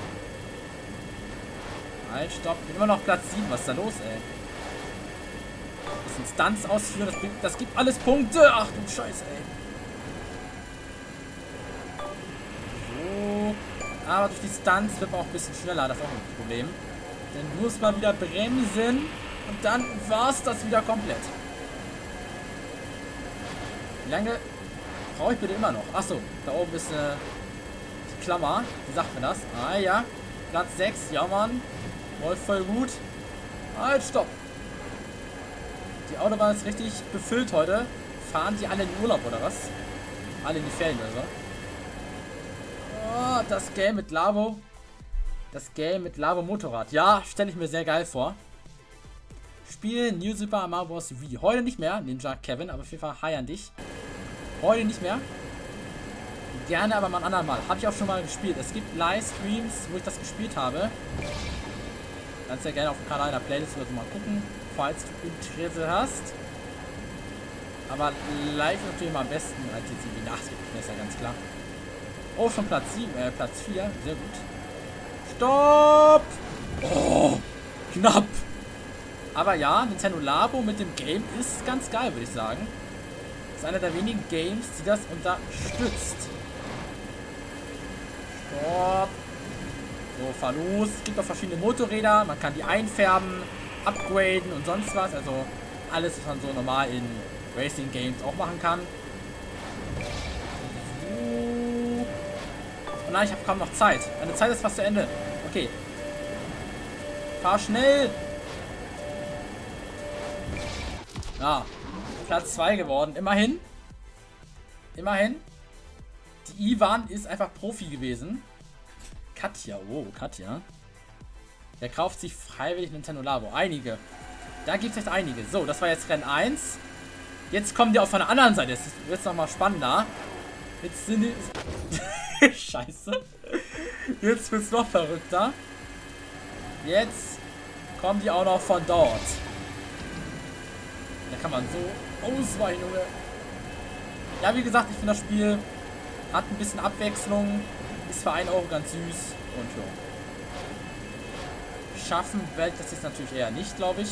Halt, stopp. Ich bin immer noch Platz sieben. Was ist da los, ey? Bisschen Stunts ausführen, das, das gibt alles Punkte. Ach du Scheiße, ey. So. Aber durch die Stunts wird man auch ein bisschen schneller. Das ist auch ein Problem. Dann muss man wieder bremsen. Und dann war es das wieder komplett. Wie lange brauche ich bitte immer noch? Achso, da oben ist eine Klammer. Wie sagt man das? Ah ja. Platz sechs. Ja, Mann. Läuft voll gut. Halt, stopp. Die Autobahn ist richtig befüllt heute. Fahren die alle in den Urlaub oder was? Alle in die Ferien oder so. Oh, das Game mit Labo. Das Game mit Labo Motorrad. Ja, stelle ich mir sehr geil vor. Spiel New Super Mario Bros. Wii. Heute nicht mehr, Ninja Kevin, aber auf jeden Fall hi an dich. Heute nicht mehr. Gerne, aber mal ein andermal. Habe ich auch schon mal gespielt. Es gibt Livestreams, wo ich das gespielt habe. Kannst ja gerne auf dem Kanal in der Playlist oder so mal gucken, falls du Interesse hast. Aber live ist natürlich immer am besten als jetzt irgendwie nachträglich, das ist ja ganz klar. Oh, schon Platz sieben, äh, Platz vier. Sehr gut. Stopp! Oh, knapp. Aber ja, Nintendo Labo mit dem Game ist ganz geil, würde ich sagen. Ist einer der wenigen Games, die das unterstützt. Stopp. So, fahr los. Es gibt auch verschiedene Motorräder. Man kann die einfärben, upgraden und sonst was. Also alles, was man so normal in Racing Games auch machen kann. So. Oh nein, ich habe kaum noch Zeit. Meine Zeit ist fast zu Ende. Okay. Fahr schnell. Ja, Platz zwei geworden. Immerhin. Immerhin. Die Ivan ist einfach Profi gewesen. Katja, oh, Katja. Wer kauft sich freiwillig Nintendo Labo? Einige. Da gibt es echt einige. So, das war jetzt Rennen eins. Jetzt kommen die auch von der anderen Seite. Jetzt wird es nochmal spannender. Jetzt sind die... Scheiße. Jetzt wird es noch verrückter. Jetzt kommen die auch noch von dort. Da kann man so ausweichen, Junge. Ja, wie gesagt, ich finde das Spiel hat ein bisschen Abwechslung. Ist für einen Euro ganz süß. Und ja. Schaffen werde ich das jetzt natürlich eher nicht, glaube ich.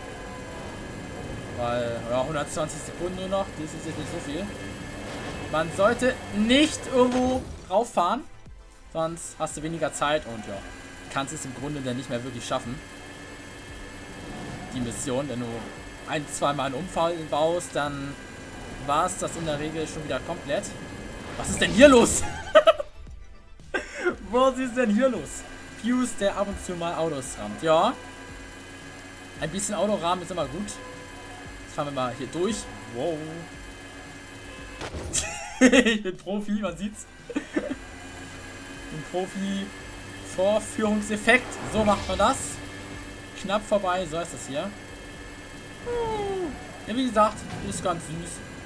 Weil, ja, hundertzwanzig Sekunden nur noch. Das ist jetzt nicht so viel. Man sollte nicht irgendwo drauf fahren. Sonst hast du weniger Zeit und ja, kannst es im Grunde dann nicht mehr wirklich schaffen. Die Mission, wenn du ein, zweimal einen Unfall baust, dann war es das in der Regel schon wieder komplett. Was ist denn hier los? Was ist denn hier los? Pius, der ab und zu mal Autos rammt. Ja. Ein bisschen Autorahmen ist immer gut. Jetzt fahren wir mal hier durch. Wow. Ich bin Profi, man sieht's. Ich bin Profi. Vorführungseffekt. So macht man das. Knapp vorbei, so ist das hier. Ja, wie gesagt, ist ganz süß.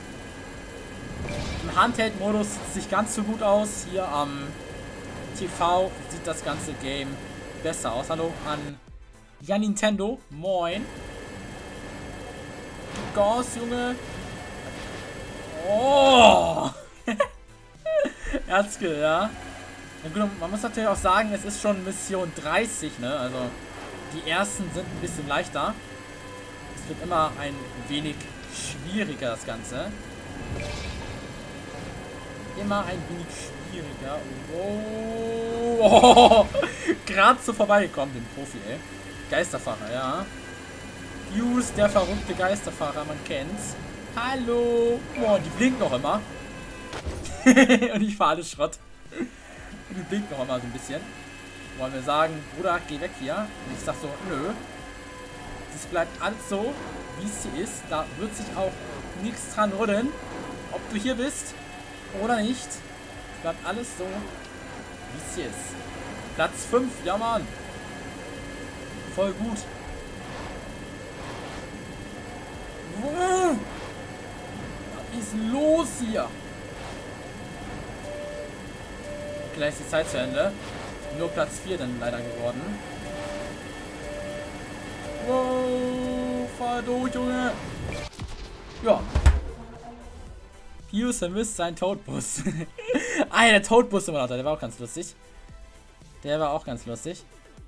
Im Handheld-Modus sieht es nicht ganz so gut aus. Hier am T V sieht das ganze Game besser aus. Hallo an ja Nintendo. Moin. Gas, Junge. Oh. Erzkill, ja. Man muss natürlich auch sagen, es ist schon Mission dreißig, ne? Also die ersten sind ein bisschen leichter. Es wird immer ein wenig schwieriger, das Ganze. Immer ein wenig schwieriger. Oh, oh. Gerade so vorbeigekommen, den Profi, ey. Geisterfahrer, ja. Fuse, der verrückte Geisterfahrer, man kennt's. Hallo. Boah, die blinkt noch immer. Und ich fahre alles Schrott. Und die blinkt noch immer so ein bisschen. Wollen wir sagen, Bruder, geh weg hier. Und ich sag so, nö. Das bleibt alles so, wie es hier ist. Da wird sich auch nichts dran rütteln. Ob du hier bist oder nicht. Es bleibt alles so, wie es hier ist. Platz fünf, ja Mann. Voll gut. Was ist los hier? Gleich ist die Zeit zu Ende. Nur Platz vier dann leider geworden. Wow, fahr durch, Junge. Ja. Fuse vermisst seinen Toadbus. Ah ja, der Toadbus immer noch da. Der war auch ganz lustig. Der war auch ganz lustig.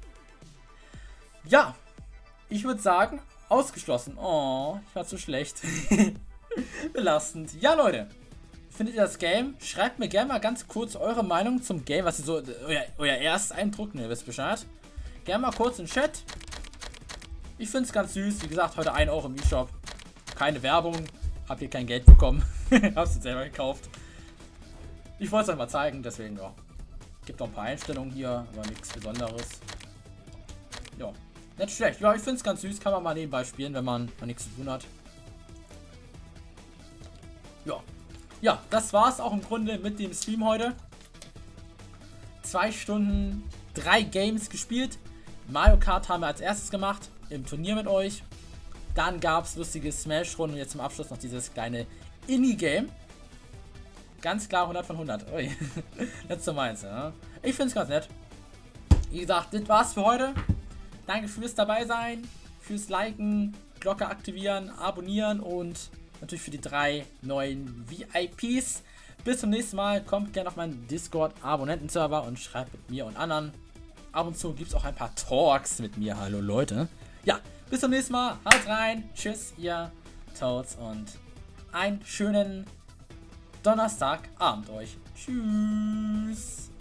Ja. Ich würde sagen, ausgeschlossen. Oh, ich war zu schlecht. Belastend. Ja, Leute. Findet ihr das Game? Schreibt mir gerne mal ganz kurz eure Meinung zum Game, was ihr so, euer, euer Ersteindruck, ne, ihr wisst Bescheid. Gerne mal kurz im Chat. Ich finde es ganz süß. Wie gesagt, heute ein Euro im E-Shop. Keine Werbung. Habt ihr kein Geld bekommen. Hab's jetzt selber gekauft. Ich wollte es euch mal zeigen, deswegen, ja. Gibt noch ein paar Einstellungen hier, aber nichts Besonderes. Ja, nicht schlecht. Ja, ich finde es ganz süß. Kann man mal nebenbei spielen, wenn man mal nichts zu tun hat. Ja. Ja, das war's auch im Grunde mit dem Stream heute. Zwei Stunden, drei Games gespielt. Mario Kart haben wir als erstes gemacht, im Turnier mit euch. Dann gab es lustige Smash-Runden und jetzt zum Abschluss noch dieses kleine Indie-Game. Ganz klar hundert von hundert. Ui. Nicht so meins, ja. Ich finde es ganz nett. Wie gesagt, das war's für heute. Danke fürs dabei sein, fürs Liken, Glocke aktivieren, abonnieren und natürlich für die drei neuen V I Ps. Bis zum nächsten Mal. Kommt gerne auf meinen Discord-Abonnenten-Server und schreibt mit mir und anderen. Ab und zu gibt es auch ein paar Talks mit mir. Hallo Leute. Ja, bis zum nächsten Mal. Haut rein. Tschüss, ihr Toads und einen schönen Donnerstagabend euch. Tschüss.